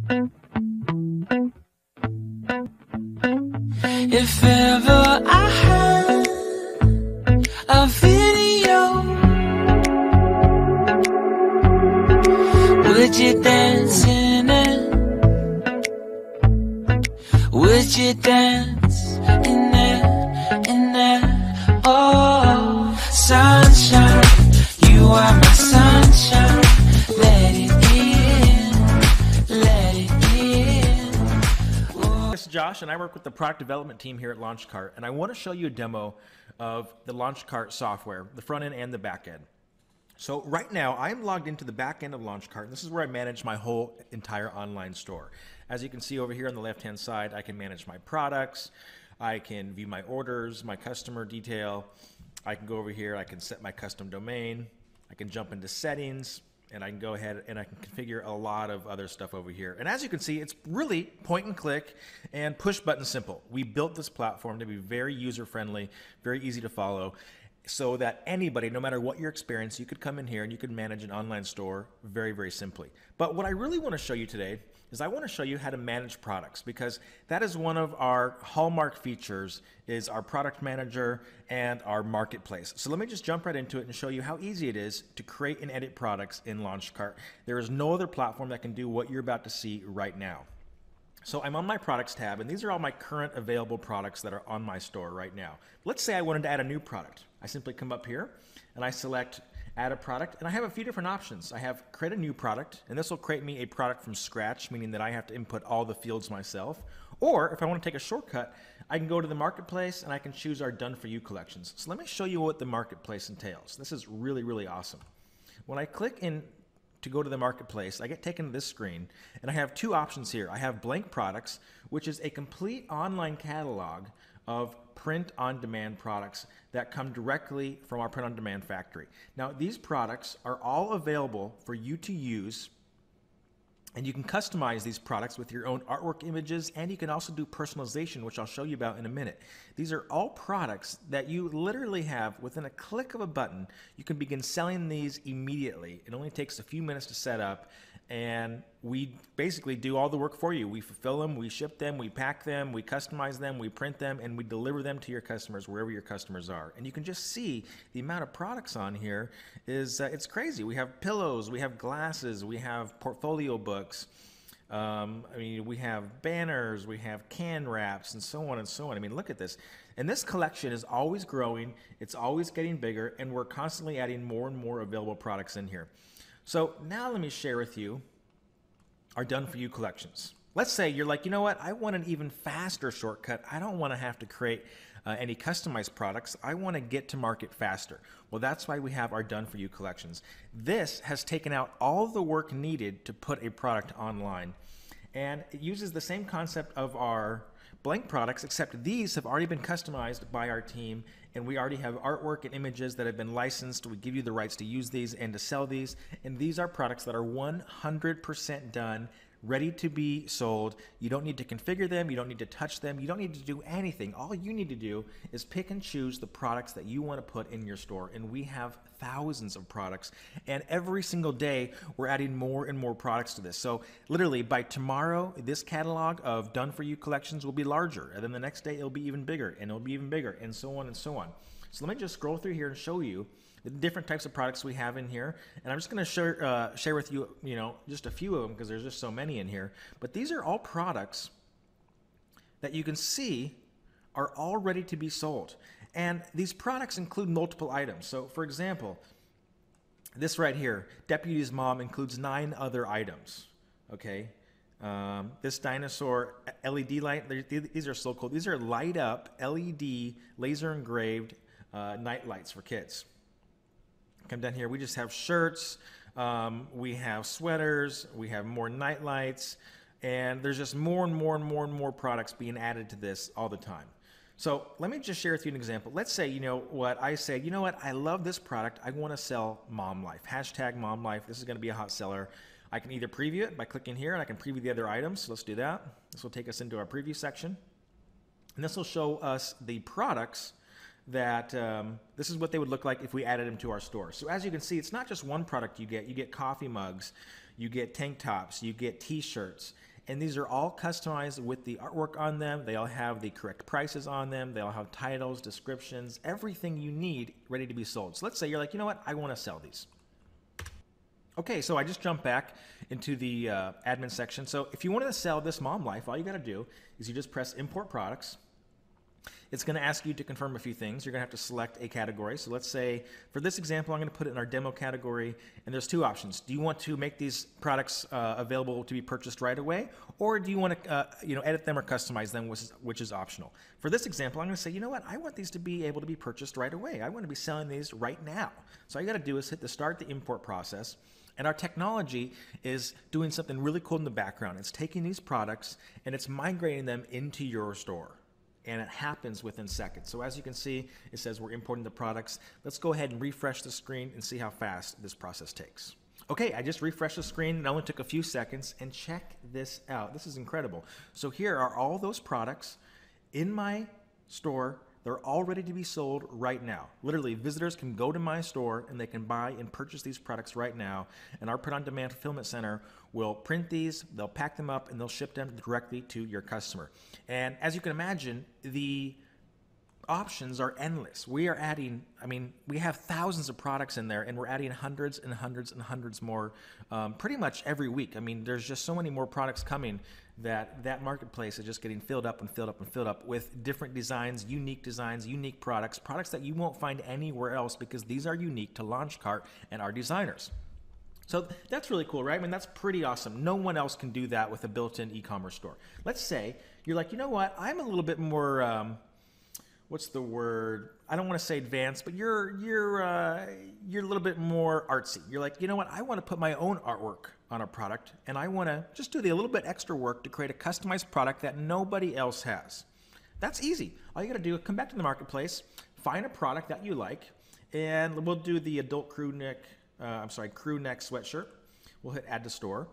If ever I had a video, would you dance in it? Would you dance in it, in it? Oh, sunshine, you are my sunshine. Let it in, let it in. Oh. This is Josh, and I work with the product development team here at LaunchCart, and I want to show you a demo of the LaunchCart software, the front end and the back end. So right now, I'm logged into the back end of LaunchCart, and this is where I manage my whole entire online store. As you can see over here on the left-hand side, I can manage my products, I can view my orders, my customer detail, I can go over here, I can set my custom domain, I can jump into settings, and I can go ahead and I can configure a lot of other stuff over here. And as you can see, it's really point and click and push button simple. We built this platform to be very user-friendly, very easy to follow, so that anybody, no matter what your experience, you could come in here and you could manage an online store very, very simply. But what I really want to show you today is I want to show you how to manage products, because that is one of our hallmark features, is our product manager and our marketplace. So let me just jump right into it and show you how easy it is to create and edit products in LaunchCart. There is no other platform that can do what you're about to see right now. So I'm on my products tab, and these are all my current available products that are on my store right now. Let's say I wanted to add a new product. I simply come up here and I select add a product, and I have a few different options. I have create a new product, and this will create me a product from scratch, meaning that I have to input all the fields myself. Or if I want to take a shortcut, I can go to the marketplace and I can choose our done for you collections. So let me show you what the marketplace entails. This is really, really awesome. When I click in to go to the marketplace, I get taken to this screen, and I have two options here. I have blank products, which is a complete online catalog of print-on-demand products that come directly from our print-on-demand factory. Now, these products are all available for you to use, and you can customize these products with your own artwork images, and you can also do personalization, which I'll show you about in a minute. These are all products that you literally have within a click of a button. You can begin selling these immediately. It only takes a few minutes to set up, and we basically do all the work for you. We fulfill them, we ship them, we pack them, we customize them, we print them, and we deliver them to your customers wherever your customers are. And you can just see the amount of products on here is it's crazy. We have pillows, we have glasses, we have portfolio books. We have banners, we have can wraps, and so on and so on. I mean, look at this. And this collection is always growing, it's always getting bigger, and we're constantly adding more and more available products in here. So now let me share with you our done for you collections. Let's say you're like, you know what, I want an even faster shortcut. I don't want to have to create any customized products. I want to get to market faster. Well, that's why we have our done for you collections. This has taken out all the work needed to put a product online, and it uses the same concept of our blank products, except these have already been customized by our team, and we already have artwork and images that have been licensed. We give you the rights to use these and to sell these, and these are products that are 100% done, ready to be sold. You don't need to configure them, you don't need to touch them, you don't need to do anything. All you need to do is pick and choose the products that you want to put in your store, and we have thousands of products, and every single day we're adding more and more products to this. So literally by tomorrow, this catalog of done for you collections will be larger, and then the next day it'll be even bigger, and it'll be even bigger, and so on and so on. So let me just scroll through here and show you the different types of products we have in here, and I'm just going to share with you, just a few of them, because there's just so many in here. But these are all products that you can see are all ready to be sold. And these products include multiple items. So for example, this right here, Deputy's Mom, includes 9 other items. Okay, this dinosaur LED light, these are so cool. These are light up LED laser engraved night lights for kids. Come down here, we just have shirts, we have sweaters, we have more night lights, and there's just more and more and more and more products being added to this all the time. So let me just share with you an example. Let's say, I say, I love this product. I want to sell Mom Life. Hashtag Mom Life. This is going to be a hot seller. I can either preview it by clicking here, and I can preview the other items. So let's do that. This will take us into our preview section. And this will show us the products that this is what they would look like if we added them to our store. So as you can see, it's not just one product you get. You get coffee mugs, you get tank tops, you get t-shirts, and these are all customized with the artwork on them. They all have the correct prices on them. They all have titles, descriptions, everything you need ready to be sold. So let's say you're like, you know what, I want to sell these. Okay, so I just jumped back into the admin section. So if you wanted to sell this Mom Life, all you got to do is you just press Import Products. It's going to ask you to confirm a few things. You're going to have to select a category. So let's say, for this example, I'm going to put it in our demo category, and there's two options. Do you want to make these products available to be purchased right away, or do you want to edit them or customize them, which is optional? For this example, I'm going to say, you know what, I want these to be able to be purchased right away. I want to be selling these right now. So all you got to do is hit the start the import process. And our technology is doing something really cool in the background. It's taking these products and it's migrating them into your store. And it happens within seconds. So as you can see, it says we're importing the products. Let's go ahead and refresh the screen and see how fast this process takes. Okay, I just refreshed the screen. It only took a few seconds, and check this out. This is incredible. So here are all those products in my store. They're all ready to be sold right now. Literally, visitors can go to my store and they can buy and purchase these products right now. And our print-on-demand fulfillment center will print these, they'll pack them up, and they'll ship them directly to your customer. And as you can imagine, the options are endless. We are adding, we have thousands of products in there, and we're adding hundreds and hundreds and hundreds more pretty much every week. There's just so many more products coming that marketplace is just getting filled up and filled up and filled up with different designs, unique products that you won't find anywhere else, because these are unique to LaunchCart and our designers. So that's really cool, right? That's pretty awesome. No one else can do that with a built-in e-commerce store. Let's say you're like, you know what, I'm a little bit more what's the word? I don't want to say advanced, but you're a little bit more artsy. You're like, you know what? I want to put my own artwork on a product, and I want to just do a little bit extra work to create a customized product that nobody else has. That's easy. All you got to do is come back to the marketplace, find a product that you like, and we'll do the adult crew neck sweatshirt. We'll hit add to store.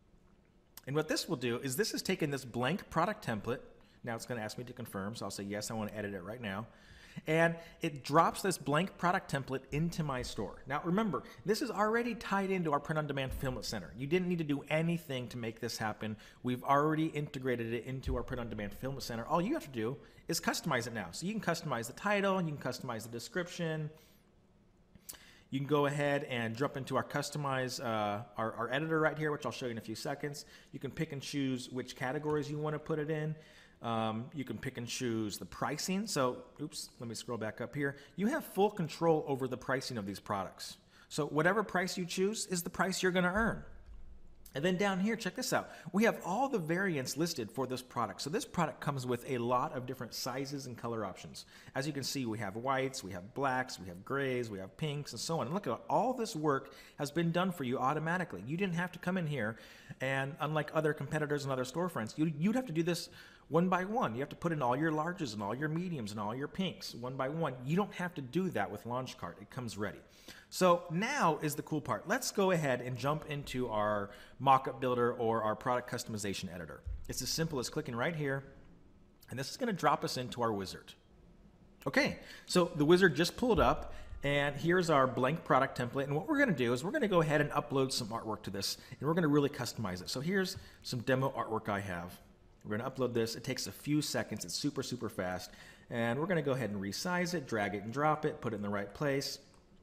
And what this will do is this is taking this blank product template. Now it's going to ask me to confirm, so I'll say yes, I want to edit it right now. And it drops this blank product template into my store. Now remember, this is already tied into our print-on-demand fulfillment center. You didn't need to do anything to make this happen. We've already integrated it into our print-on-demand fulfillment center. All you have to do is customize it now. So you can customize the title, you can customize the description. You can go ahead and jump into our customize, our editor right here, which I'll show you in a few seconds. You can pick and choose which categories you want to put it in. You can pick and choose the pricing. So, let me scroll back up here. You have full control over the pricing of these products. So whatever price you choose is the price you're going to earn. And then down here, check this out. We have all the variants listed for this product. So this product comes with a lot of different sizes and color options. As you can see, we have whites, we have blacks, we have grays, we have pinks, and so on. And look at all this work has been done for you automatically. You didn't have to come in here, and unlike other competitors and other storefronts, you'd have to do this one by one. You have to put in all your larges and all your mediums and all your pinks one by one. You don't have to do that with LaunchCart. It comes ready. So now is the cool part. Let's go ahead and jump into our mockup builder or our product customization editor. It's as simple as clicking right here, and this is going to drop us into our wizard. Okay, so the wizard just pulled up, and here's our blank product template. And what we're going to do is we're going to go ahead and upload some artwork to this, and we're going to really customize it. So here's some demo artwork I have. We're going to upload this. It takes a few seconds. It's super, super fast. And we're going to go ahead and resize it, drag it and drop it, put it in the right place.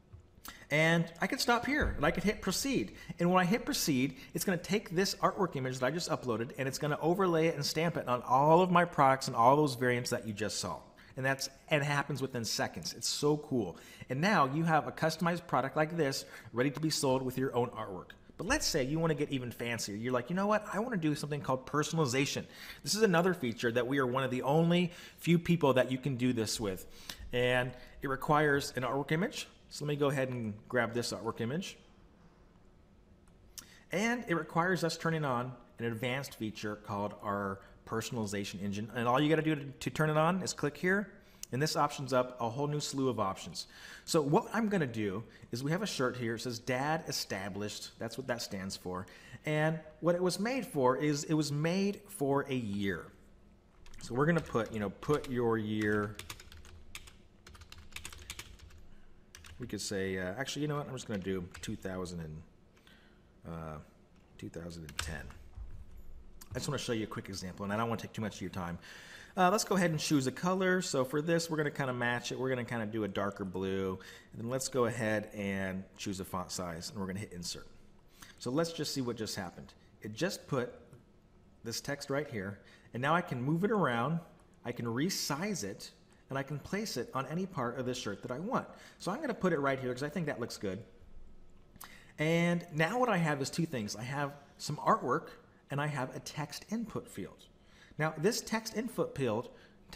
And I could stop here, and I could hit proceed. And when I hit proceed, it's going to take this artwork image that I just uploaded, and it's going to overlay it and stamp it on all of my products and all those variants that you just saw. And it happens within seconds. It's so cool. And now you have a customized product like this ready to be sold with your own artwork. But let's say you want to get even fancier. You're like, you know what? I want to do something called personalization. This is another feature that we are one of the only few people that you can do this with. And it requires an artwork image. So let me go ahead and grab this artwork image. And it requires us turning on an advanced feature called our personalization engine. And all you got to do to turn it on is click here. And this options up a whole new slew of options. So what I'm going to do is we have a shirt here. It says Dad Established. That's what that stands for. And what it was made for is it was made for a year. So we're going to put, put your year. We could say, actually, you know what? I'm just going to do 2010. I just want to show you a quick example, and I don't want to take too much of your time. Let's go ahead and choose a color. So for this, we're going to kind of match it. We're going to kind of do a darker blue. And then let's go ahead and choose a font size, and we're going to hit insert. So let's just see what just happened. It just put this text right here, and now I can move it around, I can resize it, and I can place it on any part of this shirt that I want. So I'm going to put it right here because I think that looks good. And now what I have is two things. I have some artwork, and I have a text input field. Now this text input field,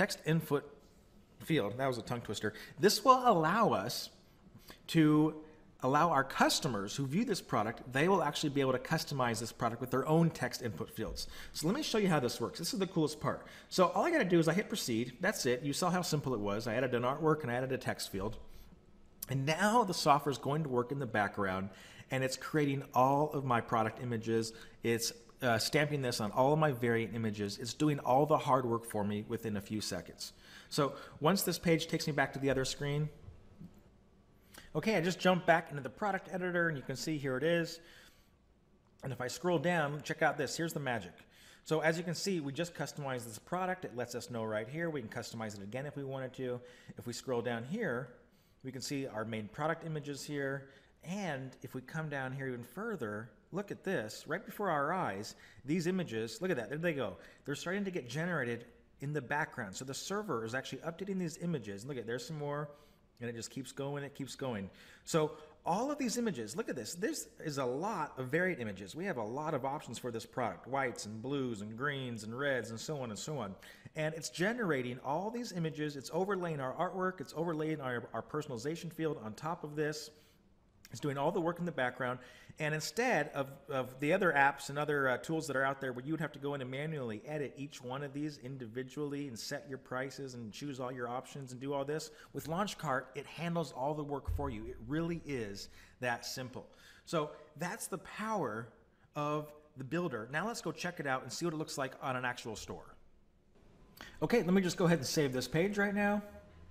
that was a tongue twister, this will allow us to allow our customers who view this product, they will actually be able to customize this product with their own text input fields. So let me show you how this works. This is the coolest part. So all I got to do is I hit proceed. That's it. You saw how simple it was. I added an artwork and I added a text field. And now the software is going to work in the background, and it's creating all of my product images. It's stamping this on all of my variant images. It's doing all the hard work for me within a few seconds. So once this page takes me back to the other screen, okay, I just jumped back into the product editor, and you can see here it is. And if I scroll down, check out this. Here's the magic. So as you can see, we just customized this product. It lets us know right here. We can customize it again if we wanted to. If we scroll down here, we can see our main product images here. And if we come down here even further, look at this. Right before our eyes, these images, look at that. There they go. They're starting to get generated in the background. So the server is actually updating these images. Look at, there's some more. And it just keeps going, it keeps going. So all of these images, look at this. This is a lot of varied images. We have a lot of options for this product. Whites and blues and greens and reds and so on and so on. And it's generating all these images. It's overlaying our artwork. It's overlaying our personalization field on top of this. It's doing all the work in the background. And instead of the other apps and other tools that are out there where you would have to go in and manually edit each one of these individually and set your prices and choose all your options and do all this, with LaunchCart, it handles all the work for you. It really is that simple. So that's the power of the builder. Now let's go check it out and see what it looks like on an actual store. Okay, let me just go ahead and save this page right now.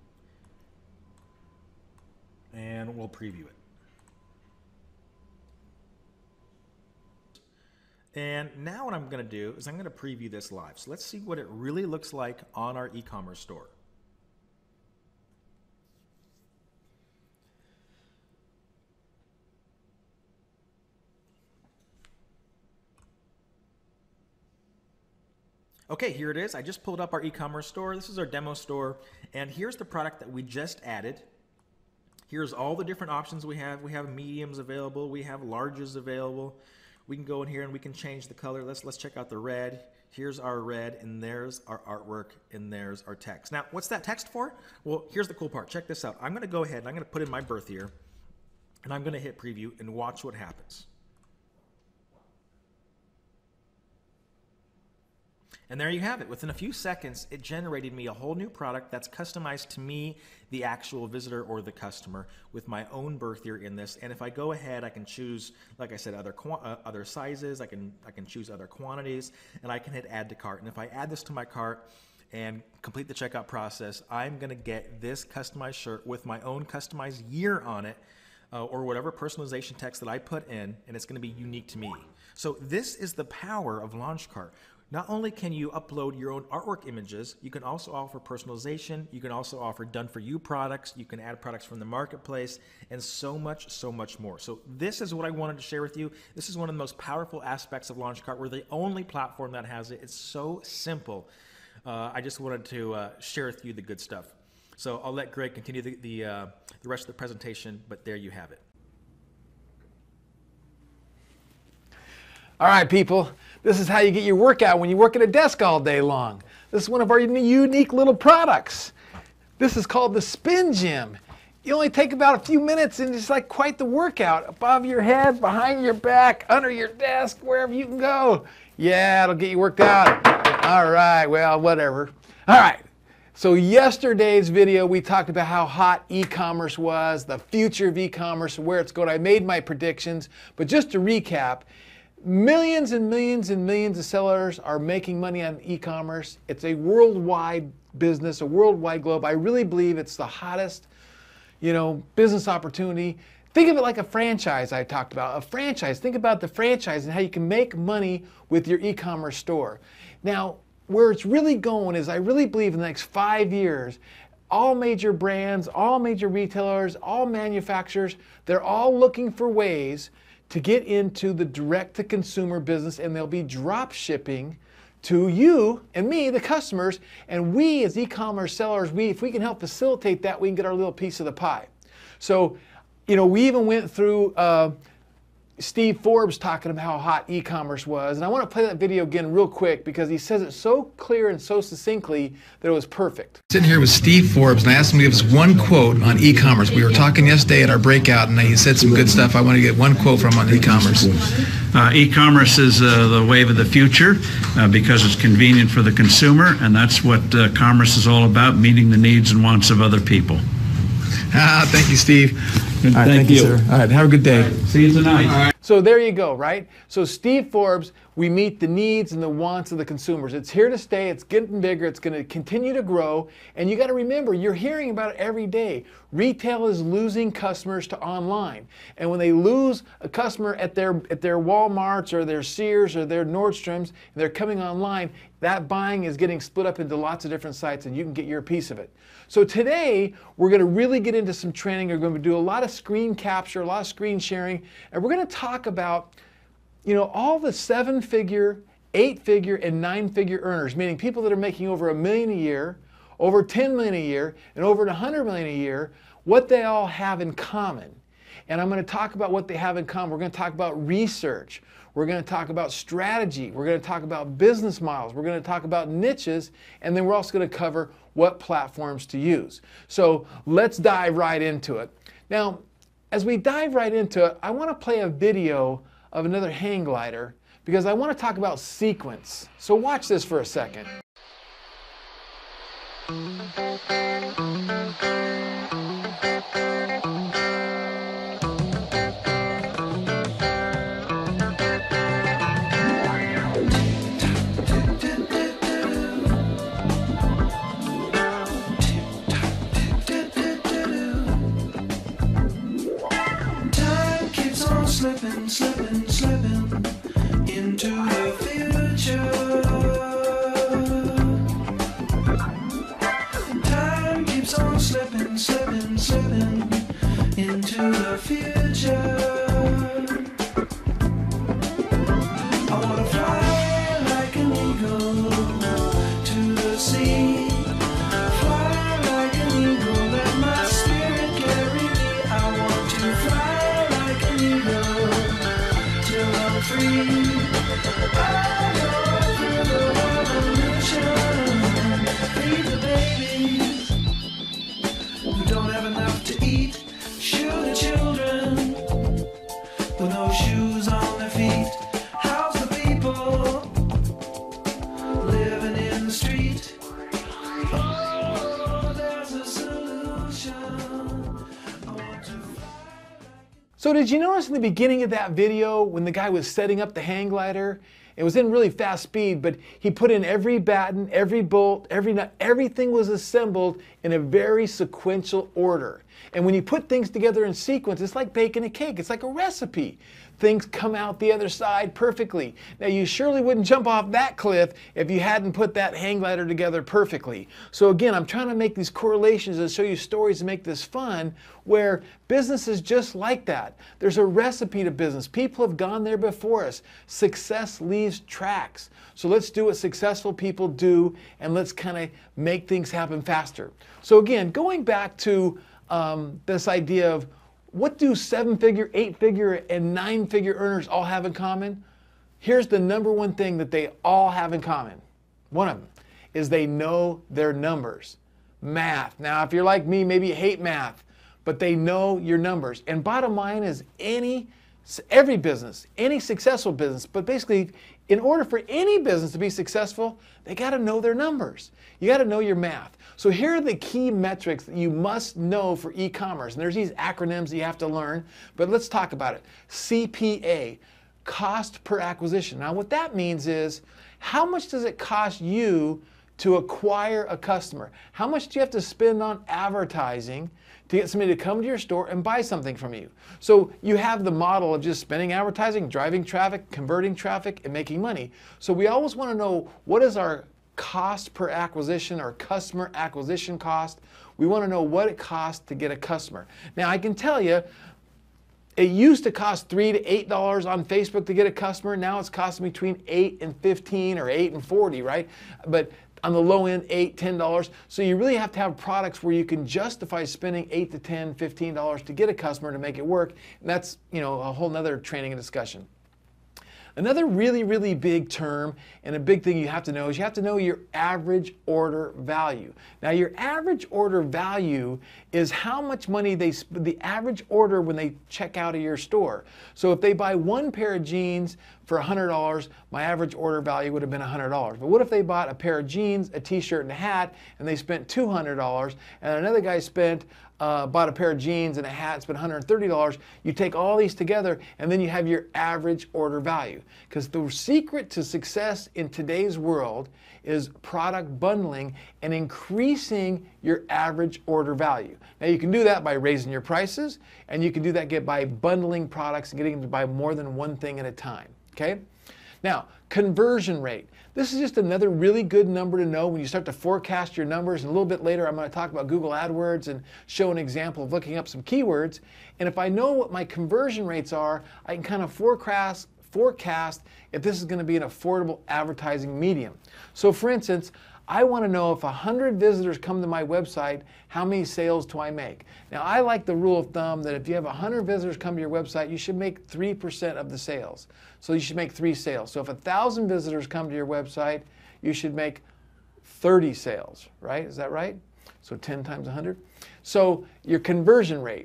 And we'll preview it. And now what I'm going to do is I'm going to preview this live. So let's see what it really looks like on our e-commerce store. Okay, here it is. I just pulled up our e-commerce store. This is our demo store. And here's the product that we just added. Here's all the different options we have. We have mediums available. We have larges available. We can go in here and we can change the color. Let's check out the red. Here's our red, and there's our artwork, and there's our text. Now, what's that text for? Well, here's the cool part. Check this out. I'm going to go ahead and I'm going to put in my birth year, and I'm going to hit preview and watch what happens. And there you have it. Within a few seconds, it generated me a whole new product that's customized to me, the actual visitor or the customer, with my own birth year in this. And if I go ahead, I can choose, like I said, other sizes. I can choose other quantities, and I can hit add to cart. And if I add this to my cart and complete the checkout process, I'm going to get this customized shirt with my own customized year on it, or whatever personalization text that I put in, and it's going to be unique to me. So this is the power of LaunchCart. Not only can you upload your own artwork images, you can also offer personalization, you can also offer done-for-you products, you can add products from the marketplace, and so much more. So this is what I wanted to share with you. This is one of the most powerful aspects of LaunchCart. We're the only platform that has it. It's so simple. I just wanted to share with you the good stuff. So I'll let Greg continue the rest of the presentation, but there you have it. All right, people, this is how you get your workout when you work at a desk all day long. This is one of our unique little products. This is called the Spin Gym. You only take about a few minutes and it's like quite the workout. Above your head, behind your back, under your desk, wherever you can go. Yeah, it'll get you worked out. All right, well, whatever. All right, so yesterday's video, we talked about how hot e-commerce was, the future of e-commerce, where it's going. I made my predictions, but just to recap, millions and millions and millions of sellers are making money on e-commerce. It's a worldwide business, a worldwide globe. I really believe it's the hottest, business opportunity. Think of it like a franchise I talked about. A franchise, think about the franchise and how you can make money with your e-commerce store. Now, where it's really going is I really believe in the next 5 years, all major brands, all major retailers, all manufacturers, they're all looking for ways to get into the direct-to-consumer business, and they'll be drop shipping to you and me, the customers, and we as e-commerce sellers, if we can help facilitate that, we can get our little piece of the pie. So, you know, we even went through Steve Forbes talking about how hot e-commerce was, and I want to play that video again real quick because he says it so clear and so succinctly that it was perfect. Sitting here with Steve Forbes, and I asked him to give us one quote on e-commerce. We were talking yesterday at our breakout, and he said some good stuff. I want to get one quote from him on e-commerce. E-commerce is the wave of the future because it's convenient for the consumer, and that's what commerce is all about, meeting the needs and wants of other people. Thank you, Steve. All right, thank you, sir. All right, have a good day. See you tonight. So there you go, right? So Steve Forbes, we meet the needs and the wants of the consumers. It's here to stay, it's getting bigger, it's going to continue to grow, and you got to remember, you're hearing about it every day. Retail is losing customers to online, and when they lose a customer at their Walmarts or their Sears or their Nordstroms, and they're coming online, that buying is getting split up into lots of different sites, and you can get your piece of it. So today, we're going to really get into some training. We're going to do a lot of screen capture, a lot of screen sharing, and we're going to talk about, you know, all the 7-figure, 8-figure, and 9-figure earners, meaning people that are making over $1 million a year, over $10 million a year, and over $100 million a year, what they all have in common. And I'm going to talk about what they have in common. We're going to talk about research. We're going to talk about strategy. We're going to talk about business models. We're going to talk about niches. And then we're also going to cover what platforms to use. So let's dive right into it. Now, as we dive right into it, I want to play a video of another hang glider because I want to talk about sequence. So watch this for a second. Slipping, slipping, slipping into the future. Time keeps on slipping, slipping, slipping into the future. I wanna fly like an eagle to the sea. Fly like an eagle, let my spirit carry me. I want to fly like an eagle till I'm free. I go through the revolution, feed the babies who don't have enough to eat, shoe the children with no shoes on their feet, house the people living in the street. Oh, there's a solution. I want to fly. So did you notice in the beginning of that video when the guy was setting up the hang glider? It was in really fast speed, but he put in every batten, every bolt, every nut, everything was assembled in a very sequential order. And when you put things together in sequence, it's like baking a cake. It's like a recipe. Things come out the other side perfectly. Now, you surely wouldn't jump off that cliff if you hadn't put that hang glider together perfectly. So again, I'm trying to make these correlations and show you stories to make this fun, where business is just like that. There's a recipe to business. People have gone there before us. Success leaves tracks. So let's do what successful people do, and let's kind of make things happen faster. So again, going back to this idea of what do 7-figure, 8-figure, and 9-figure earners all have in common? Here's the number one thing that they all have in common. One of them is they know their numbers. Math. Now, if you're like me, maybe you hate math, but they know your numbers. And bottom line is every business, any successful business, but basically in order for any business to be successful, they got to know their numbers. You got to know your math. So here are the key metrics that you must know for e-commerce. And there's these acronyms that you have to learn, but let's talk about it. CPA, cost per acquisition. Now what that means is, how much does it cost you to acquire a customer? How much do you have to spend on advertising to get somebody to come to your store and buy something from you? So you have the model of just spending advertising, driving traffic, converting traffic, and making money. So we always want to know, what is our cost per acquisition, or customer acquisition cost? We want to know what it costs to get a customer. Now I can tell you, it used to cost $3 to $8 on Facebook to get a customer. Now it's costing between $8 and $15 or $8 and $40, right? But on the low end, $8, $10. So you really have to have products where you can justify spending $8 to $10, $15 to get a customer to make it work. And that's, you know, a whole nother training and discussion. Another really, really big term and a big thing you have to know is you have to know your average order value. Now, your average order value is how much money the average order when they check out of your store. So if they buy one pair of jeans for $100, my average order value would have been $100. But what if they bought a pair of jeans, a t-shirt, and a hat, and they spent $200, and another guy bought a pair of jeans and a hat, spent $130. You take all these together, and then you have your average order value. Because the secret to success in today's world is product bundling and increasing your average order value. Now you can do that by raising your prices, and you can do that by bundling products and getting them to buy more than one thing at a time. Okay? Now, conversion rate. This is just another really good number to know when you start to forecast your numbers. And a little bit later, I'm going to talk about Google AdWords and show an example of looking up some keywords. And if I know what my conversion rates are, I can kind of forecast if this is going to be an affordable advertising medium. So for instance, I want to know if 100 visitors come to my website, how many sales do I make? Now, I like the rule of thumb that if you have 100 visitors come to your website, you should make 3% of the sales. So you should make 3 sales. So if 1,000 visitors come to your website, you should make 30 sales, right? Is that right? So 10 times 100. So your conversion rate.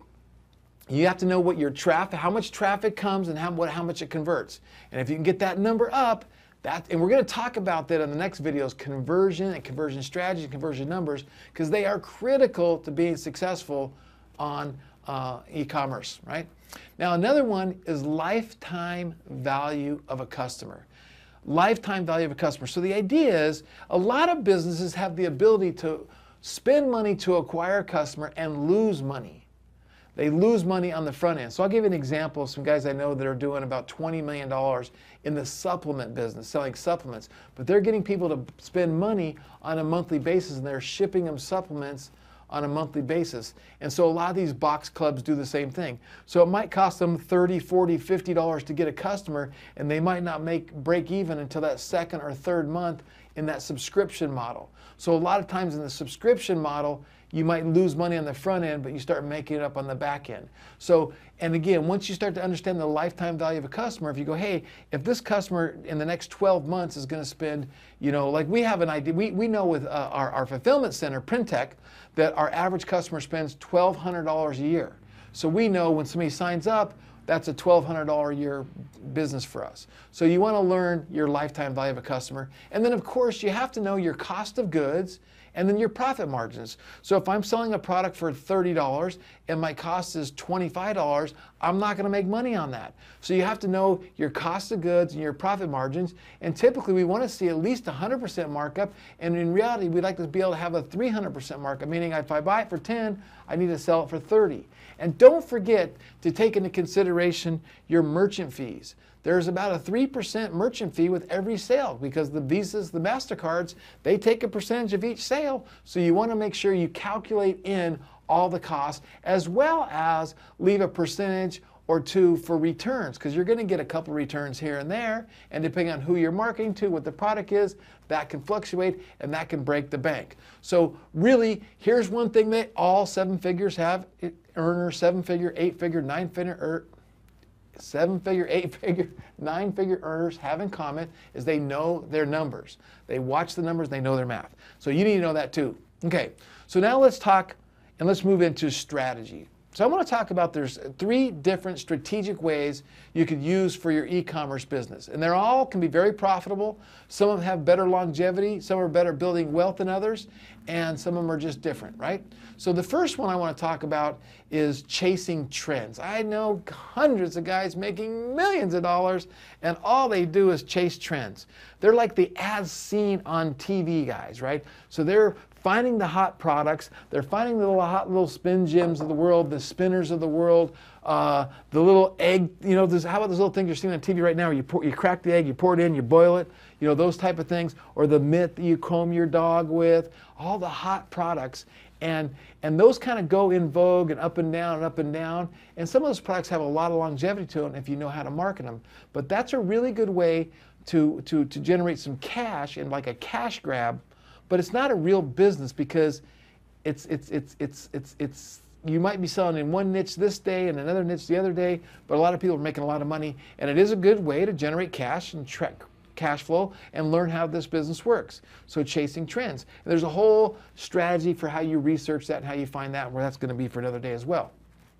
You have to know what your traffic, how much traffic comes and how much it converts. And if you can get that number up, and we're going to talk about that in the next videos, conversion and conversion strategy and conversion numbers, because they are critical to being successful on e-commerce, right? Now, another one is lifetime value of a customer. Lifetime value of a customer. So the idea is a lot of businesses have the ability to spend money to acquire a customer and lose money. They lose money on the front end. So I'll give you an example of some guys I know that are doing about $20 million in the supplement business, selling supplements. But they're getting people to spend money on a monthly basis, and they're shipping them supplements on a monthly basis. And so a lot of these box clubs do the same thing. So it might cost them $30, $40, $50 to get a customer, and they might not break even until that second or third month in that subscription model. So a lot of times in the subscription model, you might lose money on the front end, but you start making it up on the back end. So, and again, once you start to understand the lifetime value of a customer, if you go, hey, if this customer in the next 12 months is going to spend, you know, like we have an idea, we know with our fulfillment center, Printech, that our average customer spends $1,200 a year. So we know when somebody signs up, that's a $1,200 a year business for us. So you want to learn your lifetime value of a customer. And then, of course, you have to know your cost of goods and then your profit margins. So if I'm selling a product for $30 and my cost is $25, I'm not going to make money on that. So you have to know your cost of goods and your profit margins. And typically we want to see at least 100% markup. And in reality, we'd like to be able to have a 300% markup, meaning if I buy it for 10, I need to sell it for 30. And don't forget to take into consideration your merchant fees. There's about a 3% merchant fee with every sale because the Visas, the MasterCards, they take a percentage of each sale. So you want to make sure you calculate in all the costs as well as leave a percentage or two for returns because you're going to get a couple returns here and there. And depending on who you're marketing to, what the product is, that can fluctuate and that can break the bank. So really, here's one thing that all 7-figures have, earners, 7-figure, 8-figure, 9-figure, 7-figure, 8-figure, 9-figure earners have in common is they know their numbers. They watch the numbers, they know their math. So you need to know that too. Okay, so now let's talk and let's move into strategy. So I want to talk about there's 3 different strategic ways you could use for your e-commerce business. And they're all can be very profitable. Some of them have better longevity, some are better building wealth than others, and some of them are just different, right? So the first one I want to talk about is chasing trends. I know hundreds of guys making millions of dollars, and all they do is chase trends. They're like the as seen on TV guys, right? So they're finding the hot products, they're finding the hot little spin gyms of the world, the spinners of the world, the little egg, you know, how about those little things you're seeing on TV right now where you crack the egg, you pour it in, you boil it, you know, those type of things, or the mitt that you comb your dog with, all the hot products. And those kind of go in vogue and up and down and up and down. And some of those products have a lot of longevity to them if you know how to market them. But that's a really good way to generate some cash and like a cash grab. But it's not a real business because it's you might be selling in one niche this day and another niche the other day, but a lot of people are making a lot of money, and it is a good way to generate cash and track cash flow and learn how this business works. So chasing trends. And there's a whole strategy for how you research that and how you find that, and where that's going to be for another day as well.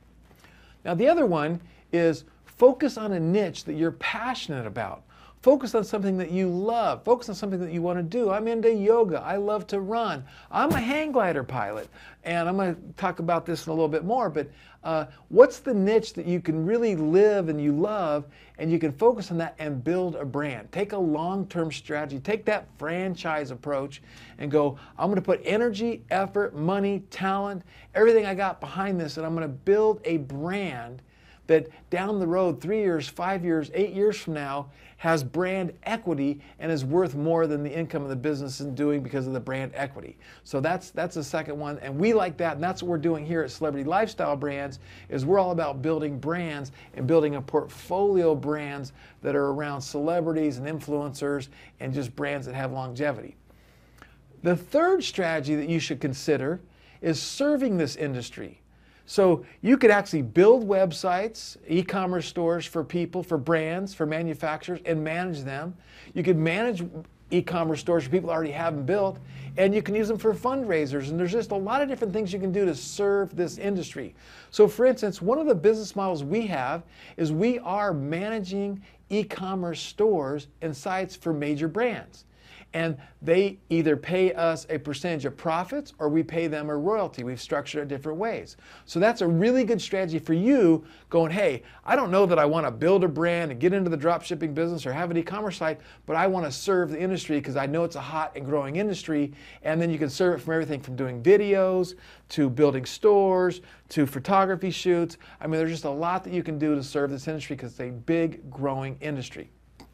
Now the other one is focus on a niche that you're passionate about. Focus on something that you love. Focus on something that you want to do. I'm into yoga. I love to run. I'm a hang glider pilot. And I'm going to talk about this in a little bit more, but what's the niche that you can really live and you love, and you can focus on that and build a brand. Take a long-term strategy. Take that franchise approach and go, I'm going to put energy, effort, money, talent, everything I got behind this, and I'm going to build a brand that down the road, 3 years, 5 years, 8 years from now, has brand equity and is worth more than the income of the business is doing because of the brand equity. So that's the second one, and we like that, and that's what we're doing here at Celebrity Lifestyle Brands, is we're all about building brands and building a portfolio of brands that are around celebrities and influencers and just brands that have longevity. The third strategy that you should consider is serving this industry. So you could actually build websites, e-commerce stores for people, for brands, for manufacturers, and manage them. You could manage e-commerce stores for people that already have them built, and you can use them for fundraisers. And there's just a lot of different things you can do to serve this industry. So for instance, one of the business models we have is we are managing e-commerce stores and sites for major brands. And they either pay us a percentage of profits or we pay them a royalty. We've structured it different ways. So that's a really good strategy for you going, hey, I don't know that I want to build a brand and get into the drop shipping business or have an e-commerce site, but I want to serve the industry because I know it's a hot and growing industry. And then you can serve it from everything from doing videos to building stores to photography shoots. I mean, there's just a lot that you can do to serve this industry because it's a big growing industry.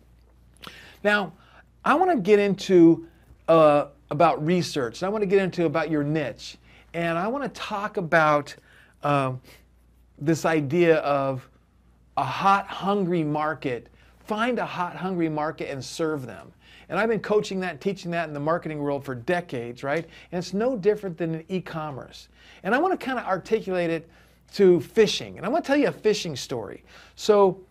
Now, I want to get into about research. I want to get into about your niche. And I want to talk about this idea of a hot, hungry market. Find a hot, hungry market and serve them. And I've been coaching that, teaching that in the marketing world for decades, right? And it's no different than in e-commerce. And I want to kind of articulate it to fishing. And I'm going to tell you a fishing story. So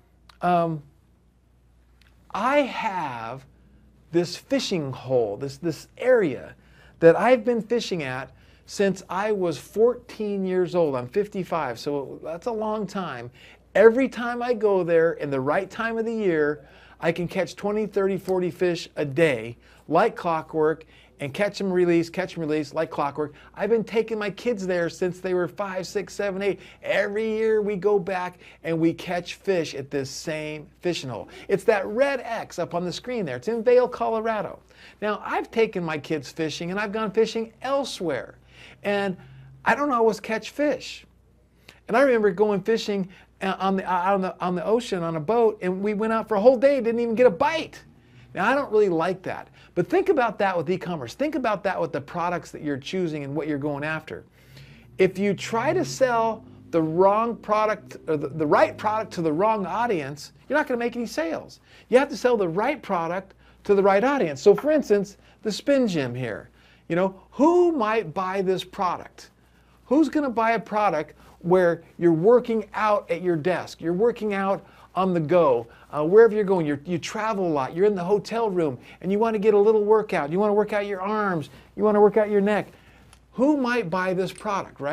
I have this fishing hole, this area that I've been fishing at since I was 14 years old. I'm 55, so that's a long time. Every time I go there in the right time of the year, I can catch 20, 30, 40 fish a day, like clockwork, and catch them, release, like clockwork. I've been taking my kids there since they were 5, 6, 7, 8. Every year we go back and we catch fish at this same fishing hole. It's that red X up on the screen there. It's in Vail, Colorado. Now, I've taken my kids fishing and I've gone fishing elsewhere. And I don't always catch fish. And I remember going fishing on the ocean on a boat, and we went out for a whole day, didn't even get a bite. Now, I don't really like that, but think about that with e-commerce. Think about that with the products that you're choosing and what you're going after. If you try to sell the wrong product or the right product to the wrong audience, you're not going to make any sales. You have to sell the right product to the right audience. So for instance, the spin gym here, you know, who might buy this product? Who's going to buy a product where you're working out at your desk, you're working out on the go, wherever you're going, you travel a lot, you're in the hotel room, and you want to get a little workout, you want to work out your arms, you want to work out your neck. Who might buy this product, right?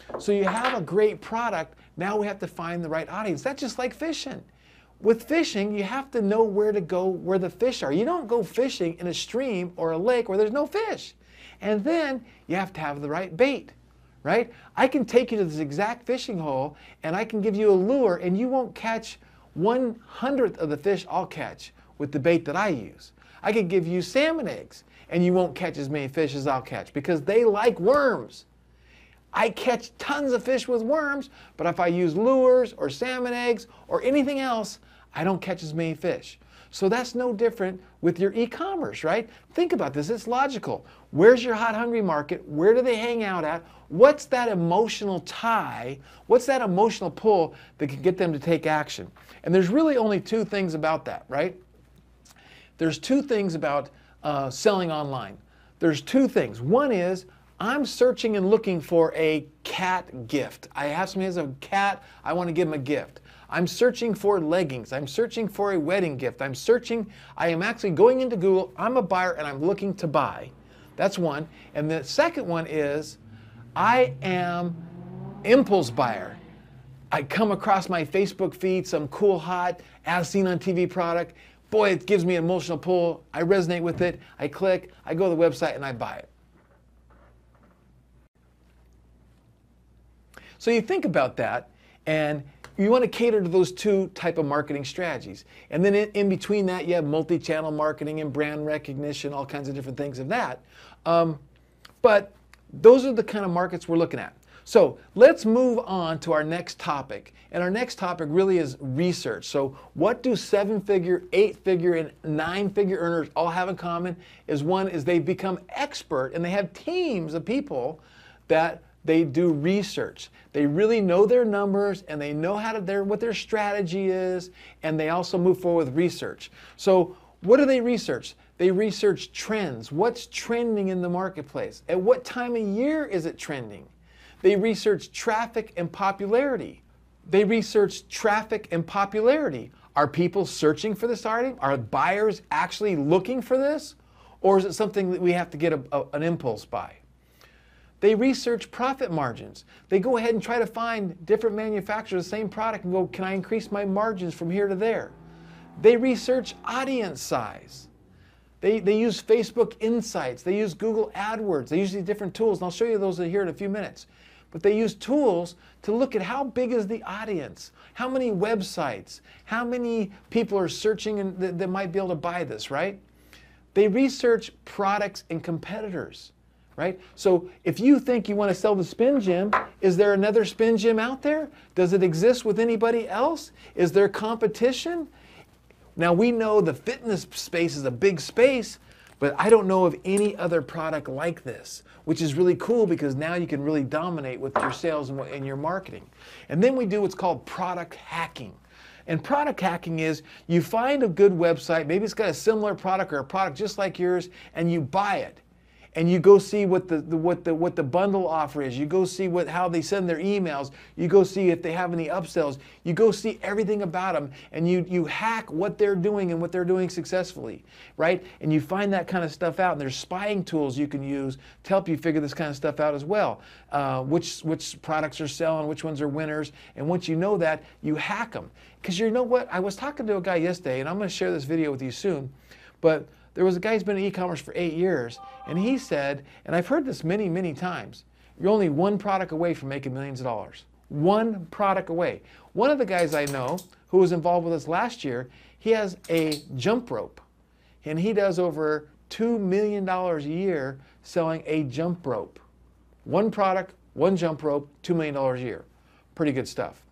So you have a great product, now we have to find the right audience. That's just like fishing. With fishing, you have to know where to go where the fish are. You don't go fishing in a stream or a lake where there's no fish. And then you have to have the right bait, right? I can take you to this exact fishing hole and I can give you a lure and you won't catch 1/100th of the fish I'll catch with the bait that I use. I could give you salmon eggs and you won't catch as many fish as I'll catch because they like worms. I catch tons of fish with worms, but if I use lures or salmon eggs or anything else, I don't catch as many fish. So that's no different with your e-commerce, right? Think about this, it's logical. Where's your hot, hungry market? Where do they hang out at? What's that emotional tie? What's that emotional pull that can get them to take action? And there's really only two things about that, right? There's two things about selling online. There's two things. One is, I'm searching and looking for a cat gift. I have somebody who has a cat, I want to give him a gift. I'm searching for leggings. I'm searching for a wedding gift. I am actually going into Google, I'm a buyer and I'm looking to buy. That's one. And the second one is, I am impulse buyer. I come across my Facebook feed, some cool, hot, as seen on TV product. Boy, it gives me an emotional pull. I resonate with it. I click, I go to the website and I buy it. So you think about that, and you want to cater to those two type of marketing strategies. And then in between that, you have multi-channel marketing and brand recognition, all kinds of different things of that. But those are the kind of markets we're looking at. So let's move on to our next topic. And our next topic really is research. So what do 7-figure, 8-figure, and 9-figure earners all have in common? One is they've become expert and they have teams of people that they do research. They really know their numbers and they know what their strategy is, and they also move forward with research. So what do they research? They research trends. What's trending in the marketplace? At what time of year is it trending? They research traffic and popularity. They research traffic and popularity. Are people searching for this item? Are buyers actually looking for this? Or is it something that we have to get an impulse buy? They research profit margins. They go ahead and try to find different manufacturers of the same product and go, can I increase my margins from here to there? They research audience size. They use Facebook Insights. They use Google AdWords. They use these different tools, and I'll show you those here in a few minutes. But they use tools to look at how big is the audience, how many websites, how many people are searching and that might be able to buy this, right? They research products and competitors. Right? So if you think you want to sell the Spin Gym, is there another Spin Gym out there? Does it exist with anybody else? Is there competition? Now we know the fitness space is a big space, but I don't know of any other product like this, which is really cool because now you can really dominate with your sales and your marketing. And then we do what's called product hacking. And product hacking is you find a good website, maybe it's got a similar product or a product just like yours, and you buy it. And you go see what the bundle offer is. You go see how they send their emails. You go see if they have any upsells. You go see everything about them, and you hack what they're doing and what they're doing successfully, right? And you find that kind of stuff out. And there's spying tools you can use to help you figure this kind of stuff out as well. Which products are selling, which ones are winners, and once you know that, you hack them. Because you know what? I was talking to a guy yesterday, and I'm going to share this video with you soon, but there was a guy who's been in e-commerce for 8 years, and he said, and I've heard this many, many times, you're only one product away from making millions of dollars. One product away. One of the guys I know who was involved with us last year, he has a jump rope, and he does over $2 million a year selling a jump rope. One product, one jump rope, $2 million a year. Pretty good stuff.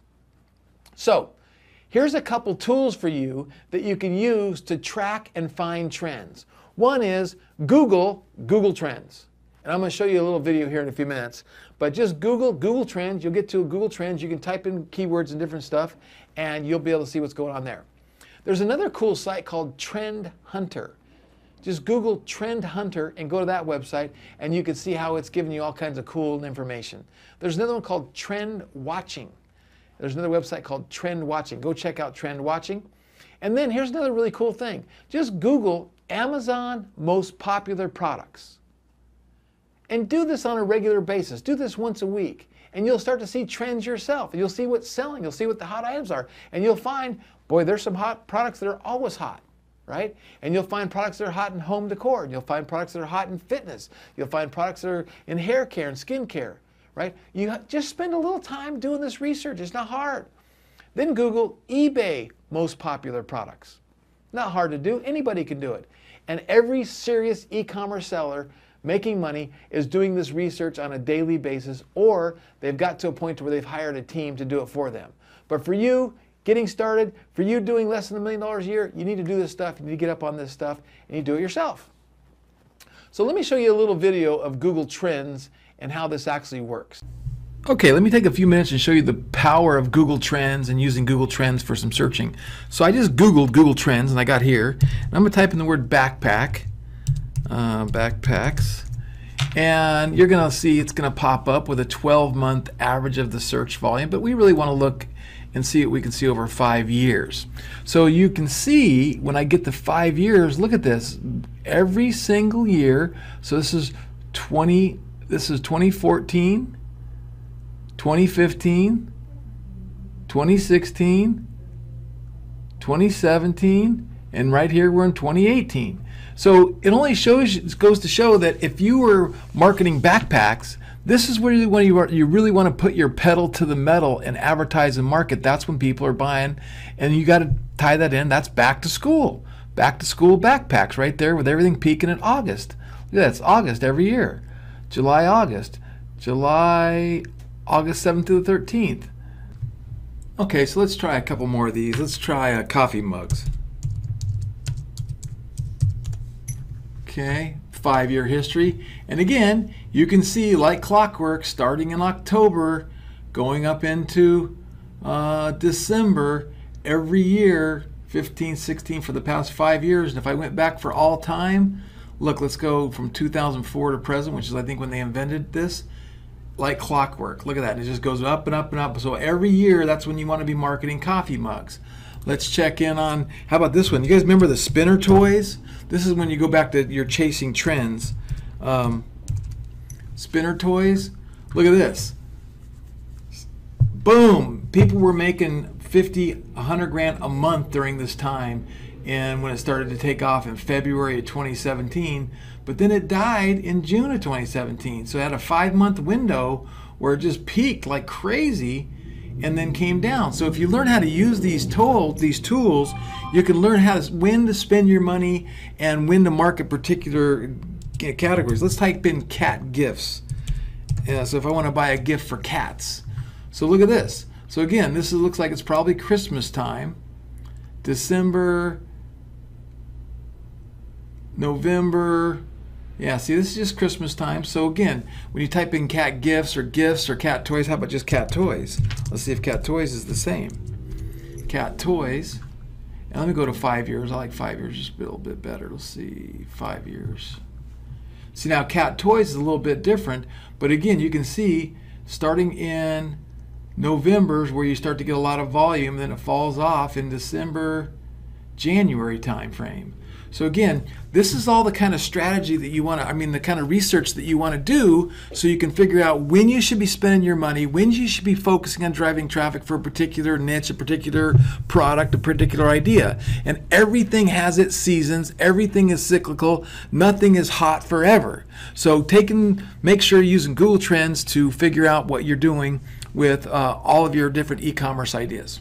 So, here's a couple tools for you that you can use to track and find trends. One is Google Trends. And I'm going to show you a little video here in a few minutes. But just Google Trends. You'll get to Google Trends. You can type in keywords and different stuff, and you'll be able to see what's going on there. There's another cool site called Trend Hunter. Just Google Trend Hunter and go to that website, and you can see how it's giving you all kinds of cool information. There's another one called Trend Watching. There's another website called Trend Watching. Go check out Trend Watching. And then here's another really cool thing. Just Google Amazon most popular products. And do this on a regular basis. Do this once a week. and you'll start to see trends yourself. You'll see what's selling. You'll see what the hot items are. And you'll find, boy, there's some hot products that are always hot, right? And you'll find products that are hot in home decor. And you'll find products that are hot in fitness. You'll find products that are in hair care and skin care, right? You just spend a little time doing this research. It's not hard. Then Google eBay most popular products. Not hard to do. Anybody can do it. And every serious e-commerce seller making money is doing this research on a daily basis, or they've got to a point where they've hired a team to do it for them. But for you, getting started, for you doing less than $1 million a year, you need to do this stuff, you need to get up on this stuff, and you do it yourself. So let me show you a little video of Google Trends and how this actually works. Okay, let me take a few minutes and show you the power of Google Trends and using Google Trends for some searching. So I just Googled Google Trends and I got here. And I'm going to type in the word backpack, backpacks, and you're going to see it's going to pop up with a 12-month average of the search volume, but we really want to look and see what we can see over 5 years. So you can see when I get to 5 years, look at this, every single year. So this is 2014, 2015, 2016, 2017, and right here we're in 2018. So it only goes to show that if you were marketing backpacks, this is where you really want to put your pedal to the metal and advertise and market. That's when people are buying, and you got to tie that in. That's back to school. Back to school backpacks right there with everything peaking in August. Look at that, it's August every year. July, August. July, August 7th to the 13th. Okay, so let's try a couple more of these. Let's try coffee mugs. Okay, 5-year history. And again, you can see like clockwork starting in October, going up into December, every year, 15, 16 for the past 5 years. And if I went back for all time, look, let's go from 2004 to present, which is I think when they invented this. Like clockwork. Look at that. It just goes up and up and up. So every year, that's when you want to be marketing coffee mugs. Let's check in on, how about this one? You guys remember the spinner toys? This is when you go back to your chasing trends. Spinner toys. Look at this. Boom. People were making 50, 100 grand a month during this time. And when it started to take off in February of 2017, but then it died in June of 2017. So it had a 5-month window where it just peaked like crazy and then came down. So if you learn how to use these tools, you can learn when to spend your money and when to market particular categories. Let's type in cat gifts. So if I want to buy a gift for cats. So look at this. So again, this looks like it's probably Christmas time. December, November. Yeah, see, this is just Christmas time. So again, when you type in cat gifts or cat toys, how about just cat toys? Let's see if cat toys is the same. Cat toys. And let me go to 5 years. I like 5 years just a little bit better. Let's see, 5 years. See, now cat toys is a little bit different, but again, you can see starting in November is where you start to get a lot of volume, then it falls off in December, January time frame. So again, this is all the kind of strategy that you want to, the kind of research that you want to do so you can figure out when you should be spending your money, when you should be focusing on driving traffic for a particular niche, a particular product, a particular idea. And everything has its seasons, everything is cyclical, nothing is hot forever. So make sure you're using Google Trends to figure out what you're doing with all of your different e-commerce ideas.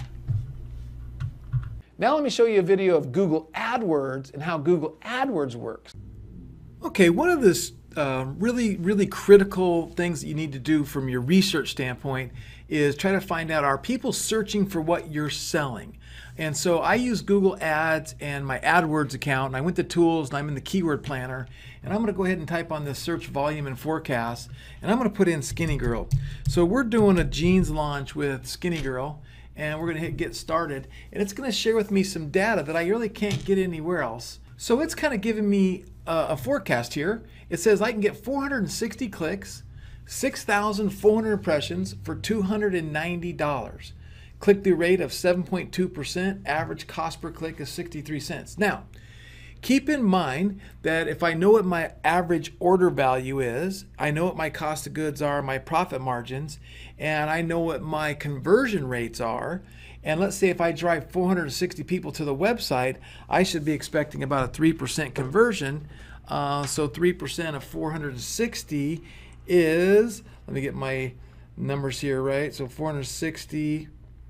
Now let me show you a video of Google AdWords and how Google AdWords works. Okay, one of the really critical things that you need to do from your research standpoint is try to find out, are people searching for what you're selling? And so I use Google Ads and my AdWords account, and I went to Tools, and I'm in the Keyword Planner, and I'm going to go ahead and type on this search volume and forecast, and I'm going to put in Skinny Girl. So we're doing a jeans launch with Skinny Girl, and we're going to hit get started, and it's going to share with me some data that I really can't get anywhere else. So it's kind of giving me a forecast here. It says I can get 460 clicks, 6,400 impressions for $290. Click-through rate of 7.2%, average cost per click is 63 cents. Now, keep in mind that if I know what my average order value is, I know what my cost of goods are, my profit margins, and I know what my conversion rates are, and let's say if I drive 460 people to the website, I should be expecting about a 3% conversion. So 3% of 460 is, let me get my numbers here right, so 460,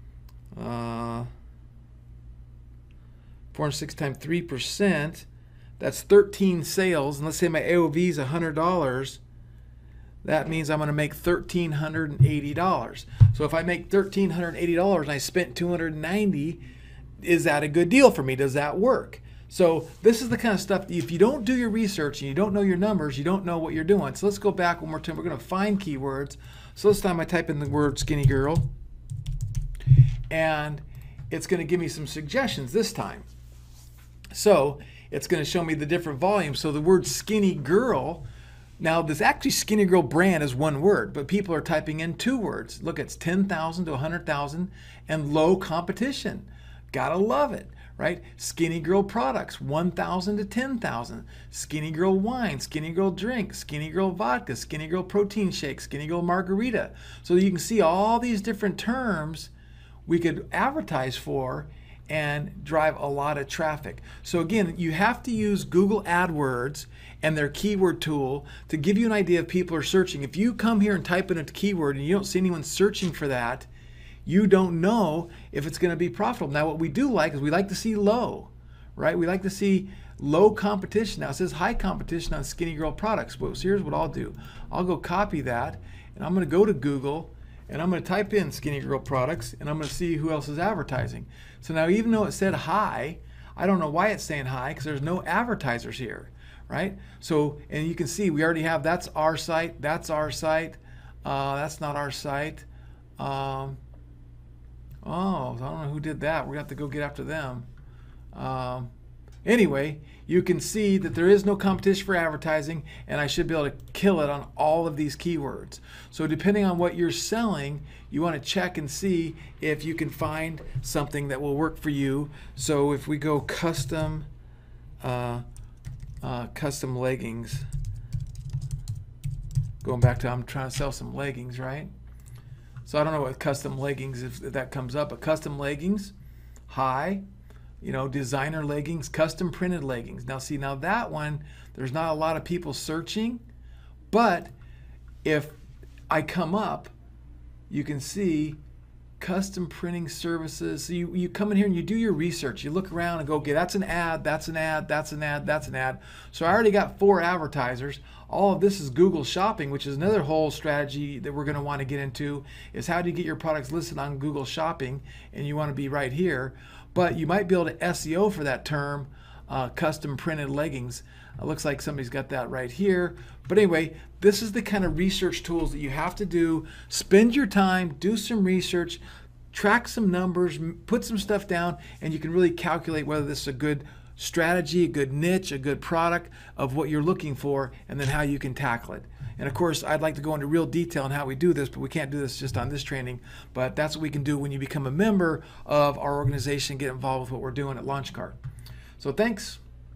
460 times 3%, that's 13 sales, and let's say my AOV is $100, that means I'm going to make $1,380. So if I make $1,380 and I spent $290, is that a good deal for me? Does that work? So this is the kind of stuff, if you don't do your research and you don't know your numbers, you don't know what you're doing. So let's go back one more time. We're going to find keywords. So this time I type in the word skinny girl, and it's going to give me some suggestions this time. So it's going to show me the different volumes. So the word skinny girl, now this actually skinny girl brand is one word, but people are typing in 2 words. Look, it's 10,000 to 100,000 and low competition. Gotta love it, right? Skinny girl products, 1,000 to 10,000. Skinny girl wine, skinny girl drink, skinny girl vodka, skinny girl protein shake, skinny girl margarita. So you can see all these different terms we could advertise for and drive a lot of traffic. So again, you have to use Google AdWords and their keyword tool to give you an idea if people are searching. If you come here and type in a keyword and you don't see anyone searching for that, you don't know if it's going to be profitable. Now what we do like is we like to see low, right? We like to see low competition. Now it says high competition on skinny girl products. Well, so here's what I'll do. I'll go copy that, and I'm going to go to Google, and I'm going to type in skinny girl products, and I'm going to see who else is advertising. So now even though it said high, I don't know why it's saying high because there's no advertisers here, right? So, and you can see we already have, that's our site, that's our site, that's not our site. Oh, I don't know who did that. We're going to have to go get after them. Anyway, you can see that there is no competition for advertising, and I should be able to kill it on all of these keywords. So depending on what you're selling, you want to check and see if you can find something that will work for you. So if we go custom, custom leggings, going back to, I'm trying to sell some leggings, right? So I don't know what custom leggings, if that comes up, but custom leggings, high, you know, designer leggings, custom printed leggings. Now see, now that one, there's not a lot of people searching, but if I come up, you can see custom printing services. So you come in here and you do your research. You look around and go, okay, that's an ad, that's an ad, that's an ad, that's an ad. So I already got 4 advertisers. All of this is Google Shopping, which is another whole strategy that we're going to want to get into, is how do you get your products listed on Google Shopping, and you want to be right here. But you might be able to SEO for that term, custom printed leggings. It looks like somebody's got that right here. But anyway, this is the kind of research tools that you have to do. Spend your time, do some research, track some numbers, put some stuff down, and you can really calculate whether this is a good strategy, a good niche, a good product of what you're looking for, and then how you can tackle it. And of course, I'd like to go into real detail on how we do this, but we can't do this just on this training. But that's what we can do when you become a member of our organization, get involved with what we're doing at LaunchCart. So thanks.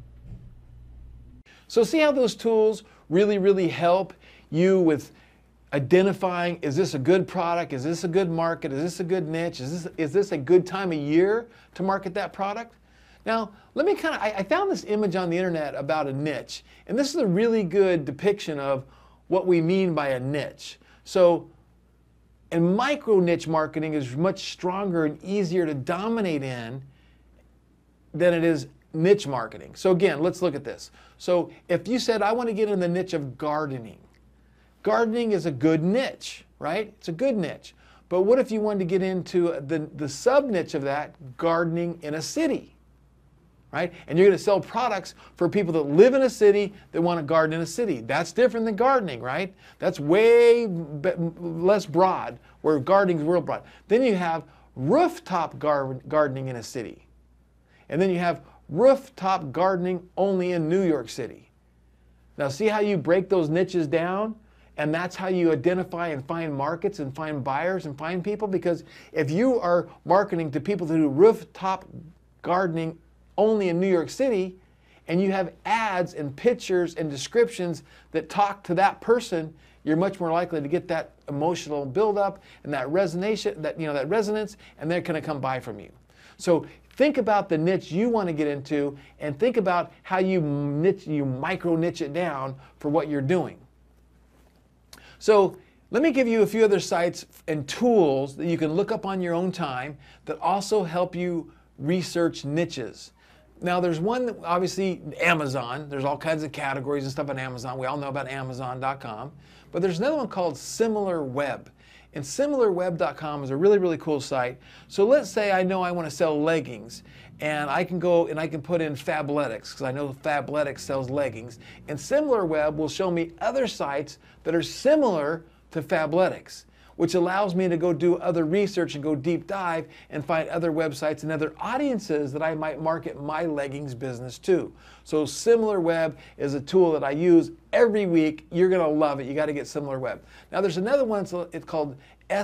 So see how those tools really help you with identifying, is this a good product? Is this a good market? Is this a good niche? Is this a good time of year to market that product? Now, let me I found this image on the internet about a niche, and this is a really good depiction of what we mean by a niche. So, and micro niche marketing is much stronger and easier to dominate in than it is niche marketing. So again, let's look at this. So if you said, I want to get in the niche of gardening. Gardening is a good niche, right? It's a good niche. But what if you wanted to get into the sub-niche of that, gardening in a city? Right? And you're going to sell products for people that live in a city that want to garden in a city. That's different than gardening, right? That's way less broad, where gardening is real broad. Then you have rooftop gardening in a city. And then you have rooftop gardening only in New York City. Now see how you break those niches down? And that's how you identify and find markets and find buyers and find people? Because if you are marketing to people that do rooftop gardening only in New York City, and you have ads and pictures and descriptions that talk to that person, you're much more likely to get that emotional buildup and that resonance, and they're going to come buy from you. So think about the niche you want to get into, and think about how you micro niche it down for what you're doing. So let me give you a few other sites and tools that you can look up on your own time that also help you research niches. Now there's one that obviously Amazon. There's all kinds of categories and stuff on Amazon. We all know about Amazon.com. But there's another one called SimilarWeb. And SimilarWeb.com is a really, really cool site. So let's say I know I want to sell leggings, and I can go and I can put in Fabletics, because I know Fabletics sells leggings. And SimilarWeb will show me other sites that are similar to Fabletics, which allows me to go do other research and go deep dive and find other websites and other audiences that I might market my leggings business to. So SimilarWeb is a tool that I use every week. You're going to love it. You got to get SimilarWeb. Now there's another one, it's called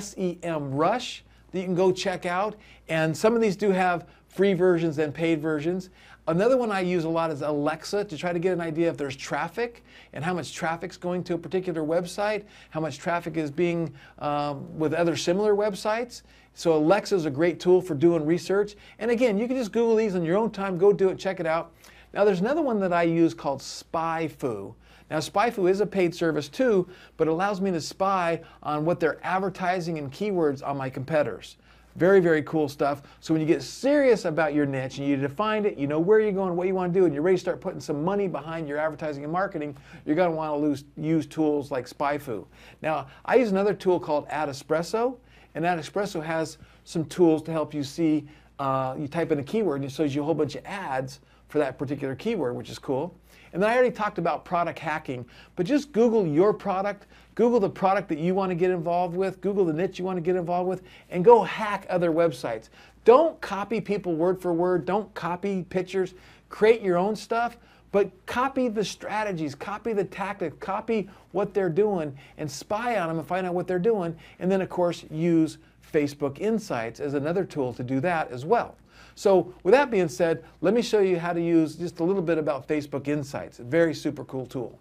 SEMrush, that you can go check out. And some of these do have free versions and paid versions. Another one I use a lot is Alexa, to try to get an idea if there's traffic and how much traffic's going to a particular website, how much traffic is being with other similar websites. So Alexa is a great tool for doing research. And again, you can just Google these on your own time, go do it, check it out. Now there's another one that I use called SpyFu. Now SpyFu is a paid service too, but it allows me to spy on what they're advertising and keywords on my competitors. Very, very cool stuff. So when you get serious about your niche and you define it, you know where you're going, what you want to do, and you're ready to start putting some money behind your advertising and marketing, you're going to want to use tools like SpyFu. Now, I use another tool called AdEspresso, and AdEspresso has some tools to help you see, you type in a keyword and it shows you a whole bunch of ads for that particular keyword, which is cool. And then I already talked about product hacking, but just Google your product, Google the product that you want to get involved with, Google the niche you want to get involved with, and go hack other websites. Don't copy people word for word, don't copy pictures, create your own stuff, but copy the strategies, copy the tactics, copy what they're doing, and spy on them and find out what they're doing, and then of course use Facebook Insights as another tool to do that as well. So with that being said, let me show you how to use just a little bit about Facebook Insights. A very super cool tool.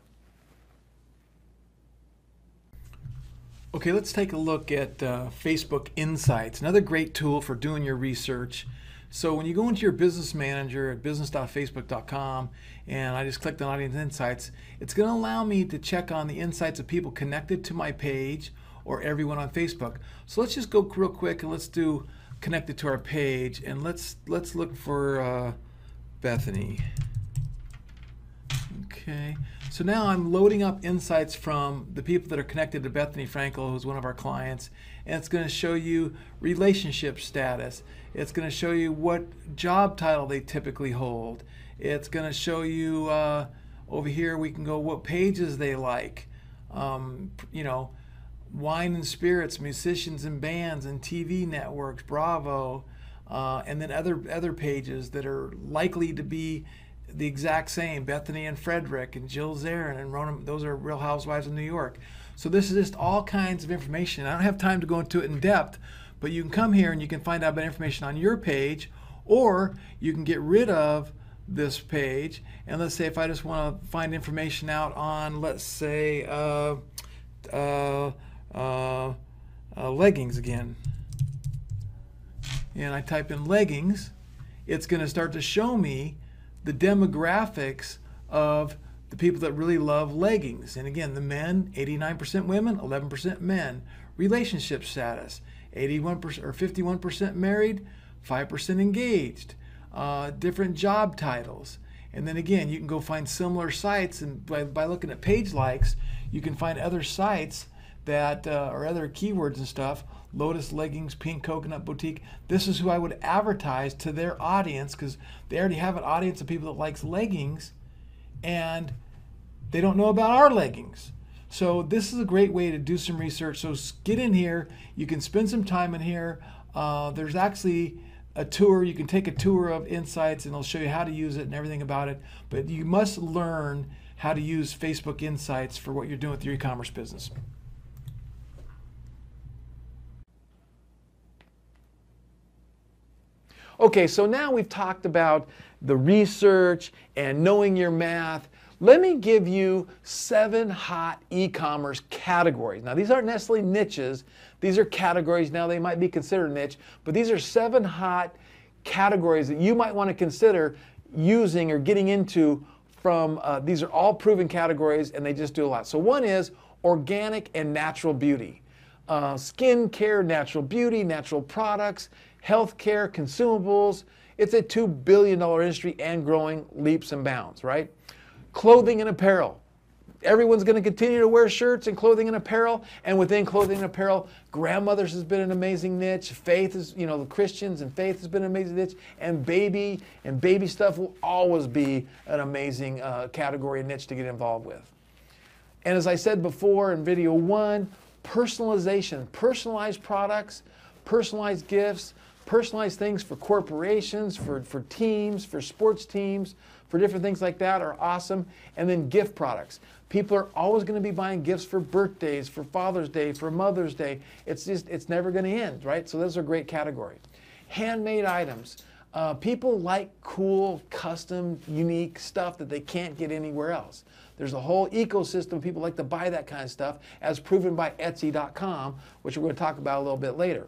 Okay, let's take a look at Facebook Insights, another great tool for doing your research. So when you go into your business manager at business.facebook.com, and I just clicked on Audience Insights, it's going to allow me to check on the insights of people connected to my page or everyone on Facebook. So let's just go real quick and let's do connected to our page, and let's look for Bethany. Okay, so now I'm loading up insights from the people that are connected to Bethany Frankel, who's one of our clients, and it's going to show you relationship status. It's going to show you what job title they typically hold. It's going to show you over here we can go what pages they like. You know, wine and spirits, musicians and bands and TV networks, Bravo, and then other pages that are likely to be the exact same. Bethany and Frederick and Jill Zarin and Rona, those are Real Housewives of New York. So this is just all kinds of information. I don't have time to go into it in depth, but you can come here and you can find out about information on your page, or you can get rid of this page. And let's say if I just want to find information out on, let's say, leggings again, and I type in leggings, it's going to start to show me the demographics of the people that really love leggings. And again, the men, 89% women, 11% men. Relationship status, 81% or 51% married, 5% engaged. Different job titles. And then again, you can go find similar sites, and by looking at page likes, you can find other sites that or other keywords and stuff. Lotus leggings, pink coconut boutique. This is who I would advertise to their audience, because they already have an audience of people that likes leggings, and they don't know about our leggings. So this is a great way to do some research. So get in here. You can spend some time in here. There's actually a tour. You can take a tour of Insights, and it'll show you how to use it and everything about it. But you must learn how to use Facebook Insights for what you're doing with your e-commerce business. Okay, so now we've talked about the research and knowing your math. Let me give you 7 hot e-commerce categories. Now, these aren't necessarily niches. These are categories. Now, they might be considered niche, but these are 7 hot categories that you might want to consider using or getting into from, these are all proven categories, and they just do a lot. So one is organic and natural beauty. Skin care, natural beauty, natural products, healthcare, consumables. It's a $2 billion industry and growing leaps and bounds, right? Clothing and apparel. Everyone's going to continue to wear shirts and clothing and apparel, and within clothing and apparel, grandmothers has been an amazing niche. Faith is, you know, the Christians and faith has been an amazing niche, and baby stuff will always be an amazing category and niche to get involved with. And as I said before in video 1, personalization, personalized products, personalized gifts, personalized things for corporations, for teams, for sports teams, for different things like that are awesome. And then gift products. People are always going to be buying gifts for birthdays, for Father's Day, for Mother's Day. It's never going to end, right? So those are a great category. Handmade items. People like cool, custom, unique stuff that they can't get anywhere else. There's a whole ecosystem of people like to buy that kind of stuff, as proven by Etsy.com, which we're going to talk about a little bit later.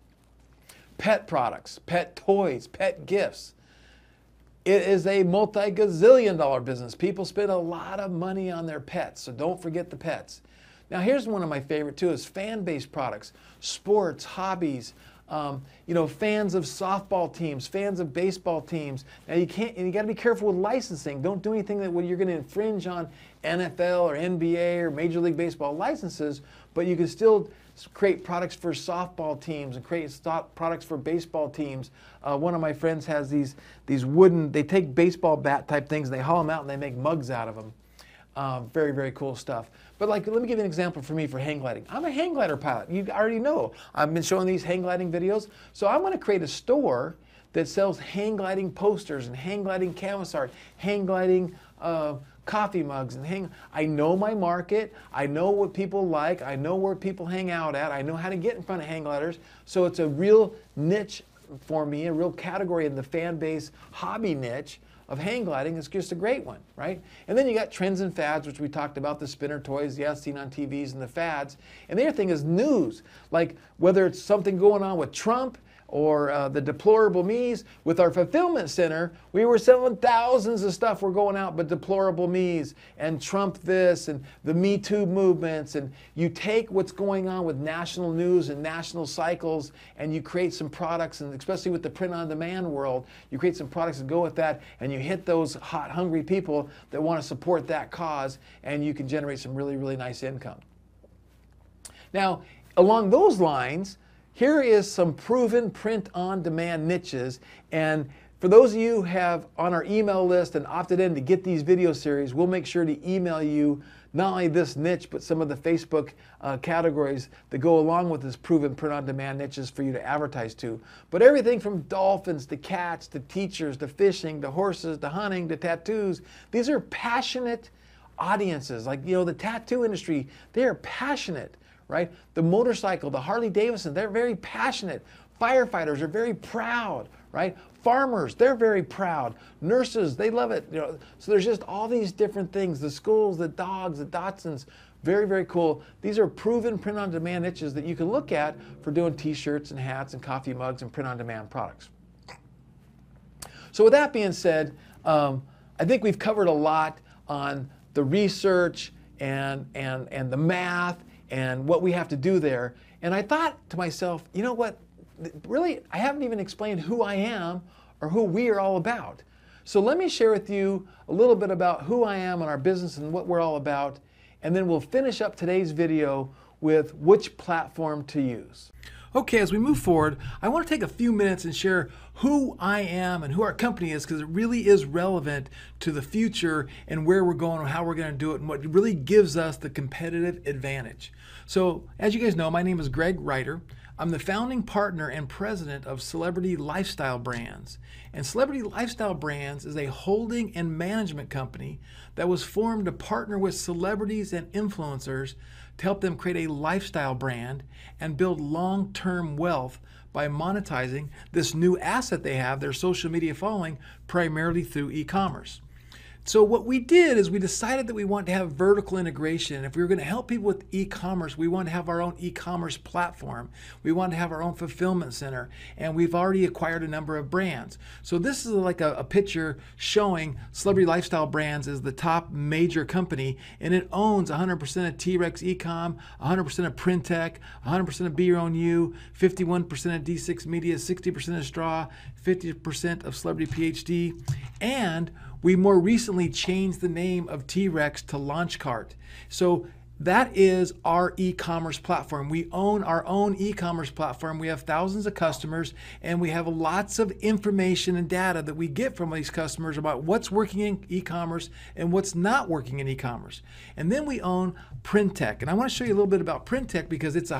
Pet products, pet toys, pet gifts. It is a multi-gazillion-dollar business. People spend a lot of money on their pets, so don't forget the pets. Now here's one of my favorite too, is fan-based products, sports, hobbies, you know, fans of softball teams, fans of baseball teams. Now you got to be careful with licensing. Don't do anything that you're going to infringe on NFL or NBA or Major League Baseball licenses, but you can still create products for softball teams and create products for baseball teams. One of my friends has these wooden, they take baseball bat type things and they haul them out and they make mugs out of them. Very, very cool stuff. But like, let me give you an example for me for hang gliding. I'm a hang glider pilot. You already know. I've been showing these hang gliding videos. So I'm going to create a store that sells hang gliding posters and hang gliding canvas art, hang gliding coffee mugs, and I know my market. I know what people like. I know where people hang out at. I know how to get in front of hang gliders. So it's a real niche for me, a real category in the fan base hobby niche of hang gliding. Is just a great one, right? And then you got trends and fads, which we talked about, the spinner toys, yes, seen on TVs, and the fads. And the other thing is news, like whether it's something going on with Trump or the deplorable me's. With our fulfillment center, we were selling thousands of stuff were going out, but deplorable me's and Trump this and the Me Too movements. And you take what's going on with national news and national cycles and you create some products, and especially with the print-on-demand world, you create some products that go with that, and you hit those hot, hungry people that want to support that cause, and you can generate some really, really nice income. Now, along those lines, here is some proven print-on-demand niches, and for those of you who have on our email list and opted in to get these video series, we'll make sure to email you not only this niche, but some of the Facebook categories that go along with this proven print-on-demand niches for you to advertise to. But everything from dolphins to cats to teachers to fishing to horses to hunting to tattoos, these are passionate audiences. Like, you know, the tattoo industry, they are passionate. Right? The motorcycle, the Harley Davidson, they're very passionate. Firefighters are very proud, right? Farmers, they're very proud. Nurses, they love it. You know, so there's just all these different things. The schools, the dogs, the Datsuns, very, very cool. These are proven print-on-demand niches that you can look at for doing t-shirts and hats and coffee mugs and print-on-demand products. So with that being said, I think we've covered a lot on the research and the math and what we have to do there. And I thought to myself, you know what, really, I haven't even explained who I am or who we are all about. So let me share with you a little bit about who I am and our business and what we're all about, and then we'll finish up today's video with which platform to use. Okay, as we move forward, I want to take a few minutes and share who I am and who our company is, because it really is relevant to the future and where we're going and how we're going to do it and what really gives us the competitive advantage. So, as you guys know, my name is Greg Reiter. I'm the founding partner and president of Celebrity Lifestyle Brands. And Celebrity Lifestyle Brands is a holding and management company that was formed to partner with celebrities and influencers to help them create a lifestyle brand and build long-term wealth by monetizing this new asset they have, their social media following, primarily through e-commerce. So what we did is we decided that we want to have vertical integration. If we were going to help people with e-commerce, we want to have our own e-commerce platform. We want to have our own fulfillment center. And we've already acquired a number of brands. So this is like a picture showing Celebrity Lifestyle Brands as the top major company. And it owns 100% of T-Rex eCom, 100% of Printech, 100% of Be Your Own You, 51% of D6 Media, 60% of Straw, 50% of Celebrity PhD. And we more recently changed the name of T-Rex to LaunchCart. So that is our e-commerce platform. We own our own e-commerce platform. We have thousands of customers, and we have lots of information and data that we get from these customers about what's working in e-commerce and what's not working in e-commerce. And then we own Printech. And I want to show you a little bit about Printech because it's a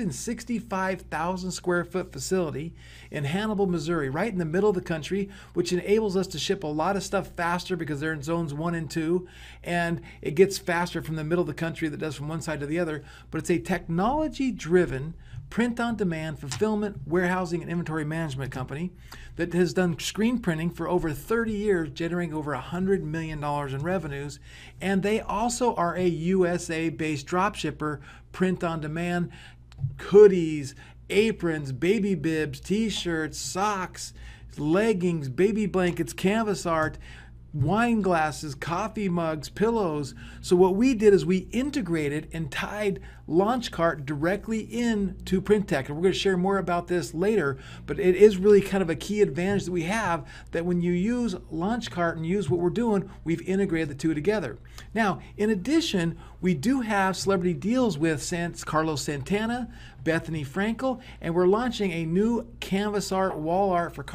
165,000 square foot facility in Hannibal, Missouri, right in the middle of the country, which enables us to ship a lot of stuff faster because they're in zones 1 and 2, and it gets faster from the middle of the country that does from one side to the other. But it's a technology-driven print-on-demand fulfillment, warehousing, and inventory management company that has done screen printing for over 30 years, generating over $100 million in revenues. And they also are a USA-based dropshipper, print-on-demand, hoodies, aprons, baby bibs, t-shirts, socks, leggings, baby blankets, canvas art, wine glasses, coffee mugs, pillows. So what we did is we integrated and tied LaunchCart directly into Printech. And we're going to share more about this later, but it is really kind of a key advantage that we have, that when you use LaunchCart and use what we're doing, we've integrated the two together. Now, in addition, we do have celebrity deals with Carlos Santana, Bethany Frankel, and we're launching a new canvas art, wall art for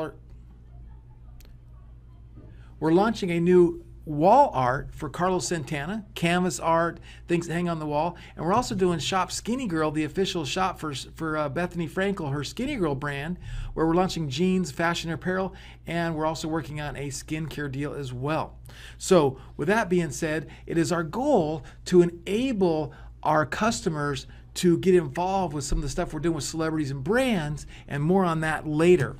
We're launching a new wall art for Carlos Santana, canvas art, things that hang on the wall. And we're also doing Shop Skinny Girl, the official shop for Bethany Frankel, her Skinny Girl brand, where we're launching jeans, fashion apparel, and we're also working on a skincare deal as well. So with that being said, it is our goal to enable our customers to get involved with some of the stuff we're doing with celebrities and brands, and more on that later.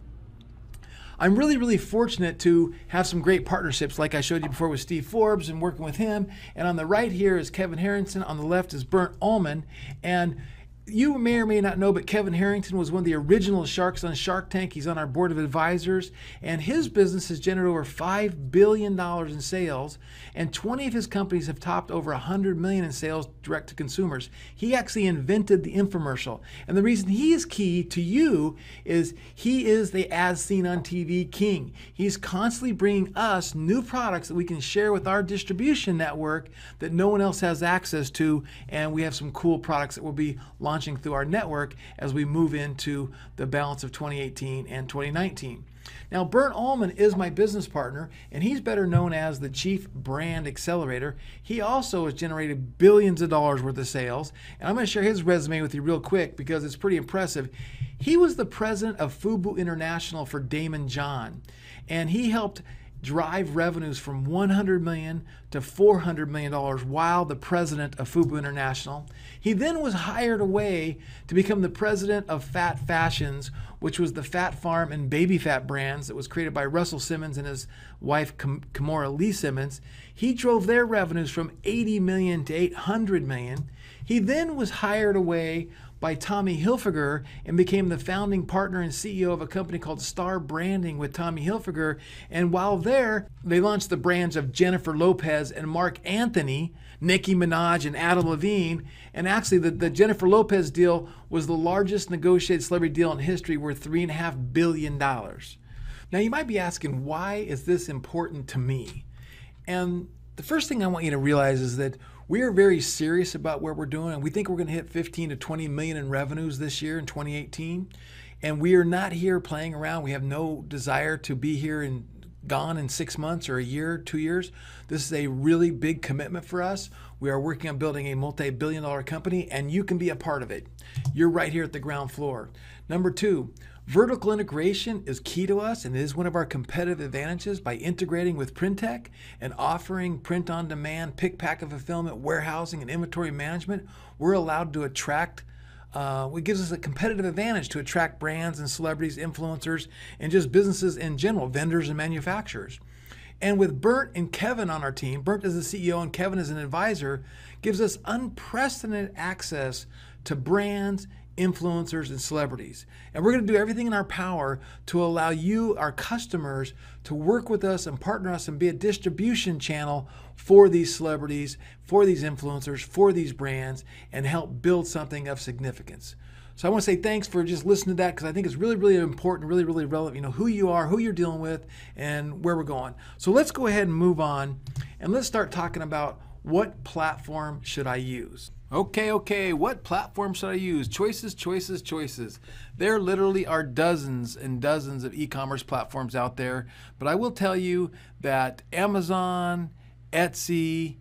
I'm really, really fortunate to have some great partnerships like I showed you before with Steve Forbes and working with him. And on the right here is Kevin Harrington. On the left is Bernd Ullman. And you may or may not know, but Kevin Harrington was one of the original sharks on Shark Tank. He's on our board of advisors, and his business has generated over $5 billion in sales, and 20 of his companies have topped over $100 million in sales direct to consumers. He actually invented the infomercial, and the reason he is key to you is he is the as seen on TV king. He's constantly bringing us new products that we can share with our distribution network that no one else has access to, and we have some cool products that will be launching through our network as we move into the balance of 2018 and 2019. Now, Bernd Ullman is my business partner, and he's better known as the Chief Brand Accelerator. He also has generated billions of dollars worth of sales, and I'm going to share his resume with you real quick because it's pretty impressive. He was the president of FUBU International for Damon John, and he helped drive revenues from $100 million to $400 million while the president of FUBU International. He then was hired away to become the president of Fat Fashions, which was the Fat Farm and Baby Fat brands that was created by Russell Simmons and his wife Kimora Lee Simmons. He drove their revenues from $80 million to $800 million. He then was hired away by Tommy Hilfiger and became the founding partner and CEO of a company called Star Branding with Tommy Hilfiger. And while there, they launched the brands of Jennifer Lopez and Mark Anthony, Nicki Minaj and Adam Levine. And actually the Jennifer Lopez deal was the largest negotiated celebrity deal in history, worth $3.5 billion. Now you might be asking, why is this important to me? And the first thing I want you to realize is that we are very serious about what we're doing, and we think we're going to hit 15 to 20 million in revenues this year in 2018. And we are not here playing around. We have no desire to be here and gone in 6 months or a year, 2 years. This is a really big commitment for us. We are working on building a multi-billion-dollar company, and you can be a part of it. You're right here at the ground floor. Number two, vertical integration is key to us, and it is one of our competitive advantages. By integrating with Printech and offering print-on-demand, pick, pack, and fulfillment, warehousing, and inventory management, we're allowed to attract It gives us a competitive advantage to attract brands and celebrities, influencers, and just businesses in general, vendors and manufacturers. And with Bernd and Kevin on our team, Bernd is the CEO and Kevin is an advisor, gives us unprecedented access to brands, influencers, and celebrities. And we're going to do everything in our power to allow you, our customers, to work with us and partner us and be a distribution channel for these celebrities, for these influencers, for these brands, and help build something of significance. So I want to say thanks for just listening to that, because I think it's really, really important, really, really relevant, you know, who you are, who you're dealing with, and where we're going. So let's go ahead and move on, and let's start talking about what platform should I use. Okay, what platform should I use? Choices, choices, choices. There literally are dozens and dozens of e-commerce platforms out there, but I will tell you that Amazon, Etsy,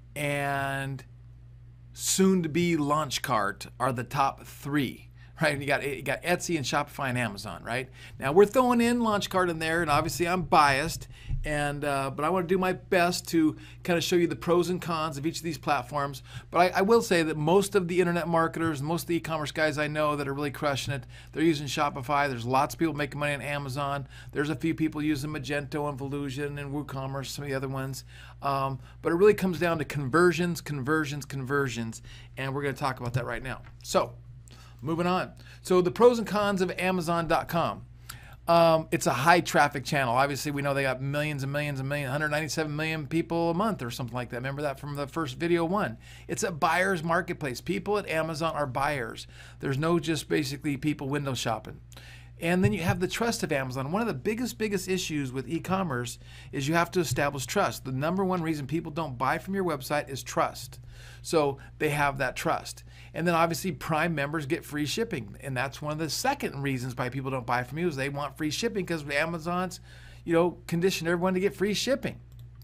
and soon to be LaunchCart are the top three. Right, you got Etsy and Shopify and Amazon, right? Now we're throwing in LaunchCart in there, and obviously I'm biased, and but I want to do my best to kind of show you the pros and cons of each of these platforms. But I will say that most of the internet marketers, most of the e-commerce guys I know that are really crushing it, they're using Shopify. There's lots of people making money on Amazon. There's a few people using Magento and Volusion and WooCommerce, some of the other ones. But it really comes down to conversions, conversions, conversions, and we're going to talk about that right now. So moving on. So the pros and cons of Amazon.com. It's a high traffic channel. Obviously, we know they got millions and millions and millions, 197 million people a month or something like that. Remember that from the first video one. It's a buyer's marketplace. People at Amazon are buyers. There's no just basically people window shopping. And then you have the trust of Amazon. One of the biggest issues with e-commerce is you have to establish trust. The number one reason people don't buy from your website is trust. So they have that trust. And then obviously Prime members get free shipping. And that's one of the second reasons why people don't buy from you is they want free shipping, because Amazon's, you know, conditioned everyone to get free shipping.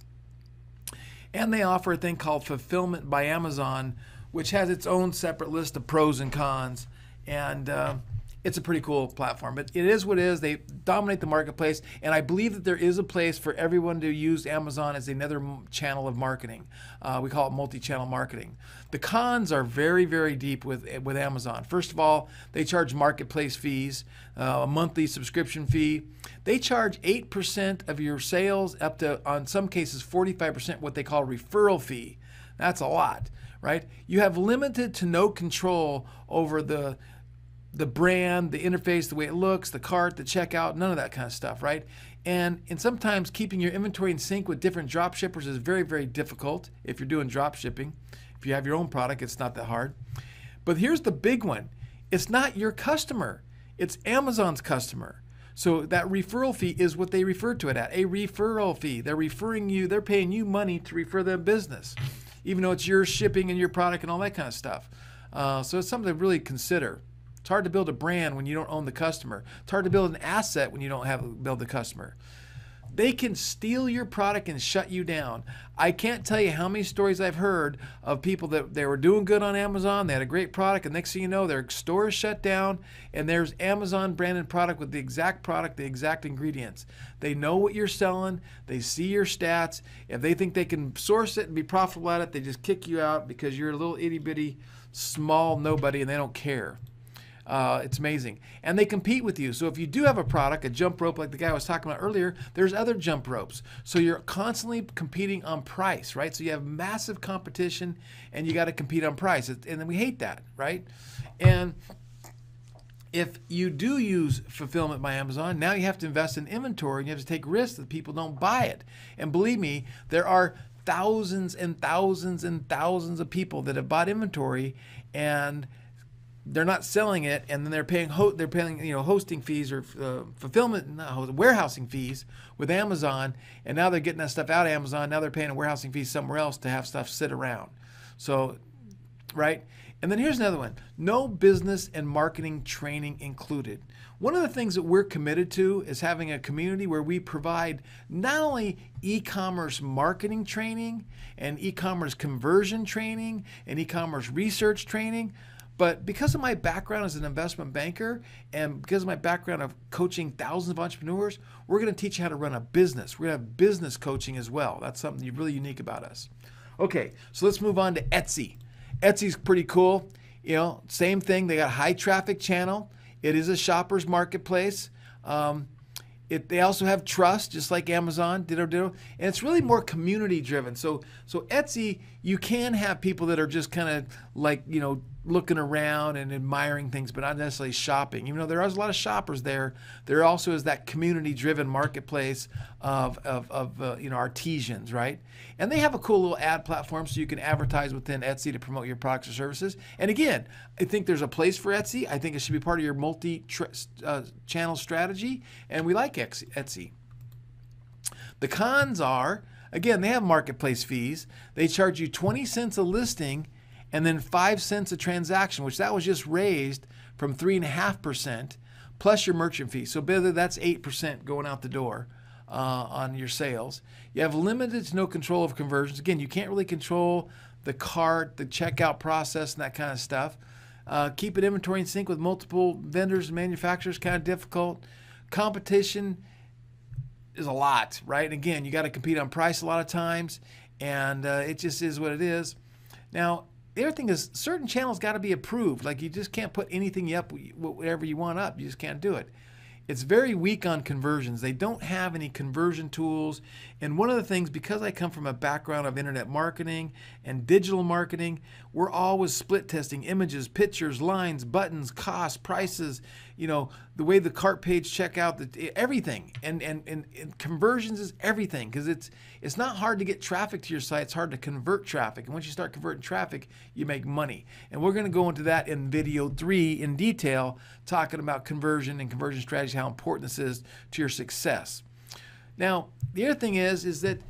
And they offer a thing called Fulfillment by Amazon, which has its own separate list of pros and cons. And it's a pretty cool platform, but it is what it is. They dominate the marketplace, and I believe that there is a place for everyone to use Amazon as another channel of marketing. We call it multi-channel marketing. The cons are very, very deep with Amazon. First of all, they charge marketplace fees, a monthly subscription fee. They charge 8% of your sales, up to, on some cases, 45% what they call referral fee. That's a lot, right? You have limited to no control over the brand, the interface, the way it looks, the cart, the checkout, none of that kind of stuff, right? And sometimes keeping your inventory in sync with different drop shippers is very, very difficult if you're doing drop shipping. If you have your own product, it's not that hard. But here's the big one. It's not your customer. It's Amazon's customer. So that referral fee is what they refer to it at, a referral fee. They're referring you, they're paying you money to refer their business, even though it's your shipping and your product and all that kind of stuff. So it's something to really consider. It's hard to build a brand when you don't own the customer. It's hard to build an asset when you don't build the customer. They can steal your product and shut you down. I can't tell you how many stories I've heard of people that they were doing good on Amazon, they had a great product, and next thing you know, their store is shut down, and there's Amazon branded product with the exact ingredients. They know what you're selling, they see your stats. If they think they can source it and be profitable at it, they just kick you out because you're a little itty bitty small nobody and they don't care. It's amazing. And they compete with you. So if you do have a product, a jump rope like the guy I was talking about earlier, there's other jump ropes. So you're constantly competing on price, right? So you have massive competition and you got to compete on price. And then we hate that, right? And if you do use Fulfillment by Amazon, now you have to invest in inventory and you have to take risks that people don't buy it. And believe me, there are thousands and thousands and thousands of people that have bought inventory and they're not selling it, and then they're paying hosting fees or warehousing fees with Amazon, and now they're getting that stuff out of Amazon. Now they're paying a warehousing fee somewhere else to have stuff sit around. So, right? And then here's another one: no business and marketing training included. One of the things that we're committed to is having a community where we provide not only e-commerce marketing training and e-commerce conversion training and e-commerce research training, but because of my background as an investment banker and because of my background of coaching thousands of entrepreneurs, we're going to teach you how to run a business. We're going to have business coaching as well. That's something really unique about us. Okay, so let's move on to Etsy. Etsy's pretty cool. You know, same thing. They got a high traffic channel. It is a shopper's marketplace. They also have trust, just like Amazon, ditto. And it's really more community driven. So Etsy, you can have people that are just kind of like, you know, looking around and admiring things, but not necessarily shopping. Even though there is a lot of shoppers there, there also is that community driven marketplace of you know, artisans, right? And they have a cool little ad platform so you can advertise within Etsy to promote your products or services. And again, I think there's a place for Etsy. I think it should be part of your multi-channel strategy, and we like Etsy. The cons are, again, they have marketplace fees. They charge you 20 cents a listing and then 5 cents a transaction, which that was just raised from 3.5% plus your merchant fee. So whether that's 8% going out the door on your sales. You have limited to no control of conversions. Again, you can't really control the cart, the checkout process, and that kind of stuff. Keep an inventory in sync with multiple vendors and manufacturers, kind of difficult. Competition is a lot, right? And again, you got to compete on price a lot of times, and it just is what it is. Now, the other thing is certain channels got to be approved. Like you just can't put anything up, whatever you want up. You just can't do it. It's very weak on conversions. They don't have any conversion tools. And one of the things, because I come from a background of internet marketing and digital marketing, we're always split testing images, pictures, lines, buttons, costs, prices, you know, the way the cart page checkout, everything. And conversions is everything, because it's not hard to get traffic to your site. It's hard to convert traffic. And once you start converting traffic, you make money. And we're going to go into that in video 3 in detail, talking about conversion and conversion strategies, how important this is to your success. Now, the other thing is that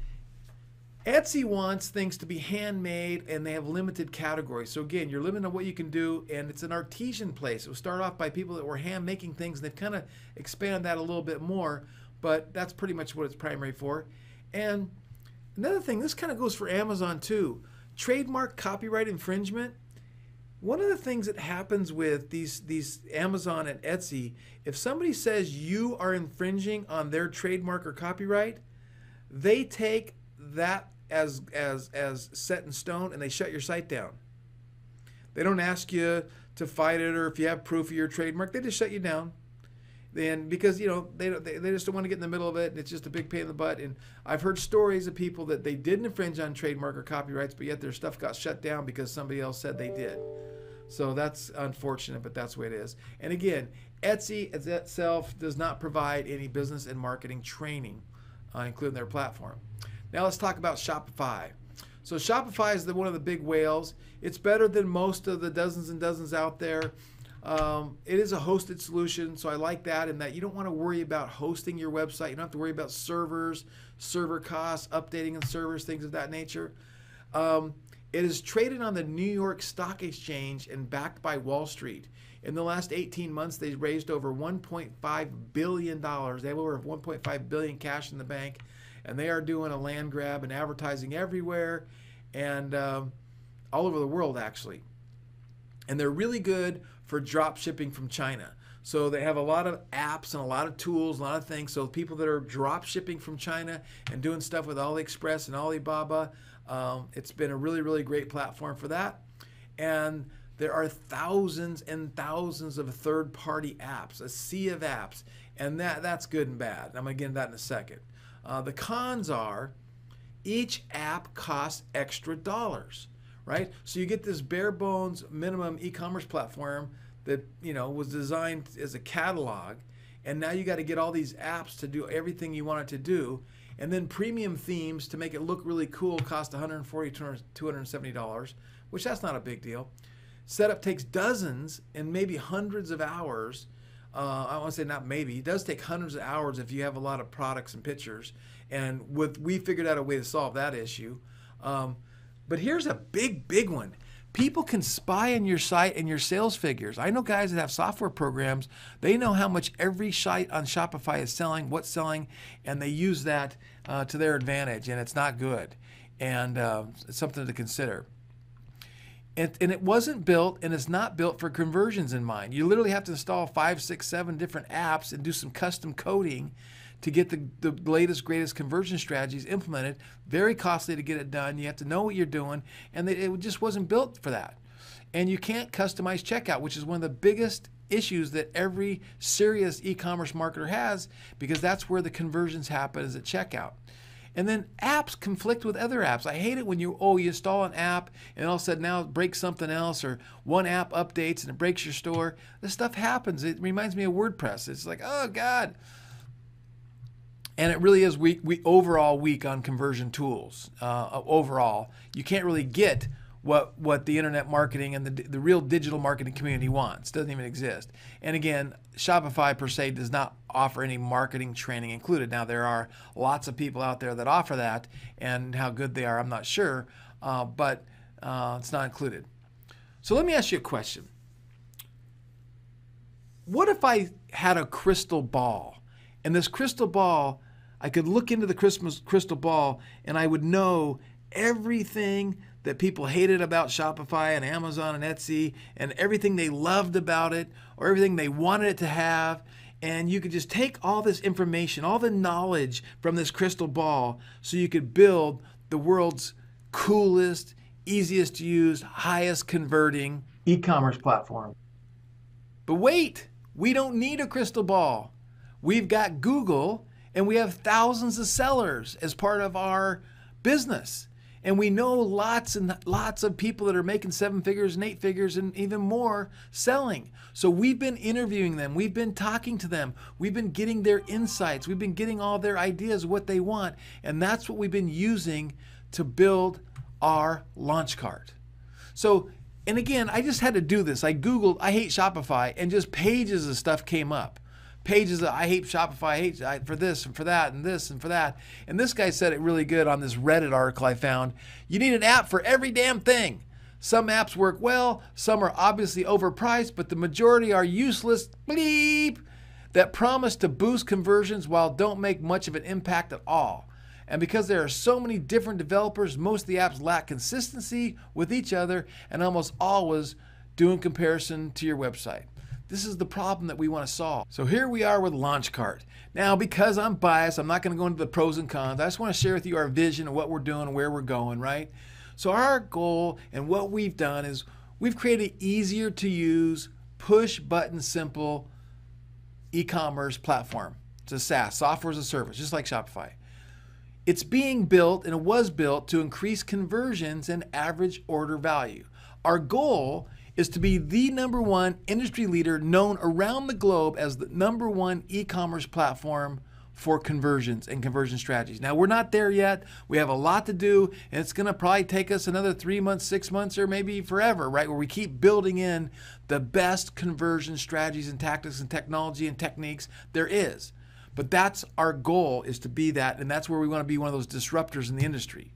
Etsy wants things to be handmade, and they have limited categories. So again, you're limited on what you can do, and it's an artisan place. It was started off by people that were hand making things, and they've kind of expanded that a little bit more, but that's pretty much what it's primary for. And another thing, this kind of goes for Amazon too. Trademark copyright infringement. One of the things that happens with these Amazon and Etsy, if somebody says you are infringing on their trademark or copyright, they take that as set in stone, and they shut your site down. They don't ask you to fight it, or if you have proof of your trademark, they just shut you down. Then, because, you know, they just don't want to get in the middle of it, and it's just a big pain in the butt. And I've heard stories of people that they didn't infringe on trademark or copyrights, but yet their stuff got shut down because somebody else said they did. So that's unfortunate, but that's the way it is. And again, Etsy itself does not provide any business and marketing training, including their platform. Now let's talk about Shopify. So Shopify is one of the big whales. It's better than most of the dozens and dozens out there. It is a hosted solution, so I like that, in that you don't want to worry about hosting your website. You don't have to worry about servers, server costs, updating the servers, things of that nature. It is traded on the New York Stock Exchange and backed by Wall Street. In the last 18 months, they raised over $1.5 billion. They have over $1.5 billion cash in the bank, and they are doing a land grab and advertising everywhere, and all over the world, actually. And they're really good for drop shipping from China. So they have a lot of apps and a lot of tools, a lot of things. So people that are drop shipping from China and doing stuff with AliExpress and Alibaba, it's been a really, really great platform for that. And there are thousands and thousands of third-party apps, a sea of apps, and that's good and bad. I'm going to get into that in a second. The cons are each app costs extra dollars, right? So you get this bare bones minimum e-commerce platform that, you know, was designed as a catalog, and now you got to get all these apps to do everything you want it to do. And then premium themes to make it look really cool cost $140, $270, which that's not a big deal. Setup takes dozens and maybe hundreds of hours. I want to say not maybe. It does take hundreds of hours if you have a lot of products and pictures. And we figured out a way to solve that issue. But here's a big one. People can spy on your site and your sales figures. I know guys that have software programs. They know how much every site on Shopify is selling, what's selling, and they use that to their advantage, and it's not good. And it's something to consider. And it wasn't built, and it's not built for conversions in mind. You literally have to install 5, 6, 7 different apps and do some custom coding to get the latest, greatest conversion strategies implemented. Very costly to get it done. You have to know what you're doing, and it just wasn't built for that. And you can't customize checkout, which is one of the biggest issues that every serious e-commerce marketer has, because that's where the conversions happen, is at checkout. And then apps conflict with other apps. I hate it when you install an app and all of a sudden now it breaks something else, or one app updates and it breaks your store. This stuff happens. It reminds me of WordPress. It's like, oh God. And it really is we overall weak on conversion tools. Overall, you can't really get what the internet marketing and the real digital marketing community wants. It doesn't even exist. And again, Shopify per se does not offer any marketing training included. Now there are lots of people out there that offer that, and how good they are I'm not sure, but it's not included. So let me ask you a question. What if I had a crystal ball, and this crystal ball, I could look into the crystal ball and I would know everything that people hated about Shopify and Amazon and Etsy, and everything they loved about it, or everything they wanted it to have. And you could just take all this information, all the knowledge from this crystal ball, so you could build the world's coolest, easiest to use, highest converting e-commerce platform. But wait, we don't need a crystal ball. We've got Google, and we have thousands of sellers as part of our business. And we know lots and lots of people that are making 7 figures and 8 figures and even more selling. So we've been interviewing them. We've been talking to them. We've been getting their insights. We've been getting all their ideas, what they want. And that's what we've been using to build our LaunchCart. So, and again, I just had to do this. I Googled, I hate Shopify, and just pages of stuff came up. Pages that I hate Shopify, I hate for this and for that and this and for that. And this guy said it really good on this Reddit article I found. You need an app for every damn thing. Some apps work well, some are obviously overpriced, but the majority are useless bleep that promise to boost conversions while don't make much of an impact at all. And because there are so many different developers, most of the apps lack consistency with each other and almost always doing comparison to your website. This is the problem that we want to solve. So here we are with LaunchCart. Now, because I'm biased, I'm not going to go into the pros and cons. I just want to share with you our vision of what we're doing and where we're going, right? So our goal and what we've done is we've created an easier to use, push button simple e-commerce platform. It's a SaaS, software as a service, just like Shopify. It's being built, and it was built to increase conversions and average order value. Our goal is to be the #1 industry leader known around the globe as the #1 e-commerce platform for conversions and conversion strategies. Now, we're not there yet. We have a lot to do, and it's going to probably take us another 3 months, 6 months, or maybe forever, right? Where we keep building in the best conversion strategies and tactics and technology and techniques there is. But that's our goal, is to be that, and that's where we want to be one of those disruptors in the industry.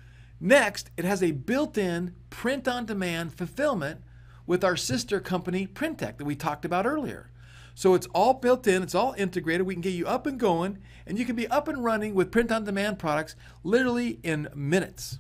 Next, it has a built-in print-on-demand fulfillment with our sister company, Printech, that we talked about earlier. So it's all built in, it's all integrated. We can get you up and going, and you can be up and running with print-on-demand products literally in minutes.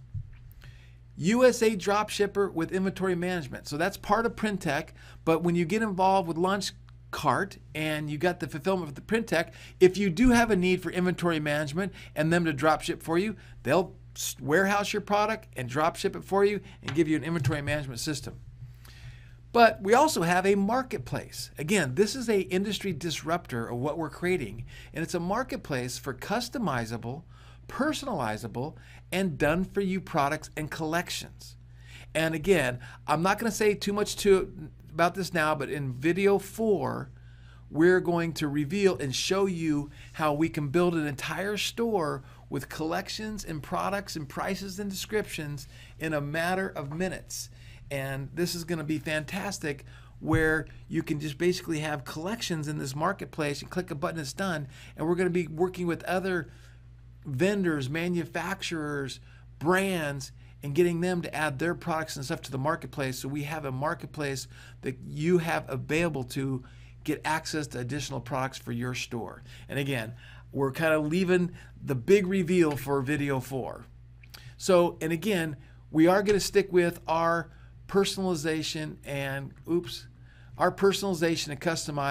USA dropshipper with inventory management. So that's part of Printech, but when you get involved with LaunchCart and you got the fulfillment with the Printech, if you do have a need for inventory management and them to dropship for you, they'll warehouse your product and dropship it for you and give you an inventory management system. But we also have a marketplace. Again, this is an industry disruptor of what we're creating, and it's a marketplace for customizable, personalizable, and done-for-you products and collections. And again, I'm not going to say too much about this now, but in video 4, we're going to reveal and show you how we can build an entire store with collections and products and prices and descriptions in a matter of minutes. And this is going to be fantastic, where you can just basically have collections in this marketplace and click a button, it's done. And we're going to be working with other vendors, manufacturers, brands, and getting them to add their products and stuff to the marketplace. So we have a marketplace that you have available to get access to additional products for your store. And again, we're kind of leaving the big reveal for video 4. So, and again, we are going to stick with our personalization and customized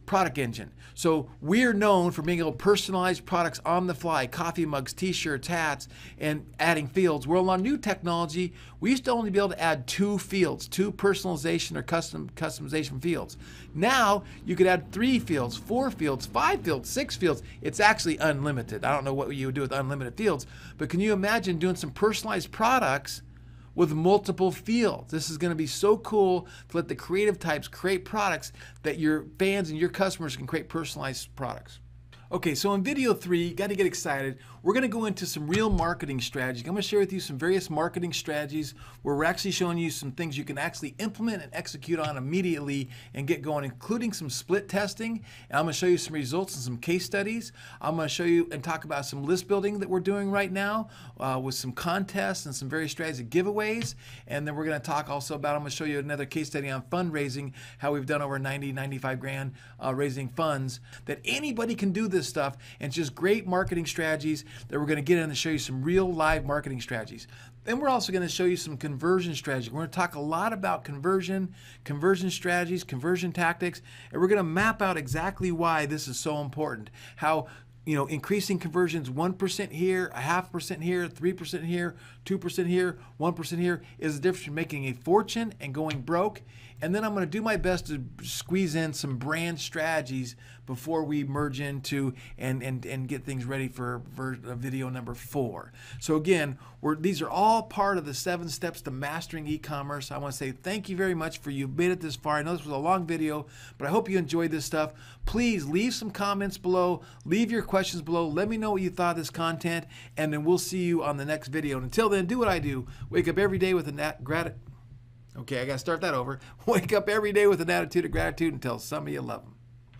product engine. So we're known for being able to personalize products on the fly, coffee mugs, t-shirts, hats, and adding fields. Well, on new technology, we used to only be able to add 2 fields, 2 personalization or customization fields. Now you could add 3 fields, 4 fields, 5 fields, 6 fields. It's actually unlimited. I don't know what you would do with unlimited fields, but can you imagine doing some personalized products with multiple fields? This is going to be so cool to let the creative types create products that your fans and your customers can create personalized products. Okay, so in video 3, you got to get excited. We're going to go into some real marketing strategies. I'm going to share with you some various marketing strategies where we're actually showing you some things you can actually implement and execute on immediately and get going, including some split testing. And I'm going to show you some results and some case studies. I'm going to show you and talk about some list building that we're doing right now with some contests and some various strategies of giveaways. And then we're going to talk also about, I'm going to show you another case study on fundraising, how we've done over 95 grand raising funds, that anybody can do this stuff, and it's just great marketing strategies that we're going to get in and show you some real live marketing strategies. Then we're also going to show you some conversion strategies. We're going to talk a lot about conversion strategies, conversion tactics, and we're going to map out exactly why this is so important. How, you know, increasing conversions 1% here, 0.5% here, 3% here, 2% here, 1% here is the difference between making a fortune and going broke. And then I'm going to do my best to squeeze in some brand strategies before we merge into and get things ready for video number 4. So again, these are all part of the 7 steps to mastering e-commerce. I want to say thank you very much for you made it this far. I know this was a long video, but I hope you enjoyed this stuff. Please leave some comments below, leave your questions below, let me know what you thought of this content, and then we'll see you on the next video. And until then, do what I do. Wake up every day with Okay, I got to start that over. Wake up every day with an attitude of gratitude and tell somebody you love them.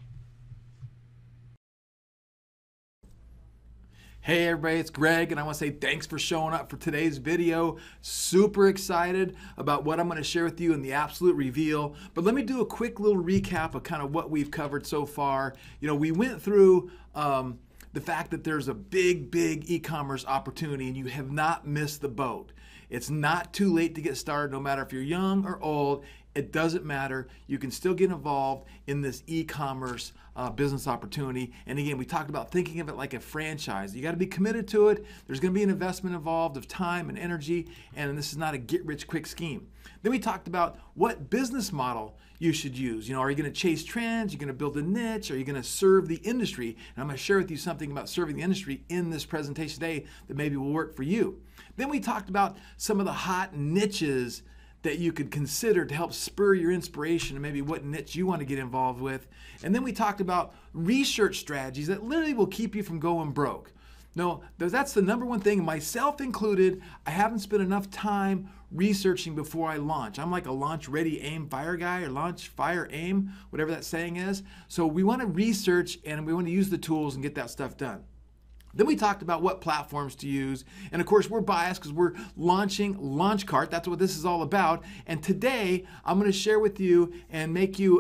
Hey everybody, it's Greg, and I want to say thanks for showing up for today's video. Super excited about what I'm going to share with you in the absolute reveal. But let me do a quick little recap of kind of what we've covered so far. You know, we went through the fact that there's a big e-commerce opportunity and you have not missed the boat. It's not too late to get started, no matter if you're young or old. It doesn't matter. You can still get involved in this e-commerce business opportunity. And again, we talked about thinking of it like a franchise. You got to be committed to it. There's going to be an investment involved of time and energy, and this is not a get-rich-quick scheme. Then we talked about what business model you should use. You know, are you going to chase trends? Are you going to build a niche? Are you going to serve the industry? And I'm going to share with you something about serving the industry in this presentation today that maybe will work for you. Then we talked about some of the hot niches that you could consider to help spur your inspiration and maybe what niche you want to get involved with. And then we talked about research strategies that literally will keep you from going broke. No, that's the #1 thing, myself included. I haven't spent enough time researching before I launch. I'm like a launch ready, aim, fire guy, or launch, fire, aim, whatever that saying is. So we want to research and we want to use the tools and get that stuff done. Then we talked about what platforms to use. And of course, we're biased because we're launching LaunchCart. That's what this is all about. And today, I'm going to share with you and make you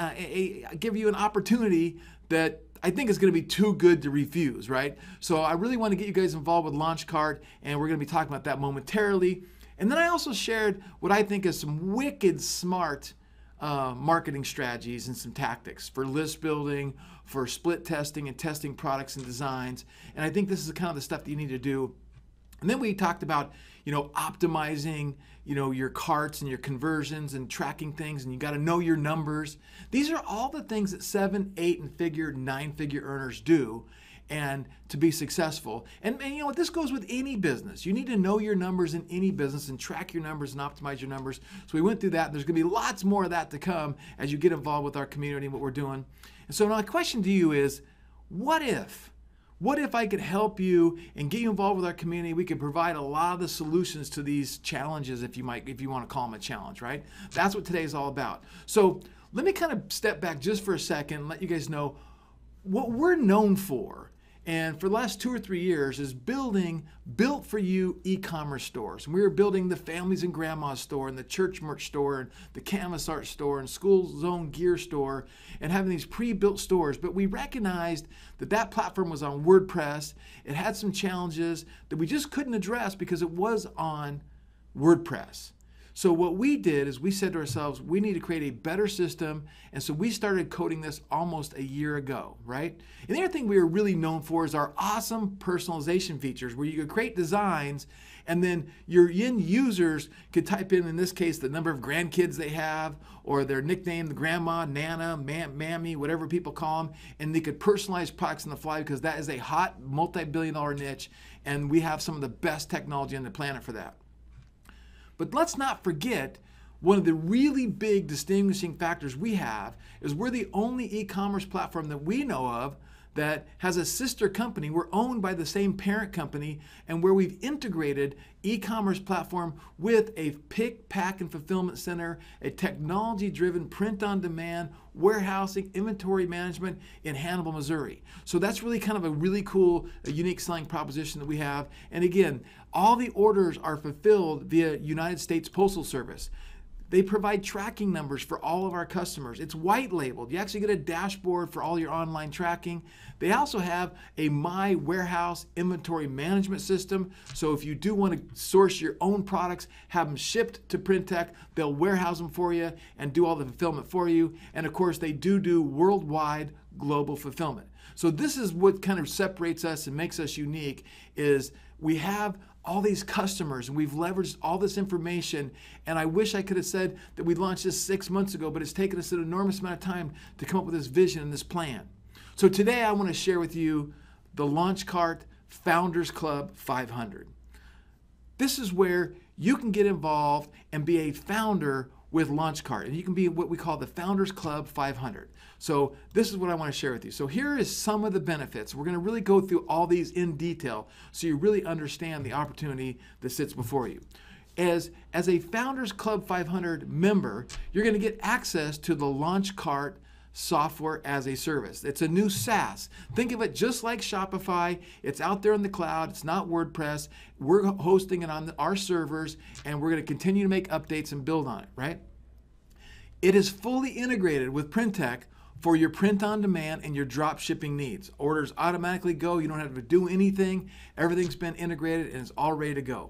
give you an opportunity that I think is going to be too good to refuse, right? So I really want to get you guys involved with LaunchCart, and we're going to be talking about that momentarily. And then I also shared what I think is some wicked smart marketing strategies and some tactics for list building, for split testing and testing products and designs. And I think this is kind of the stuff that you need to do. And then we talked about, you know, optimizing, you know, your carts and your conversions and tracking things, and you got to know your numbers. These are all the things that 7, 8, and 9-figure earners do, and to be successful. And you know what, this goes with any business. You need to know your numbers in any business and track your numbers and optimize your numbers. So we went through that. There's going to be lots more of that to come as you get involved with our community and what we're doing. And so my question to you is, what if? What if I could help you and get you involved with our community? We could provide a lot of the solutions to these challenges, if you want to call them a challenge, right? That's what today is all about. So let me kind of step back just for a second and let you guys know what we're known for. And for the last 2 or 3 years is building built for you e-commerce stores. And we were building the Families and Grandma's store and the Church Merch store and the Canvas Art store and School Zone Gear store and having these pre-built stores. But we recognized that that platform was on WordPress. It had some challenges that we just couldn't address because it was on WordPress. So what we did is we said to ourselves, we need to create a better system. And so we started coding this almost a year ago, right? And the other thing we are really known for is our awesome personalization features where you could create designs and then your end users could type in this case, the number of grandkids they have or their nickname, the grandma, nana, mammy, whatever people call them. And they could personalize products on the fly because that is a hot multi-billion-dollar niche. And we have some of the best technology on the planet for that. But let's not forget, one of the really big distinguishing factors we have is we're the only e-commerce platform that we know of that has a sister company. We're owned by the same parent company, and where we've integrated e-commerce platform with a pick, pack, and fulfillment center, a technology-driven print-on-demand warehousing, inventory management in Hannibal, Missouri. So that's really kind of a really cool, unique selling proposition that we have. And again, all the orders are fulfilled via United States Postal Service. They provide tracking numbers for all of our customers. It's white labeled. You actually get a dashboard for all your online tracking. They also have a My Warehouse inventory management system. So if you do want to source your own products, have them shipped to Printech, they'll warehouse them for you and do all the fulfillment for you. And of course, they do worldwide global fulfillment. So this is what kind of separates us and makes us unique is we have all these customers and we've leveraged all this information. And I wish I could have said that we launched this 6 months ago, but it's taken us an enormous amount of time to come up with this vision and this plan. So today I want to share with you the LaunchCart Founders Club 500. This is where you can get involved and be a founder with LaunchCart, and you can be what we call the Founders Club 500. So this is what I want to share with you. So here is some of the benefits. We're going to really go through all these in detail so you really understand the opportunity that sits before you. As a Founders Club 500 member, you're going to get access to the LaunchCart software as a service. It's a new SaaS. Think of it just like Shopify. It's out there in the cloud. It's not WordPress. We're hosting it on our servers, and we're going to continue to make updates and build on it, right? It is fully integrated with Printech for your print-on-demand and your drop shipping needs. Orders automatically go. You don't have to do anything. Everything's been integrated, and it's all ready to go.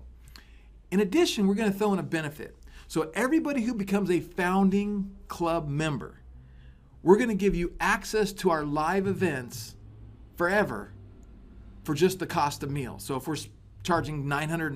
In addition, we're going to throw in a benefit. So everybody who becomes a founding club member, we're going to give you access to our live events forever for just the cost of meal. So if we're charging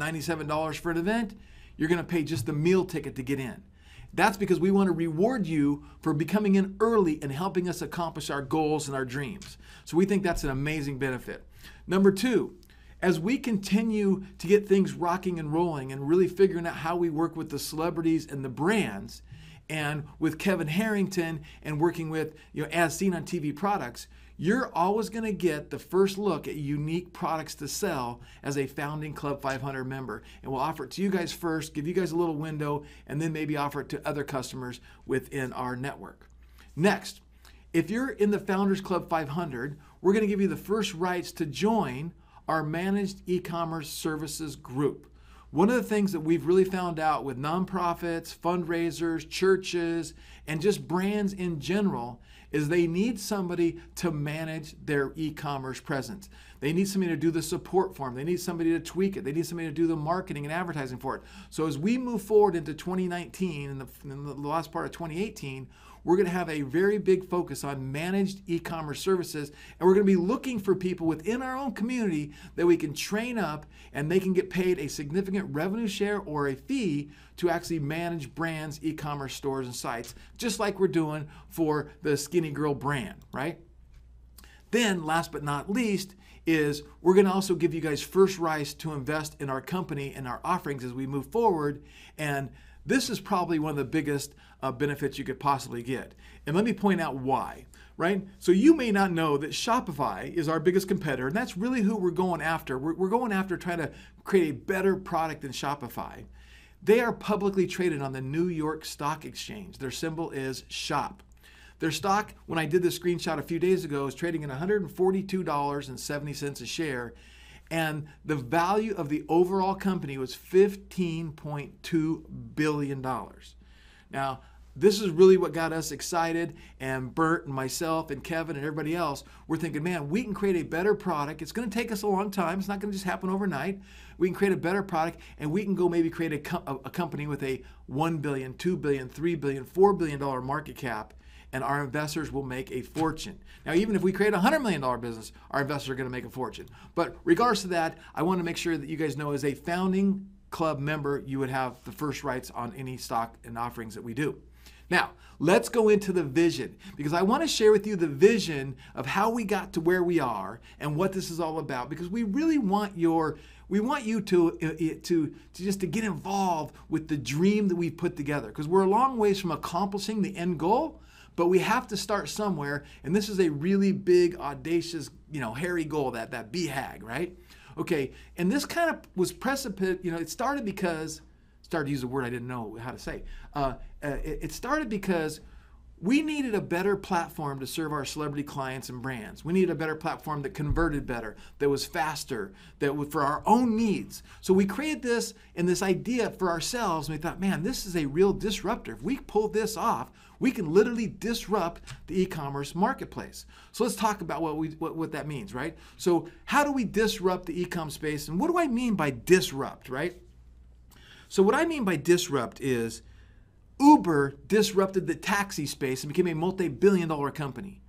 $997 for an event, you're going to pay just the meal ticket to get in. That's because we want to reward you for becoming in early and helping us accomplish our goals and our dreams. So we think that's an amazing benefit. Number two, as we continue to get things rocking and rolling and really figuring out how we work with the celebrities and the brands, and with Kevin Harrington and working with, as seen on TV products, you're always going to get the first look at unique products to sell as a Founding Club 500 member. And we'll offer it to you guys first, give you guys a little window, and then maybe offer it to other customers within our network. Next, if you're in the Founders Club 500, we're going to give you the first rights to join our Managed E-commerce Services group. One of the things that we've really found out with nonprofits, fundraisers, churches, and just brands in general is they need somebody to manage their e-commerce presence. They need somebody to do the support for them. They need somebody to tweak it. They need somebody to do the marketing and advertising for it. So as we move forward into 2019 and the last part of 2018, we're going to have a very big focus on managed e-commerce services, and we're going to be looking for people within our own community that we can train up and they can get paid a significant revenue share or a fee to actually manage brands, e-commerce stores, and sites, just like we're doing for the Skinny Girl brand, right? Then, last but not least, is we're going to also give you guys first rights to invest in our company and our offerings as we move forward. And this is probably one of the biggest benefits you could possibly get. And let me point out why, right? So you may not know that Shopify is our biggest competitor, and that's really who we're going after. We're going after trying to create a better product than Shopify. They are publicly traded on the New York Stock Exchange. Their symbol is SHOP. Their stock, when I did this screenshot a few days ago, is trading at $142.70 a share. And the value of the overall company was $15.2 billion. Now, this is really what got us excited, and Bert and myself and Kevin and everybody else, we're thinking, man, we can create a better product. It's going to take us a long time. It's not going to just happen overnight. We can create a better product, and we can go maybe create a company with a $1 billion, $2 billion, $3 billion, $4 billion market cap, and our investors will make a fortune. Now, even if we create a $100 million business, our investors are going to make a fortune. But regardless of that, I want to make sure that you guys know, as a founding club member, you would have the first rights on any stock and offerings that we do. Now, let's go into the vision, because I want to share with you the vision of how we got to where we are and what this is all about, because we really want you to get involved with the dream that we've put together, because we're a long ways from accomplishing the end goal, but we have to start somewhere, and this is a really big, audacious, hairy goal, that BHAG, right? Okay, and this kind of was precipitate, it started because, to use a word I didn't know how to say. It started because we needed a better platform to serve our celebrity clients and brands. We needed a better platform that converted better, that was faster, that was for our own needs. So we created this and this idea for ourselves, and we thought, man, this is a real disruptor. If we pull this off, we can literally disrupt the e-commerce marketplace. So let's talk about what that means, right? So how do we disrupt the e-com space, and what do I mean by disrupt, right? So what I mean by disrupt is Uber disrupted the taxi space and became a multi-billion-dollar company.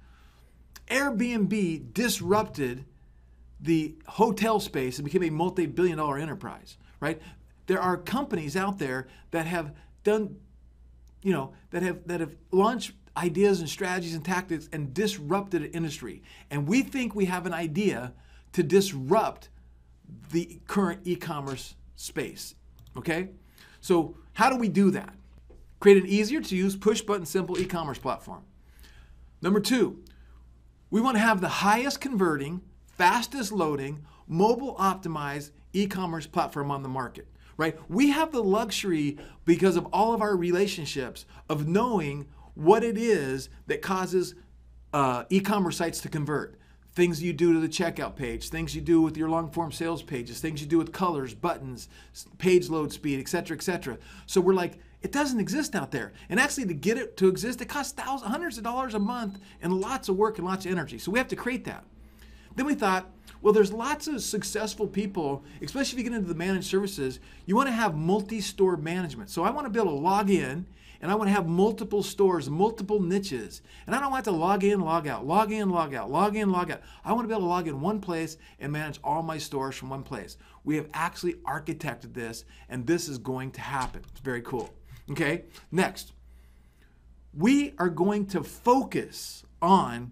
Airbnb disrupted the hotel space and became a multi-billion-dollar enterprise, right? There are companies out there that have done, that have launched ideas and strategies and tactics and disrupted an industry. And we think we have an idea to disrupt the current e-commerce space, okay? So how do we do that? Create an easier to use, push button, simple e-commerce platform. Number 2, we want to have the highest converting, fastest loading, mobile optimized e-commerce platform on the market, right? We have the luxury, because of all of our relationships, of knowing what it is that causes e-commerce sites to convert. Things you do to the checkout page, things you do with your long form sales pages, things you do with colors, buttons, page load speed, etc., etc. So we're like, it doesn't exist out there. And actually, to get it to exist, it costs hundreds of dollars a month and lots of work and lots of energy. So we have to create that. Then we thought, well, there's lots of successful people, especially if you get into the managed services, you want to have multi-store management. So I want to be able to log in, and I want to have multiple stores, multiple niches. And I don't want to log in, log out, log in, log out, log in, log out. I want to be able to log in one place and manage all my stores from one place. We have actually architected this, and this is going to happen. It's very cool. Okay, next. We are going to focus on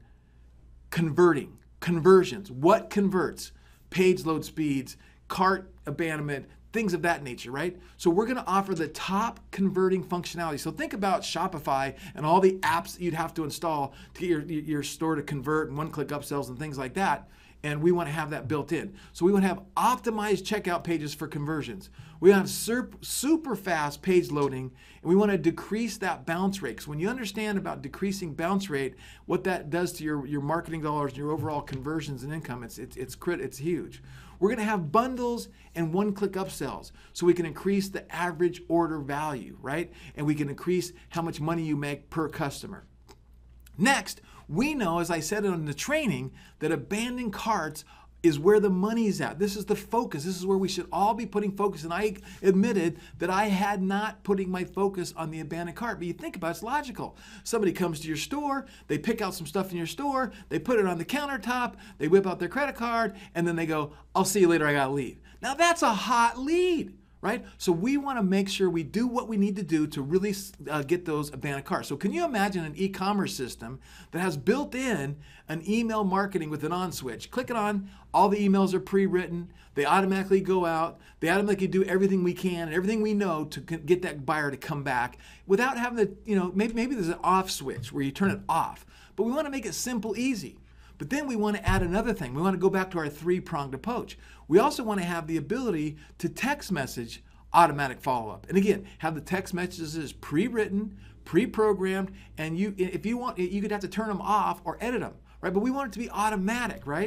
conversions. What converts? Page load speeds, cart abandonment, things of that nature, right? So we're going to offer the top converting functionality. So think about Shopify and all the apps that you'd have to install to get your store to convert, and one-click upsells and things like that. And we want to have that built in. So we want to have optimized checkout pages for conversions. We want to have super fast page loading, and we want to decrease that bounce rate. So when you understand about decreasing bounce rate, what that does to your marketing dollars and your overall conversions and income, it's huge. We're going to have bundles and one-click upsells, so we can increase the average order value, right? And we can increase how much money you make per customer. Next, we know, as I said in the training, that abandoned carts is where the money's at. This is the focus. This is where we should all be putting focus. And I admitted that I had not putting my focus on the abandoned cart. But you think about it, it's logical. Somebody comes to your store, they pick out some stuff in your store, they put it on the countertop, they whip out their credit card, and then they go, I'll see you later, I gotta leave. Now that's a hot lead, right? So we want to make sure we do what we need to do to really get those abandoned carts. So can you imagine an e-commerce system that has built in an email marketing with an on switch? Click it on, all the emails are pre-written, they automatically go out, they automatically do everything we can and everything we know to get that buyer to come back without having to, maybe there's an off switch where you turn it off. But we want to make it simple, easy. But then we want to add another thing. We want to go back to our three-pronged approach. We also want to have the ability to text message automatic follow-up. And again, have the text messages pre-written, pre-programmed, and if you want, you could have to turn them off or edit them, right? But we want it to be automatic, right?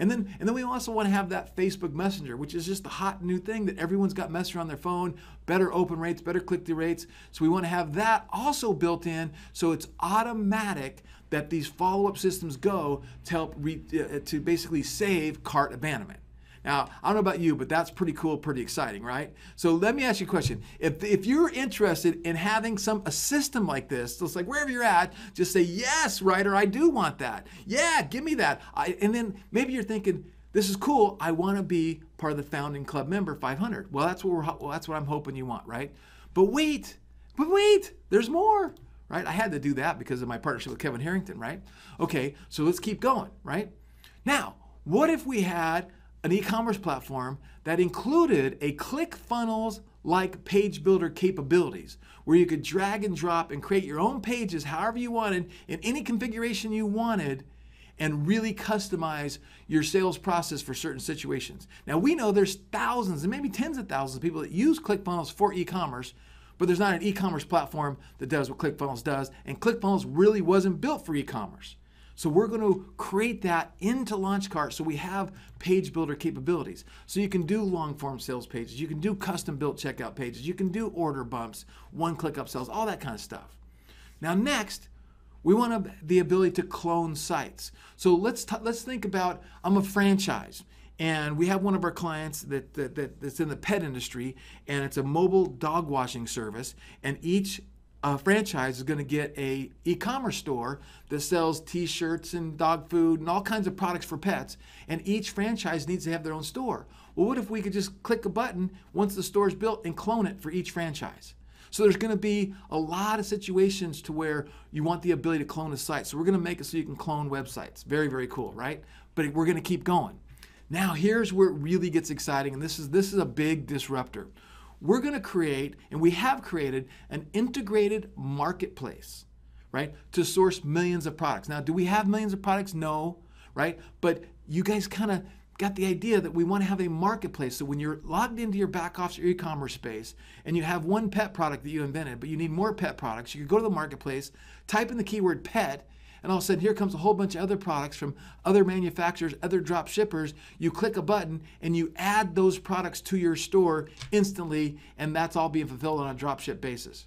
And then we also want to have that Facebook Messenger, which is just the hot new thing that everyone's got Messenger on their phone, better open rates, better click-through rates. So we want to have that also built in so it's automatic that these follow-up systems go to help to basically save cart abandonment. Now, I don't know about you, but that's pretty cool, pretty exciting, right? So let me ask you a question. If you're interested in having a system like this, so it's like wherever you're at, just say, yes, Ryder, I do want that. Yeah, give me that. And then maybe you're thinking, this is cool. I want to be part of the founding club member 500. Well, that's what I'm hoping you want, right? But wait, there's more, right? I had to do that because of my partnership with Kevin Harrington, right? Okay, so let's keep going, right? Now, what if we had an e-commerce platform that included a ClickFunnels-like page builder capabilities where you could drag and drop and create your own pages however you wanted in any configuration you wanted and really customize your sales process for certain situations. Now we know there's thousands and maybe tens of thousands of people that use ClickFunnels for e-commerce, but there's not an e-commerce platform that does what ClickFunnels does, and ClickFunnels really wasn't built for e-commerce. So we're going to create that into LaunchCart so we have page builder capabilities. So you can do long form sales pages, you can do custom built checkout pages, you can do order bumps, one-click upsells, all that kind of stuff. Now next, we want the ability to clone sites. So let's think about, I'm a franchise and we have one of our clients that's in the pet industry and it's a mobile dog washing service, and each franchise is going to get a e-commerce store that sells t-shirts and dog food and all kinds of products for pets, and each franchise needs to have their own store. Well, what if we could just click a button once the store is built and clone it for each franchise? So there's going to be a lot of situations to where you want the ability to clone a site. So we're going to make it so you can clone websites. Very, very cool, right? But we're going to keep going. Now here's where it really gets exciting, and this is a big disruptor. We're going to create, and we have created, an integrated marketplace, right, to source millions of products. Now, do we have millions of products? No, right? But you guys kind of got the idea that we want to have a marketplace. So when you're logged into your back office or e-commerce space and you have one pet product that you invented, but you need more pet products, you could go to the marketplace, type in the keyword pet, and all of a sudden here comes a whole bunch of other products from other manufacturers, other drop shippers. You click a button and you add those products to your store instantly, and that's all being fulfilled on a drop ship basis.